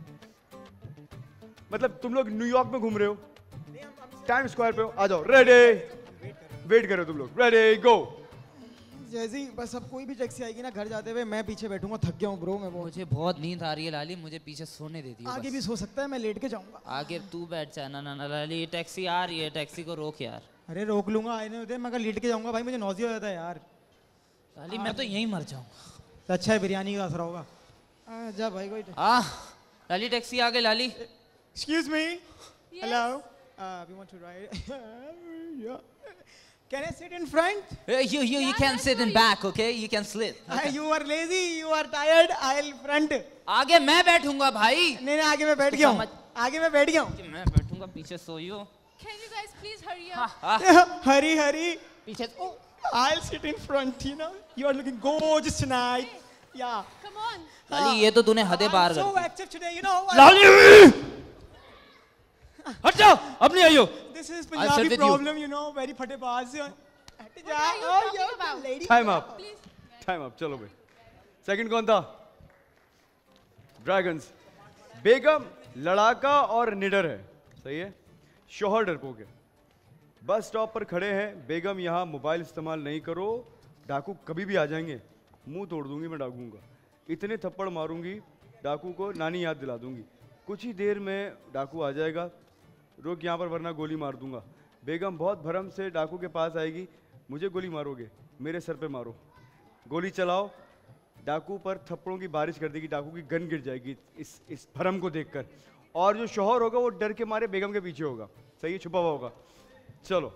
मतलब तुम लोग न्यूयॉर्क में घूम रहे हो, टाइम स्क्वायर पे हो, आ जाओ। रेडी? वेट करो तुम लोग। Ready go. जैसे ही बस अब कोई भी टैक्सी आएगी ना घर जाते हुए, मैं पीछे बैठूंगा, थक गया हूँ ब्रो मैं। मुझे बहुत नींद आ रही है लाली, मुझे पीछे सोने दे दियो। आगे भी सो सकता है, मैं लेट के जाऊंगा। आगे तू बैठ जा। ना ना ना लाली, टैक्सी आ रही है, टैक्सी को रोक यार। अरे रोक लूंगा, आने दे, मगर लेट के जाऊंगा भाई, मुझे नौजिया हो जाता है यार। लाली मैं तो यहीं मर जाऊंगा। तो अच्छा है बिरयानी का असर होगा। जा भाई कोई। लाली टैक्सी आ गई। Lali excuse me, hello, we want to ride. Can I sit in front? You can sit in back, okay? You can sit. You are lazy, you are tired. I'll front. आगे मैं बैठूंगा भाई। नहीं आगे मैं बैठ गया हूँ। आगे मैं बैठ गया हूँ। मैं बैठूंगा, पीछे सोइयो। Can you guys please hurry up? Hurry. पीछे। I'll sit in front. You know, you are looking gorgeous tonight. Yeah. Come on. लाली ये तो तूने हदे पार कर दी। I'm so active today, you know. लाली हट जाओ, अब नहीं आइयो। This is Punjabi problem, you know, very फटेबाज। हट जा। Time up. चलो भाई, सेकंड कौन था? ड्रैगन्स। बेगम लड़ाका और निडर है, सही है, शौहर डरपोक है। बस स्टॉप पर खड़े हैं, बेगम यहाँ मोबाइल इस्तेमाल नहीं करो, डाकू कभी भी आ जाएंगे, मुंह तोड़ दूंगी मैं डाकू का, इतने थप्पड़ मारूंगी डाकू को, नानी याद दिला दूंगी। कुछ ही देर में डाकू आ जाएगा, रुक यहाँ पर वरना गोली मार दूंगा। बेगम बहुत भरम से डाकू के पास आएगी, मुझे गोली मारोगे, मेरे सर पे मारो, गोली चलाओ। डाकू पर थप्पड़ों की बारिश कर देगी, डाकू की गन गिर जाएगी इस भरम को देखकर, और जो शौहर होगा वो डर के मारे बेगम के पीछे होगा, सही है, छुपा हुआ होगा। चलो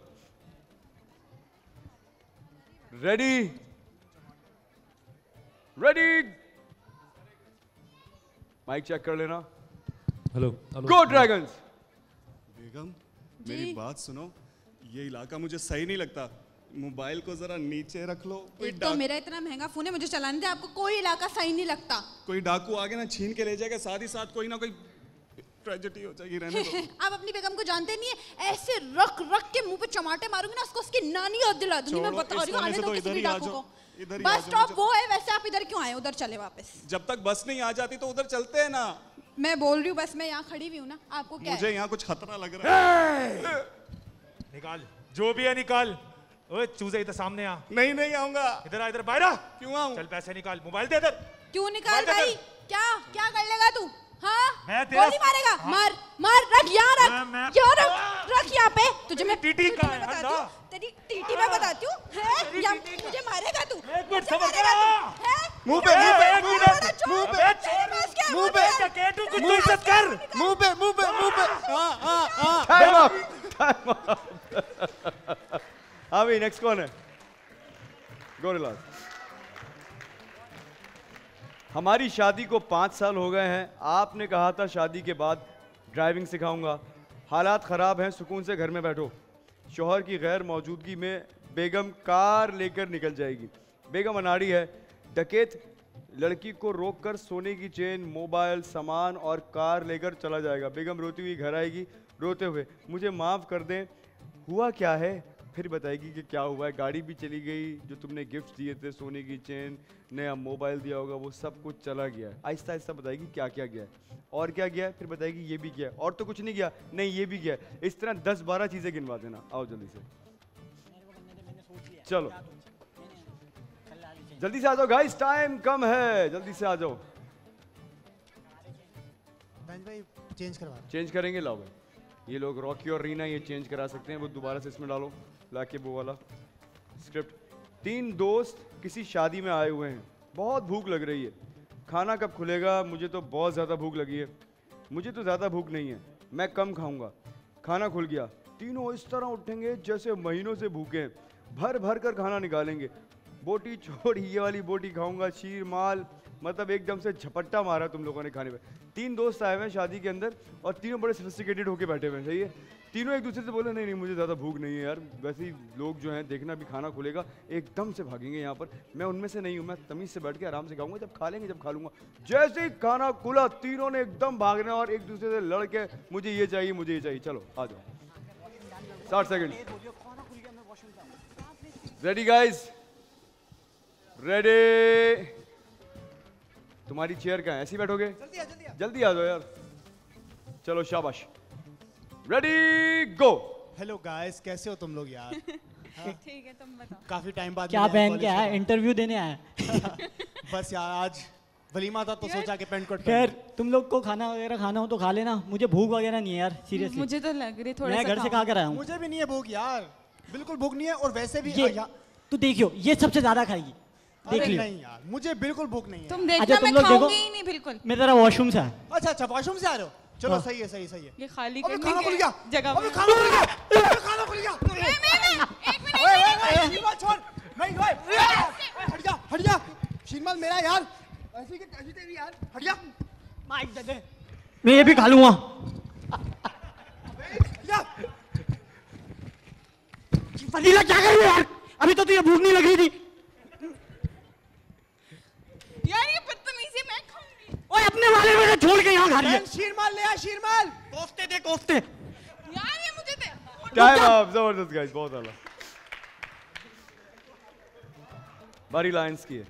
रेडी? माइक चेक कर लेना। हेलो गो ड्रैगन्स। बेगम मेरी बात सुनो, ये इलाका मुझे सही नहीं लगता, मोबाइल को जरा नीचे रख लो। एक तो मेरा इतना महंगा फोन है, मुझे चलाने दे। आपको कोई इलाका सही नहीं लगता। कोई डाकू आगे ना छीन के ले जाएगा, साथ ही साथ कोई ना कोई ट्रेजेडी हो जाएगी। रहने दो। आप अपनी बेगम को जानते नहीं है, ऐसे रख रख के मुंह पे चमाटे मारूंगी ना, उसको उसकी नानी याद दिला दूंगी। मैं बता रही हूँ, आने दो किसी भी डाकू को। बस स्टॉप वो है, वैसे आप इधर क्यों आए? उधर चले वापस। जब तक बस नहीं आ जाती तो उधर चलते हैं ना। मैं बोल रही हूँ, बस मैं यहाँ खड़ी हुई हूँ ना, आपको क्या मुझे यहाँ कुछ खतरा लग रहा है। निकाल जो भी है निकाल। ओए चूजे इधर सामने आ। नहीं नहीं आऊंगा। इधर आ, इधर बाहर आ। क्यों आऊं? चल पैसे निकाल, मोबाइल दे इधर। क्यों निकाल भाई? क्या क्या कर लेगा तू? हाँ? मैं तेरा गोली मारेगा? मार मार, रख यहाँ रख, यहाँ रख, रख यहाँ पे। तुझे मैं टीटी का है बताती हूँ, तेरी टीटी मैं बताती हूँ। मुझे मारेगा तू? एक मिनट सबर करो। मुंह पे मुंह पे मुंह पे मुंह पे केटू कुछ तो इज्जत कर। मुंह पे मुंह पे मुंह पे। हाँ टाइम अप। हाँ भाई नेक्स्ट कौन है? गोरिल्लास। हमारी शादी को 5 साल हो गए हैं। आपने कहा था शादी के बाद ड्राइविंग सिखाऊंगा। हालात ख़राब हैं, सुकून से घर में बैठो। शौहर की गैर मौजूदगी में बेगम कार लेकर निकल जाएगी। बेगम अनाड़ी है। डकैत लड़की को रोककर सोने की चेन, मोबाइल, सामान और कार लेकर चला जाएगा। बेगम रोती हुई घर आएगी, रोते हुए मुझे माफ़ कर दें, हुआ क्या है? फिर बताएगी कि क्या हुआ है। गाड़ी भी चली गई, जो तुमने गिफ्ट दिए थे, सोने की चेन, नया मोबाइल दिया होगा, वो सब कुछ चला गया है। आहिस्ता आहिस्ता बताएगी क्या क्या गया है और क्या गया है। फिर बताएगी ये भी गया है और तो कुछ नहीं गया, नहीं ये भी गया है। इस तरह 10-12 चीज़ें गिनवा देना। आओ जल्दी से, चलो जल्दी से आ जाओ गाइस, टाइम कम है, जल्दी से आ जाओ। भाई चेंज करवा। चेंज करेंगे, लाओ भाई। ये लोग रॉकी और रीना ये चेंज करा सकते हैं। वो दोबारा से इसमें डालो, लाके वो वाला स्क्रिप्ट। 3 दोस्त किसी शादी में आए हुए हैं। बहुत भूख लग रही है। खाना कब खुलेगा? मुझे तो बहुत ज़्यादा भूख लगी है। मुझे तो ज़्यादा भूख नहीं है, मैं कम खाऊंगा। खाना खुल गया। तीनों इस तरह उठेंगे जैसे महीनों से भूखे हैं। भर भर कर खाना निकालेंगे। बोटी छोड़, ये वाली बोटी खाऊंगा, शीर माल, मतलब एकदम से झपट्टा मारा तुम लोगों ने खाने पे। 3 दोस्त आए हुए हैं शादी के अंदर और तीनों बड़े सोफिस्टिकेटेड होके बैठे हुए हैं। सही है? तीनों एक दूसरे से बोले नहीं नहीं मुझे ज़्यादा भूख नहीं है यार। वैसे ही लोग जो हैं देखना भी खाना खुलेगा एकदम से भागेंगे यहाँ पर। मैं उनमें से नहीं हूँ, मैं तमीज़ से बैठ के आराम से खाऊंगा, जब खा लेंगे जब खा लूँगा। जैसे ही खाना खुला तीनों ने एकदम भागना और एक दूसरे से लड़ के मुझे ये चाहिए मुझे ये चाहिए। चलो आ जाओ, 60 सेकेंड। Ready guys? रेडी? तुम्हारी चेयर कहाँ है? ऐसी बैठोगे? जल्दी आ जाओ यार। चलो शाबाश, रेडी गो। हेलो गाइस, कैसे हो तुम लोग यार? ठीक है, तुम बताओ। काफी टाइम बाद क्या पहन के आया? इंटरव्यू देने आया? बस यार आज वलीमा था तो सोचा कि पेंट कोट। खैर तुम लोग को खाना वगैरह खाना हो तो खा लेना, मुझे भूख वगैरह नहीं है यार, सीरियसली। मुझे तो लग रही थोड़ा मैं घर से खा कर आया हूँ। मुझे भी नहीं है भूख यार, बिल्कुल भूख नहीं है। और वैसे भी तू देखियो, ये सबसे ज्यादा खाएगी, देख लियो। नहीं यार, मुझे बिल्कुल भूख नहीं है। तुम देखना, मैं खाऊंगी ही नहीं बिल्कुल। मैं तेरा वॉशरूम से आया। अच्छा वॉशरूम से आ रहे हो? चलो हाँ। सही है सही है। ये खाली अबे खाना खुल गया, जगह अबे खाना खुल गया, खाना खुल गया। एक मिनट शीरमाल छोड़, नहीं हट जा हट जा। शीरमाल मेरा यार, ऐसी के कैसी तेरी यार, हट जा। माइक दे दे, मैं ये भी खा लूंगा। फजीला क्या कर रही है यार? अभी तो तुझे भूख नहीं लग रही थी यार। ये बदतमीजी मैं खाऊंगी। ओए अपने वाले में छोड़ के यहाँ खा रही है। शीरमाल ले आ, शीरमाल। कोफ्ते दे कोफ्ते। यार ये मुझे दे। Time up. जबरदस्त गाइस, बहुत आला। बारी लायंस की है।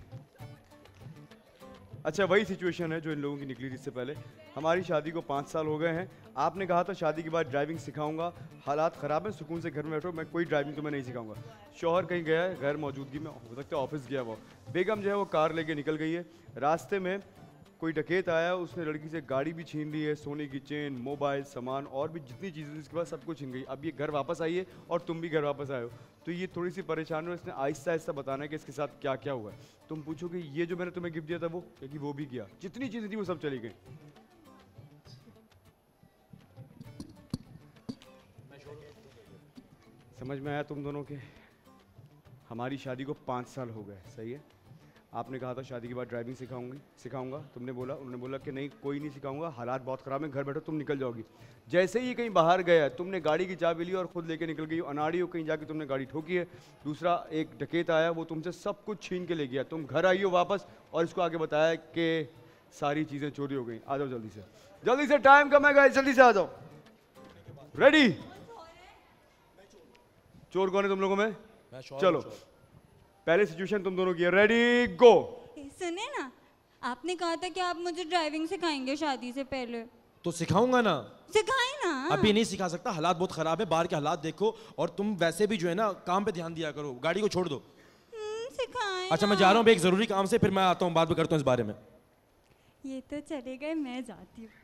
अच्छा वही सिचुएशन है जो इन लोगों की निकली थी इससे पहले। हमारी शादी को 5 साल हो गए हैं। आपने कहा था शादी के बाद ड्राइविंग सिखाऊंगा। हालात ख़राब हैं, सुकून से घर में बैठो, मैं कोई ड्राइविंग तुम्हें नहीं सिखाऊंगा। शौहर कहीं गया है, गैर मौजूदगी में, हो सकता है ऑफिस गया वो। बेगम जो है वो कार लेके निकल गई है। रास्ते में कोई डकैत आया, उसने लड़की से गाड़ी भी छीन ली है, सोने की चेन, मोबाइल, सामान और भी जितनी चीज़ें इसके पास सब कुछ छीन गई। अब ये घर वापस आई है और तुम भी घर वापस आए हो, तो ये थोड़ी सी परेशान हो। इसने आहिस्ता आहिस्ता बताना है कि इसके साथ क्या क्या हुआ है। तुम पूछोगे ये जो मैंने तुम्हें गिफ्ट दिया था वो, क्योंकि वो भी गया, जितनी चीज़ें थी वो सब चली गई। समझ में आया तुम दोनों के? हमारी शादी को 5 साल हो गए, सही है? आपने कहा था शादी के बाद ड्राइविंग सिखाऊंगा, तुमने बोला, उन्होंने बोला कि नहीं कोई नहीं सिखाऊंगा, हालात बहुत ख़राब हैं, घर बैठो तुम निकल जाओगी। जैसे ही कहीं बाहर गया, तुमने गाड़ी की चाबी ली और खुद लेके निकल गई, अनाड़ी हो कहीं जाके तुमने गाड़ी ठोकी है। दूसरा एक डकैत आया, वो तुमसे सब कुछ छीन के ले गया, तुम घर आई हो वापस और इसको आगे बताया कि सारी चीज़ें चोरी हो गई। आ जाओ जल्दी से टाइम कम है, जल्दी से आ जाओ। रेडी? चोर कौन है तुम लोगों में? चलो पहले सिचुएशन तुम दोनों की है, रेडी गो। सुने ना, आपने कहा था कि आप मुझे ड्राइविंग सिखाएंगे शादी से पहले। तो सिखाऊंगा ना। सिखाए ना। अभी नहीं सिखा सकता, हालात बहुत खराब है, बाहर के हालात देखो, और तुम वैसे भी जो है ना काम पे ध्यान दिया करो, गाड़ी को छोड़ दो। सिखाए। अच्छा मैं जा रहा हूँ एक जरूरी काम से, फिर मैं आता हूँ, बात भी करता हूँ इस बारे में। ये तो चले गए, मैं जाती हूँ।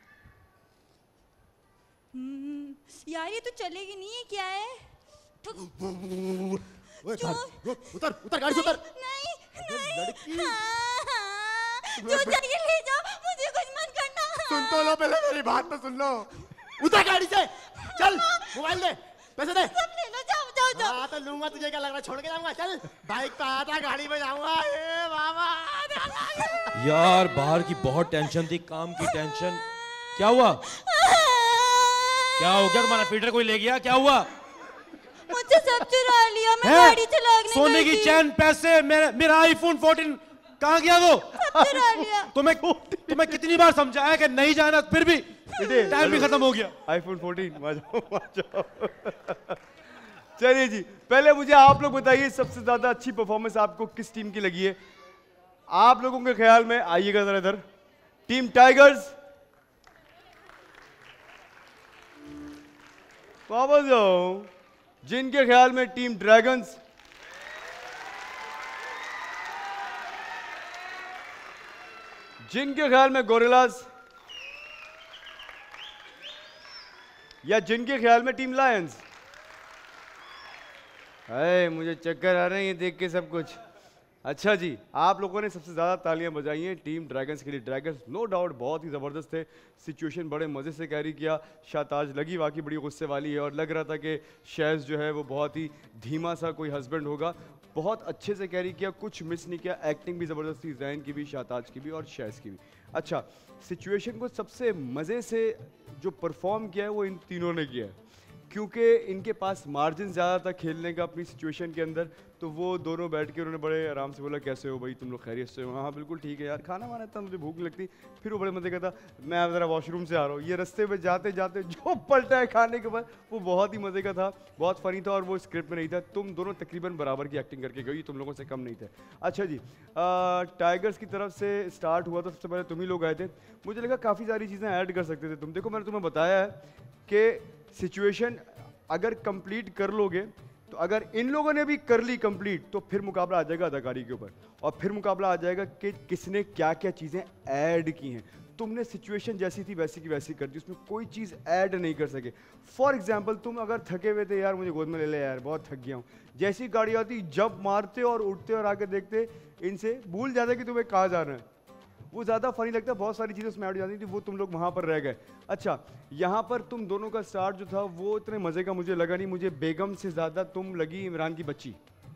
यार ये तो चलेगी नहीं है, क्या है? उतर गाड़ी से उतर। नहीं लड़की। जो चाहिए ले जाओ, मुझे कुछ मत करना। सुन तो लो, पहले मेरी बात तो सुन लो। उतर गाड़ी से, चल मोबाइल दे, पैसे दे। सब ले लो, जाओ। हाँ तो लूंगा, तुझे क्या लग रहा है छोड़ के जाऊंगा? चल बाइक पे आया था, गाड़ी में जाऊंगा। ए बाबा यार बाहर की बहुत टेंशन थी, काम की टेंशन। क्या हुआ? क्या हो गया? तुम्हारा फीडर कोई ले गया? क्या हुआ? मुझे सब चुरा लिया, मैं गाड़ी चलाने सोने की चैन, पैसे, मेरा आईफोन 14 कहाँ गया? वो सब चुरा लिया। तुम्हें कितनी बार समझाया कि नहीं जाना, फिर भी टाइम भी खत्म हो गया। आईफोन 14 आ जाओ। चलिए जी, पहले मुझे आप लोग बताइए सबसे ज्यादा अच्छी परफॉर्मेंस आपको किस टीम की लगी है? आप लोगों के ख्याल में आइएगा जरा इधर। टीम टाइगर्स, वापस जाओ। जिनके ख्याल में टीम ड्रैगन्स, जिनके ख्याल में गोरिल्लास, या जिनके ख्याल में टीम लायंस। मुझे चक्कर आ रहे हैं ये देख के सब कुछ। अच्छा जी, आप लोगों ने सबसे ज़्यादा तालियां बजाई हैं टीम ड्रैगन्स के लिए। ड्रैगन्स नो डाउट बहुत ही ज़बरदस्त थे, सिचुएशन बड़े मज़े से कैरी किया। शाताज लगी वाकई बड़ी गुस्से वाली है, और लग रहा था कि शैज़ जो है वो बहुत ही धीमा सा कोई हस्बैंड होगा। बहुत अच्छे से कैरी किया, कुछ मिस नहीं किया। एक्टिंग भी ज़बरदस्त थी, जैन की भी, शाताज की भी और शैज़ की भी। अच्छा, सिचुएशन को सबसे मज़े से जो परफॉर्म किया है वो इन तीनों ने किया है, क्योंकि इनके पास मार्जिन ज़्यादा था खेलने का अपनी सिचुएशन के अंदर। तो वो दोनों बैठ के उन्होंने बड़े आराम से बोला कैसे हो भाई, तुम लोग खैरियत से हो? हाँ बिल्कुल ठीक है यार, खाना वाना था, मुझे भूख लगती। फिर वो बड़े मज़े का था, मैं ज़रा वॉशरूम से आ रहा हूँ। ये रास्ते में जाते जाते जो पलटा है खाने के बाद, वो बहुत ही मज़े का था, बहुत फ़नी था, और वो स्क्रिप्ट में नहीं था। तुम दोनों तकरीबन बराबर की एक्टिंग करके गई, तुम लोगों से कम नहीं थे। अच्छा जी, टाइगर्स की तरफ से स्टार्ट हुआ था, सबसे पहले तुम ही लोग आए थे। मुझे लगा काफ़ी सारी चीज़ें ऐड कर सकते थे तुम। देखो मैंने तुम्हें बताया है कि सिचुएशन अगर कंप्लीट कर लोगे, तो अगर इन लोगों ने भी कर ली कंप्लीट, तो फिर मुकाबला आ जाएगा अदाकारी के ऊपर, और फिर मुकाबला आ जाएगा कि किसने क्या क्या चीज़ें ऐड की हैं। तुमने सिचुएशन जैसी थी वैसी की वैसी कर दी, उसमें कोई चीज़ ऐड नहीं कर सके। फॉर एग्जाम्पल, तुम अगर थके हुए थे, यार मुझे गोद में ले ले यार, बहुत थक गया हूँ, जैसी गाड़ी आती जब मारते और उठते और आके देखते, इनसे भूल जाते कि तुम्हें कहाँ जाना है। वो ज़्यादा फनी लगता है, बहुत सारी चीज़ें उसमें ऐड हो जाती थी, वो तुम लोग वहाँ पर रह गए। अच्छा, यहाँ पर तुम दोनों का स्टार्ट जो था वो इतने मज़े का मुझे लगा नहीं। मुझे बेगम से ज़्यादा तुम लगी इमरान की बच्ची।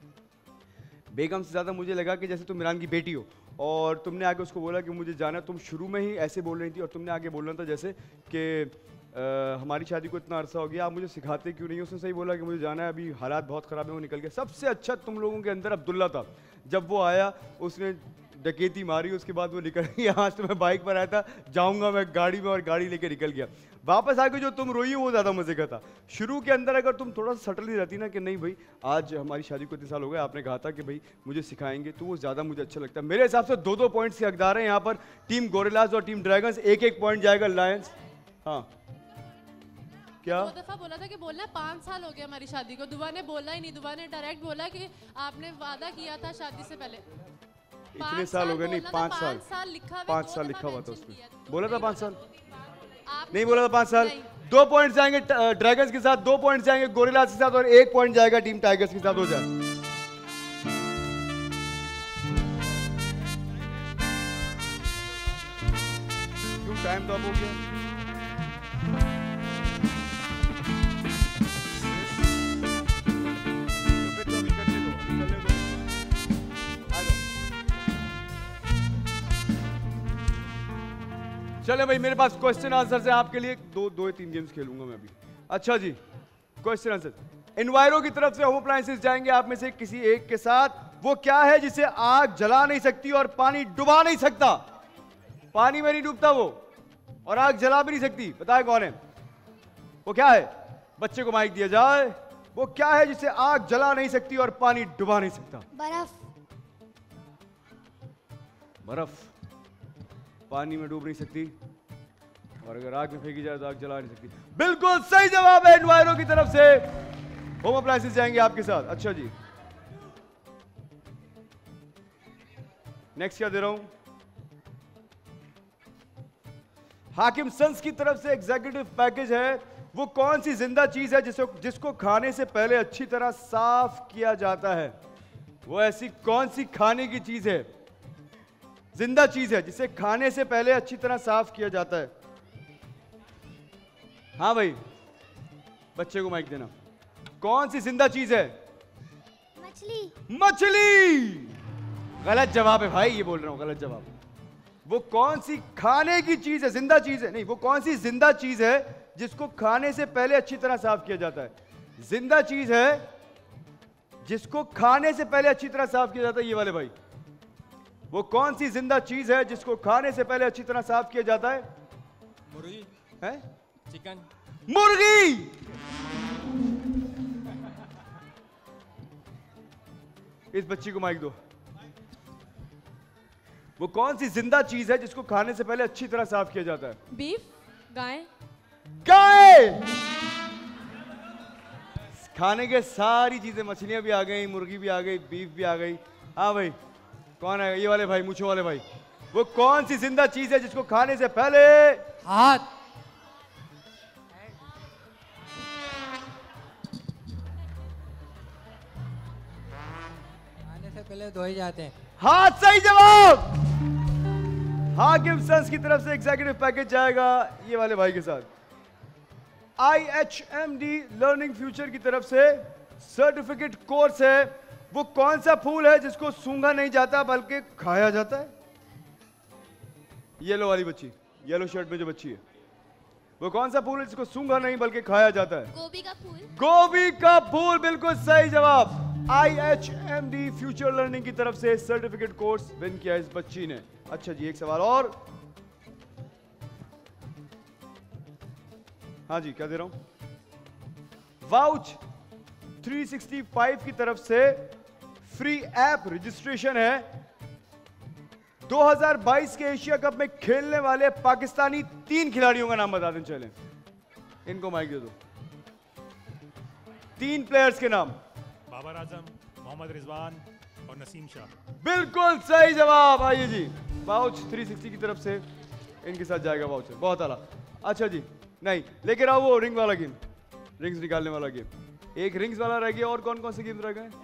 बेगम से ज़्यादा मुझे लगा कि जैसे तुम इमरान की बेटी हो, और तुमने आगे उसको बोला कि मुझे जाना। तुम शुरू में ही ऐसे बोल रही थी, और तुमने आगे बोलना था जैसे कि हमारी शादी को इतना अरसा हो गया, आप मुझे सिखाते क्यों नहीं? उसने सही बोला कि मुझे जाना है, अभी हालात बहुत ख़राब है, वो निकल गया। सबसे अच्छा तुम लोगों के अंदर अब्दुल्ला था, जब वो आया उसने डकैती मारी, उसके बाद वो निकल गया। आज तो मैं बाइक पर आया था, जाऊंगा मैं गाड़ी में, और गाड़ी लेके निकल गया। वापस आके जो तुम रोई वो ज़्यादा मज़े का था। शुरू के अंदर अगर तुम थोड़ा सा सटल ही रहती ना कि नहीं भाई आज हमारी शादी को इतने साल हो गए, आपने कहा था कि भाई मुझे सिखाएंगे, तो वो ज़्यादा मुझे अच्छा लगता है। मेरे हिसाब से 2-2 पॉइंट्स के हकदार हैं यहाँ पर टीम गोरिल्लास और टीम ड्रैगन्स। 1-1 पॉइंट जाएगा लायंस। हाँ क्या? 2 दफा बोला था कि बोलना 5 साल हो गए हमारी शादी को। दुआ ने बोला ही नहीं, दुआ ने डायरेक्ट बोला कि आपने वादा किया था शादी से पहले। इतने साल हो गए? नहीं, 5 साल। 5 साल लिखा हुआ था उसमें, बोला था 5 साल नहीं बोला था 5 साल। 2 पॉइंट जाएंगे ड्रैगन्स के साथ, 2 पॉइंट जाएंगे गोरिल्लास के साथ, और 1 पॉइंट जाएगा टीम टाइगर्स के साथ। हो जाए क्यों, टाइम तो अब हो गया। चले भाई, मेरे पास क्वेश्चन आंसर है आपके लिए। दो या तीन गेम्स खेलूंगा मैं अभी। अच्छा जी, क्वेश्चन आंसर। एनवायरो की तरफ से होम अप्लायंसेस जाएंगे आप में से किसी एक के साथ। वो क्या है जिसे आग जला नहीं सकती और पानी डुबा नहीं सकता? पानी में नहीं डूबता वो, और आग जला भी नहीं सकती। बताए कौन है वो? क्या है? बच्चे को माइक दिया जाए। वो क्या है जिसे आग जला नहीं सकती और पानी डुबा नहीं सकता? बर्फ। बर्फ पानी में डूब नहीं सकती, और अगर आग में फेंकी जाए तो आग जला नहीं सकती। बिल्कुल सही जवाब है। एनवायरो की तरफ से होम अप्लायंसेस जाएंगे आपके साथ। अच्छा जी, नेक्स्ट क्या दे रहा हूं? हाकिम सन्स की तरफ से एग्जीक्यूटिव पैकेज है। वो कौन सी जिंदा चीज है जिसको खाने से पहले अच्छी तरह साफ किया जाता है? वो ऐसी कौन सी खाने की चीज है, जिंदा चीज है, जिसे खाने से पहले अच्छी तरह साफ किया जाता है? हाँ भाई, बच्चे को माइक देना। कौन सी जिंदा चीज है? मछली। मछली। गलत जवाब है भाई, ये बोल रहा हूं गलत जवाब। वो कौन सी खाने की चीज है, जिंदा चीज है नहीं, वो कौन सी जिंदा चीज है जिसको खाने से पहले अच्छी तरह साफ किया जाता है? जिंदा चीज है जिसको खाने से पहले अच्छी तरह साफ किया जाता है, ये वाले भाई। वो कौन सी जिंदा चीज है जिसको खाने से पहले अच्छी तरह साफ किया जाता है? मुर्गी है? चिकन। मुर्गी। इस बच्ची को माइक दो। वो कौन सी जिंदा चीज है जिसको खाने से पहले अच्छी तरह साफ किया जाता है? बीफ। गाय। गाय। खाने के सारी चीजें, मछलियां भी आ गई, मुर्गी भी आ गई, बीफ भी आ गई। हाँ भाई, कौन है? ये वाले भाई, मूंछों वाले भाई। वो कौन सी जिंदा चीज है जिसको खाने से पहले? हाथ। खाने से पहले धोए जाते हैं। हाथ। सही जवाब। हाकिम सन्स की तरफ से एग्जीक्यूटिव पैकेज जाएगा ये वाले भाई के साथ। IHMD लर्निंग फ्यूचर की तरफ से सर्टिफिकेट कोर्स है। वो कौन सा फूल है जिसको सूंघा नहीं जाता बल्कि खाया जाता है? येलो वाली बच्ची, येलो शर्ट में जो बच्ची है, वो कौन सा फूल है जिसको सूंघा नहीं बल्कि खाया जाता है? गोभी का फूल। गोभी का फूल। बिल्कुल सही जवाब। IHMD फ्यूचर लर्निंग की तरफ से सर्टिफिकेट कोर्स विन किया इस बच्ची ने। अच्छा जी, एक सवाल और। हाँ जी, क्या दे रहा हूं? वाउच 365 की तरफ से फ्री ऐप रजिस्ट्रेशन है। 2022 के एशिया कप में खेलने वाले पाकिस्तानी 3 खिलाड़ियों का नाम बता दें। चलें, इनको माइक दे दो। 3 प्लेयर्स के नाम। बाबर आजम, मोहम्मद रिजवान और नसीम शाह। बिल्कुल सही जवाब। आइए जी, वाउच 360 की तरफ से इनके साथ जाएगा वाउचर। बहुत आला। अच्छा जी, नहीं लेके आओ वो रिंग वाला गेम, रिंग्स निकालने वाला गेम। एक रिंग्स वाला रह गया, और कौन कौन से गेम रह गए?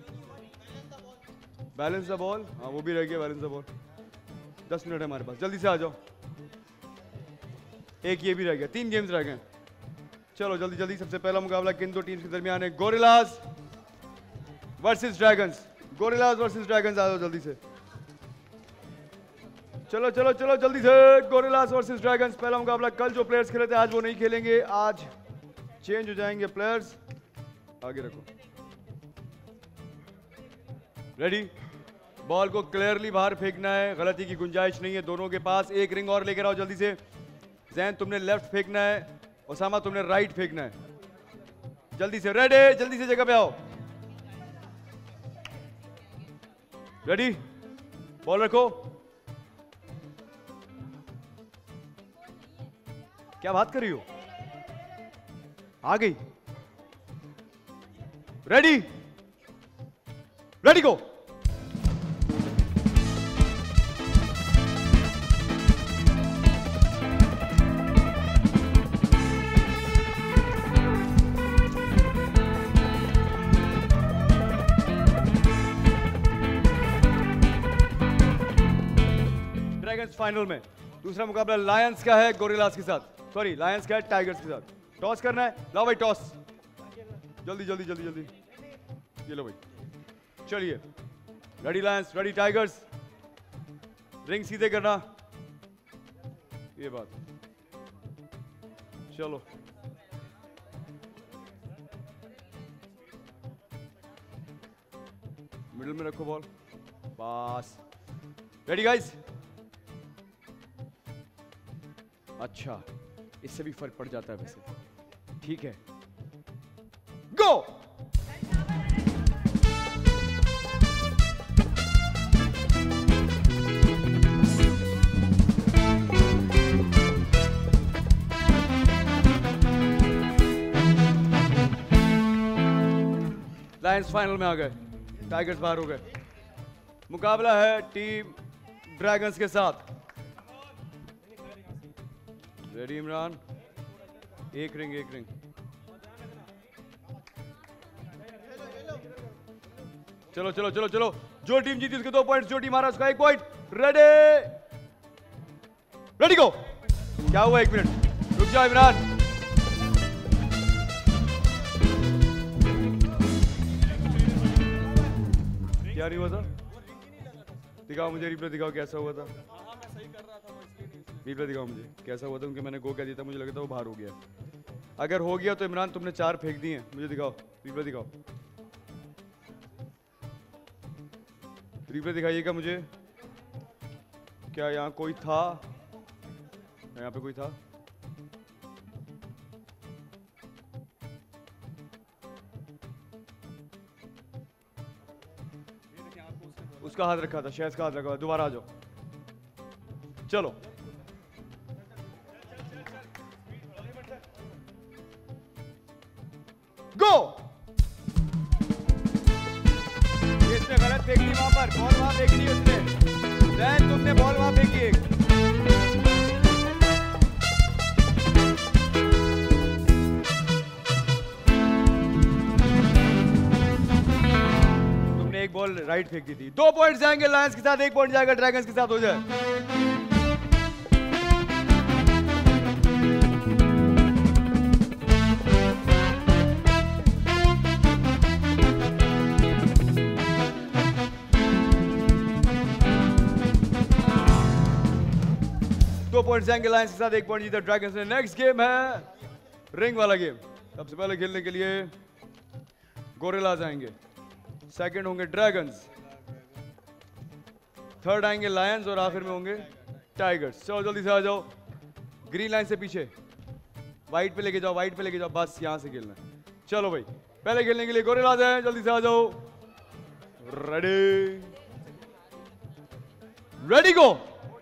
बैलेंस द बॉल, हाँ वो भी रह गया, बैलेंस द बॉल। 10 मिनट है हमारे पास, जल्दी से आ जाओ। एक ये भी रह गया, 3 गेम्स रह गए। चलो जल्दी जल्दी। सबसे पहला मुकाबला किन 2 टीम्स के दरमियान है? Gorillas versus dragons. Gorillas versus dragons, आ जाओ जल्दी से। चलो चलो चलो जल्दी से। गोरिल्लास वर्सेस ड्रैगन्स पहला मुकाबला। कल जो प्लेयर्स खेले थे आज वो नहीं खेलेंगे, आज चेंज हो जाएंगे प्लेयर्स। आगे रखो। रेडी? बॉल को क्लियरली बाहर फेंकना है, गलती की गुंजाइश नहीं है दोनों के पास। एक रिंग और लेकर आओ जल्दी से। जैन तुमने लेफ्ट फेंकना है, ओसामा तुमने राइट फेंकना है। जल्दी से। रेडी? जल्दी से जगह पे आओ। रेडी? बॉल रखो। क्या बात कर रही हो? आ गई। Ready? Ready go. Dragons final में। दूसरा मुकाबला लायंस का है गोरिल्लास के साथ। सॉरी, लायंस का है टाइगर्स के साथ। टॉस करना है। लाओ भाई टॉस, जल्दी जल्दी जल्दी जल्दी। ये लो भाई, चलिए। Ready lions, ready tigers. Ring सीधे करना। ये बात। चलो मिडिल में रखो बॉल, पास। Ready guys? अच्छा, इससे भी फर्क पड़ जाता है वैसे। ठीक है, गो। लायंस फाइनल में आ गए, टाइगर्स बाहर हो गए। मुकाबला है टीम ड्रैगन्स के साथ। रेडी इमरान? एक रिंग, एक रिंग। चलो चलो चलो चलो, जो टीम जीती उसके 2 पॉइंट्स, जो टीम हारा उसका 1 पॉइंट। रेडी रेडी गो। क्या हुआ? 1 मिनट रुक जाओ इमरान। क्या नहीं हुआ था? दिखाओ मुझे, रिप्ले दिखाओ कैसा हुआ था। रिप्ले दिखाओ मुझे कैसा हुआ था, क्योंकि मैंने गो कह दिया था, मुझे लगा था वो बाहर हो गया। अगर हो गया तो इमरान तुमने 4 फेंक दिए हैं। मुझे दिखाओ, रिप्ले दिखाओ, रिप्ले दिखाइएगा मुझे। क्या यहाँ कोई था? यहाँ पे कोई था? उसका हाथ रखा था, शहज का हाथ रखा था। दोबारा आ जाओ, चलो। गो। इसने गलत फेंक दी, वहां पर बॉल वहां फेंकनी उसने। जैन तुमने बॉल वहां फेंकी एक। एक बॉल राइट फेंक दी थी। 2 पॉइंट जाएंगे लायंस के साथ, 1 पॉइंट जाएगा ड्रैगन्स के साथ। हो जाए दो पॉइंट जाएंगे लायंस के साथ, 1 पॉइंट जीता ड्रैगन्स ने। नेक्स्ट गेम है रिंग वाला गेम। सबसे पहले खेलने के लिए गोरिल्लास आएंगे, सेकंड होंगे ड्रैगन्स, थर्ड आएंगे लायंस और आखिर में होंगे टाइगर्स। चलो जल्दी से आ जाओ, ग्रीन लाइन से पीछे, वाइट पे लेके जाओ, वाइट पे लेके जाओ, बस यहां से खेलना है। चलो भाई, पहले खेलने के लिए गोरिल्लास हैं, जल्दी से आ जाओ। Ready ready go.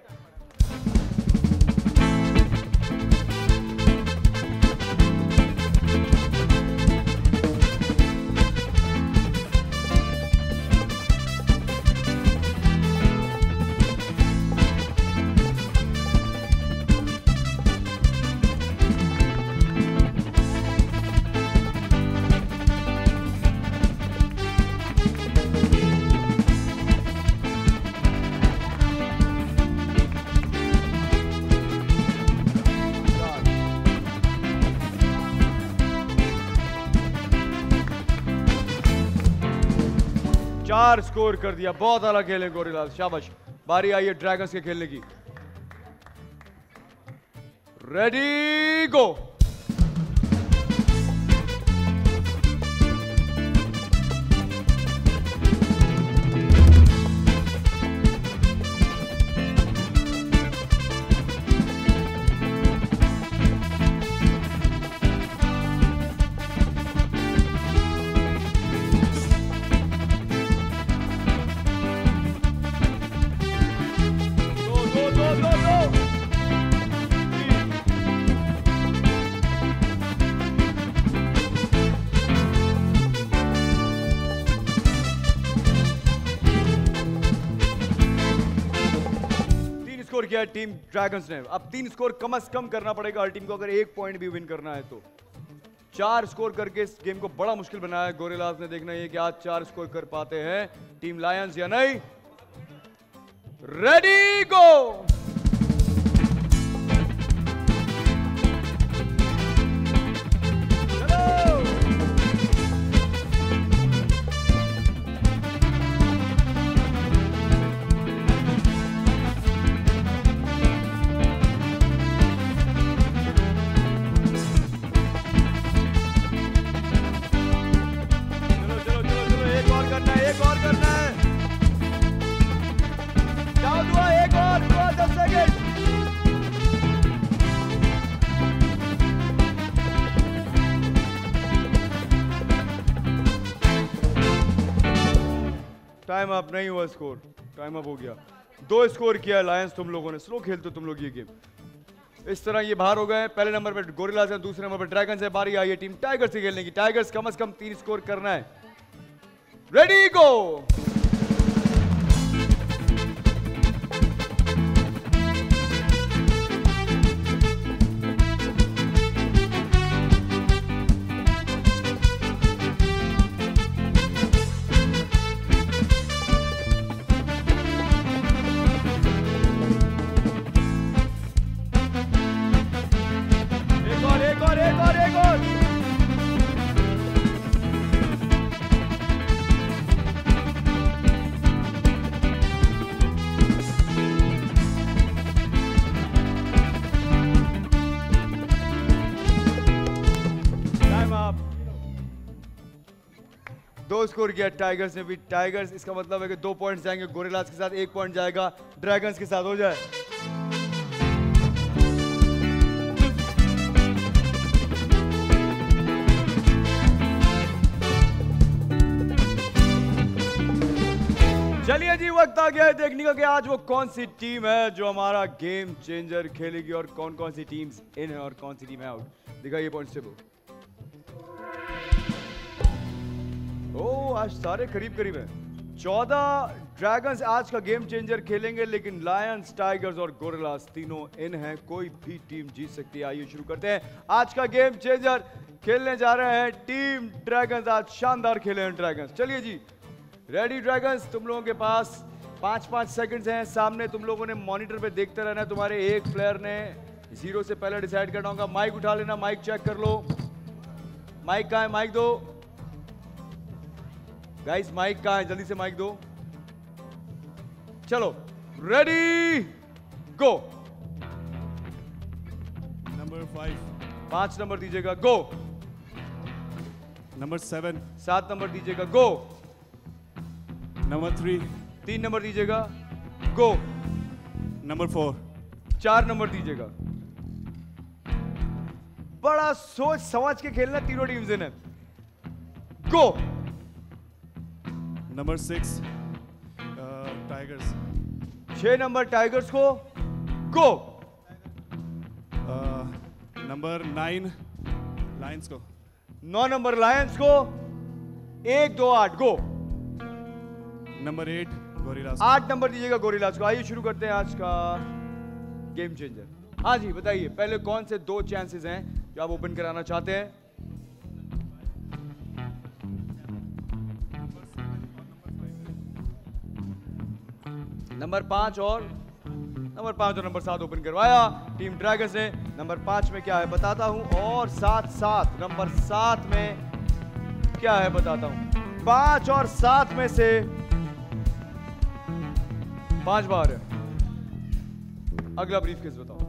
चार स्कोर कर दिया, बहुत आला खेले गोरिल्लास, शाबाश। बारी आई है ड्रैगन्स के खेलने की। Ready go. किया टीम ड्रैगन्स ने। अब 3 स्कोर कम से कम करना पड़ेगा हर टीम को, अगर 1 पॉइंट भी विन करना है तो। 4 स्कोर करके इस गेम को बड़ा मुश्किल बनाया है गोरिल्लास ने। देखना ये कि आज 4 स्कोर कर पाते हैं टीम लायंस या नहीं। Ready go. करना है, एक और करना है। जाओ दुआ, एक और, दुआ 10 सेकंड। टाइम अप नहीं हुआ, स्कोर टाइम अप हो गया। 2 स्कोर किया लायंस तुम लोगों ने। स्लो खेलते तुम लोग ये गेम। इस तरह ये बाहर हो गए। पहले नंबर पे गोरिल्लास है, दूसरे नंबर पे ड्रैगन्स है। बारी आई है टीम टाइगर्स से खेलने की। टाइगर्स कम से कम 3 स्कोर करना है। Ready go. स्कोर किया टाइगर्स ने भी। टाइगर्स इसका मतलब है कि 2 पॉइंट्स जाएंगे गोरिल्लास के साथ, 1 पॉइंट जाएगा ड्रैगन्स के साथ। हो जाए चलिए जी, वक्त आ गया है देखने का कि आज वो कौन सी टीम है जो हमारा गेम चेंजर खेलेगी और कौन कौन सी टीम्स इन है और कौन सी टीम है आउट। दिखाइए पॉइंट्स टेबल। आज सारे करीब करीब हैं। 14 ड्रैगन्स आज का गेम चेंजर खेलेंगे, लेकिन लायंस, टाइगर्स और गोरिल्लास तीनों इन हैं। कोई भी टीम जीत सकती है। आइए शुरू करते हैं। आज का गेम चेंजर खेलने जा रहे हैं टीम ड्रैगन्स। आज शानदार खेले हैं ड्रैगन्स। चलिए जी, रेडी ड्रैगन्स, तुम लोगों के पास 5-5 सेकंड्स हैं। सामने तुम लोगों ने मॉनिटर पे देखते रहना है। तुम्हारे एक प्लेयर ने 0 से पहले डिसाइड करना होगा। माइक उठा लेना, माइक चेक कर लो। माइक कहाँ है? माइक दो गाइस, माइक कहाँ है? जल्दी से माइक दो। चलो रेडी गो। नंबर 5 5 नंबर दीजिएगा, गो। नंबर 7 7 नंबर दीजिएगा, गो। नंबर 3 3 नंबर दीजिएगा, गो। नंबर 4 4 नंबर दीजिएगा। बड़ा सोच समझ के खेलना, तीनों टीम्स इन है। Go. Number 6 tigers. 6 number tigers को, गो। नंबर 9 लायंस को। 9 नंबर लायंस को, 1 2 8 गो। Number 8 gorillas. 8 नंबर दीजिएगा गोरिल्लास को। आइए शुरू करते हैं आज का गेम चेंजर। हाँ जी, बताइए पहले कौन से 2 चांसेस हैं जो आप ओपन कराना चाहते हैं? नंबर 5 और नंबर 7 ओपन करवाया टीम ड्रैगन्स ने। नंबर 5 में क्या है बताता हूं, और साथ नंबर 7 में क्या है बताता हूं। 5 और 7 में से 5 बार है। अगला ब्रीफकेस बताओ।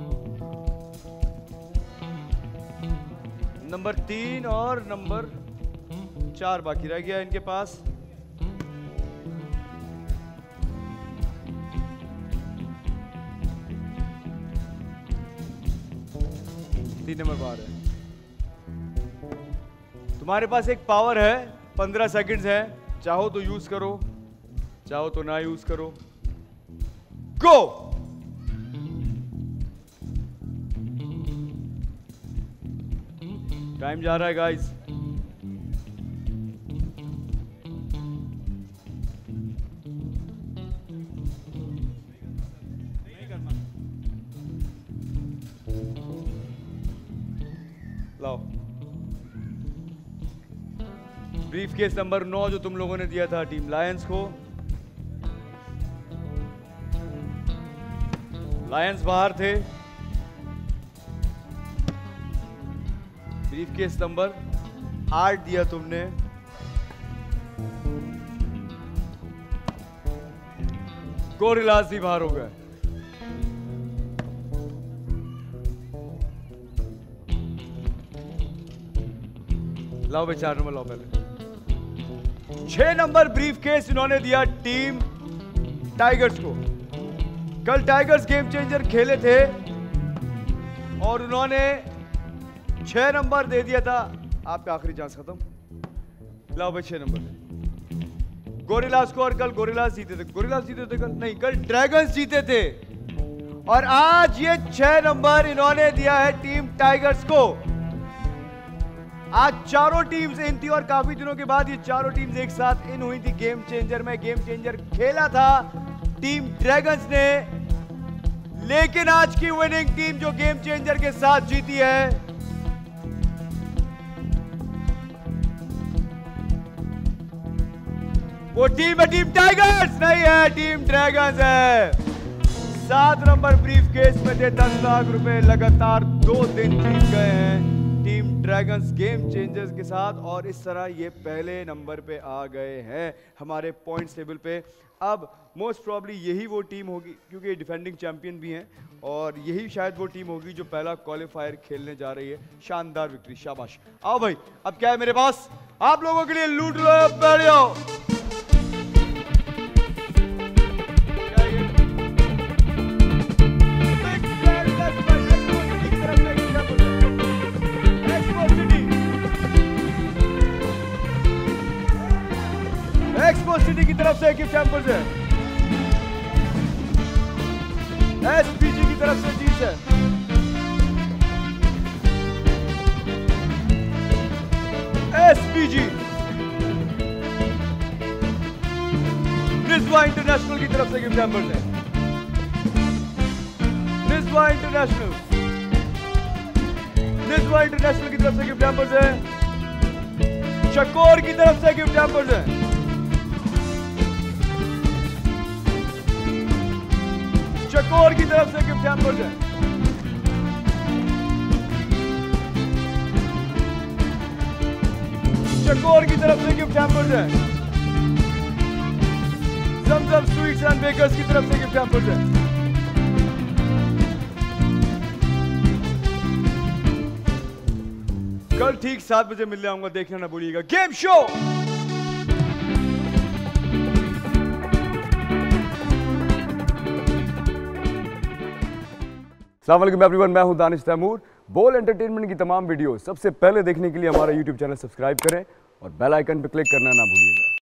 नंबर 3 और नंबर 4 बाकी रह गया इनके पास। तीन नंबर बार है। तुम्हारे पास एक पावर है, 15 सेकंड्स है। चाहो तो यूज करो, चाहो तो ना यूज करो। गो। टाइम जा रहा है गाइस। लाओ ब्रीफकेस नंबर 9 जो तुम लोगों ने दिया था टीम लायंस को। लायंस बाहर थे। ब्रीफकेस नंबर 8 दिया तुमने। गोरिल्लास ही बाहर हो गए। लाओ भाई 4 नंबर लाओ पहले। 6 नंबर ब्रीफ केस इन्होंने दिया टीम टाइगर्स को। कल टाइगर्स गेम चेंजर खेले थे और उन्होंने 6 नंबर दे दिया था। आपका आखिरी चांस खत्म। लाओ भाई 6 नंबर। गोरिल्लास को, और कल गोरिल्लास जीते थे। गोरिल्लास जीते थे कल? नहीं, कल ड्रैगन्स जीते थे। और आज ये 6 नंबर इन्होंने दिया है टीम टाइगर्स को। आज चारों टीम्स इन थी और काफी दिनों के बाद ये चारों टीम्स एक साथ इन हुई थी गेम चेंजर में। गेम चेंजर खेला था टीम ड्रैगन्स ने, लेकिन आज की विनिंग टीम जो गेम चेंजर के साथ जीती है, वो टीम है टीम टाइगर्स, नहीं है टीम ड्रैगन्स है। 7 नंबर ब्रीफ केस में थे 10 लाख रुपए। लगातार 2 दिन जीत गए हैं टीम ड्रैगन्स गेम चेंजर्स के साथ, और इस तरह ये पहले नंबर पे आ गए हैं हमारे पॉइंट्स टेबल पे। अब मोस्ट प्रॉब्ली यही वो टीम होगी, क्योंकि ये डिफेंडिंग चैंपियन भी हैं, और यही शायद वो टीम होगी जो पहला क्वालिफायर खेलने जा रही है। शानदार विक्ट्री, शाबाश। आओ भाई, अब क्या है मेरे पास आप लोगों के लिए, लूट लो, बैठ जाओ। एक्सपो सिटी की तरफ से गिफ्ट हैम्पर्स है। एसपीजी की तरफ से जीत है। एसपीजी निस्वा इंटरनेशनल की तरफ से गिफ्ट हैम्पर्स है। निस्वा इंटरनेशनल की तरफ से गिफ्ट हैम्पर्स है। चकोर की तरफ से गिफ्ट हैम्पर्स है। चकोर की तरफ से गिफ्ट हैम्पर्स है। चकोर की तरफ से गिफ्ट हैम्पर्स है। जमजम स्वीट्स एंड बेकर्स की तरफ से गिफ्ट हैम्पर्स है। कल ठीक 7 बजे मिलने आऊंगा, देखना ना भूलिएगा गेम शो। अस्सलाम वालेकुम एवरीवन, मैं हूं दानिश तैमूर। बोल एंटरटेनमेंट की तमाम वीडियो सबसे पहले देखने के लिए हमारा YouTube चैनल सब्सक्राइब करें और बेल आइकन पर क्लिक करना ना भूलिएगा।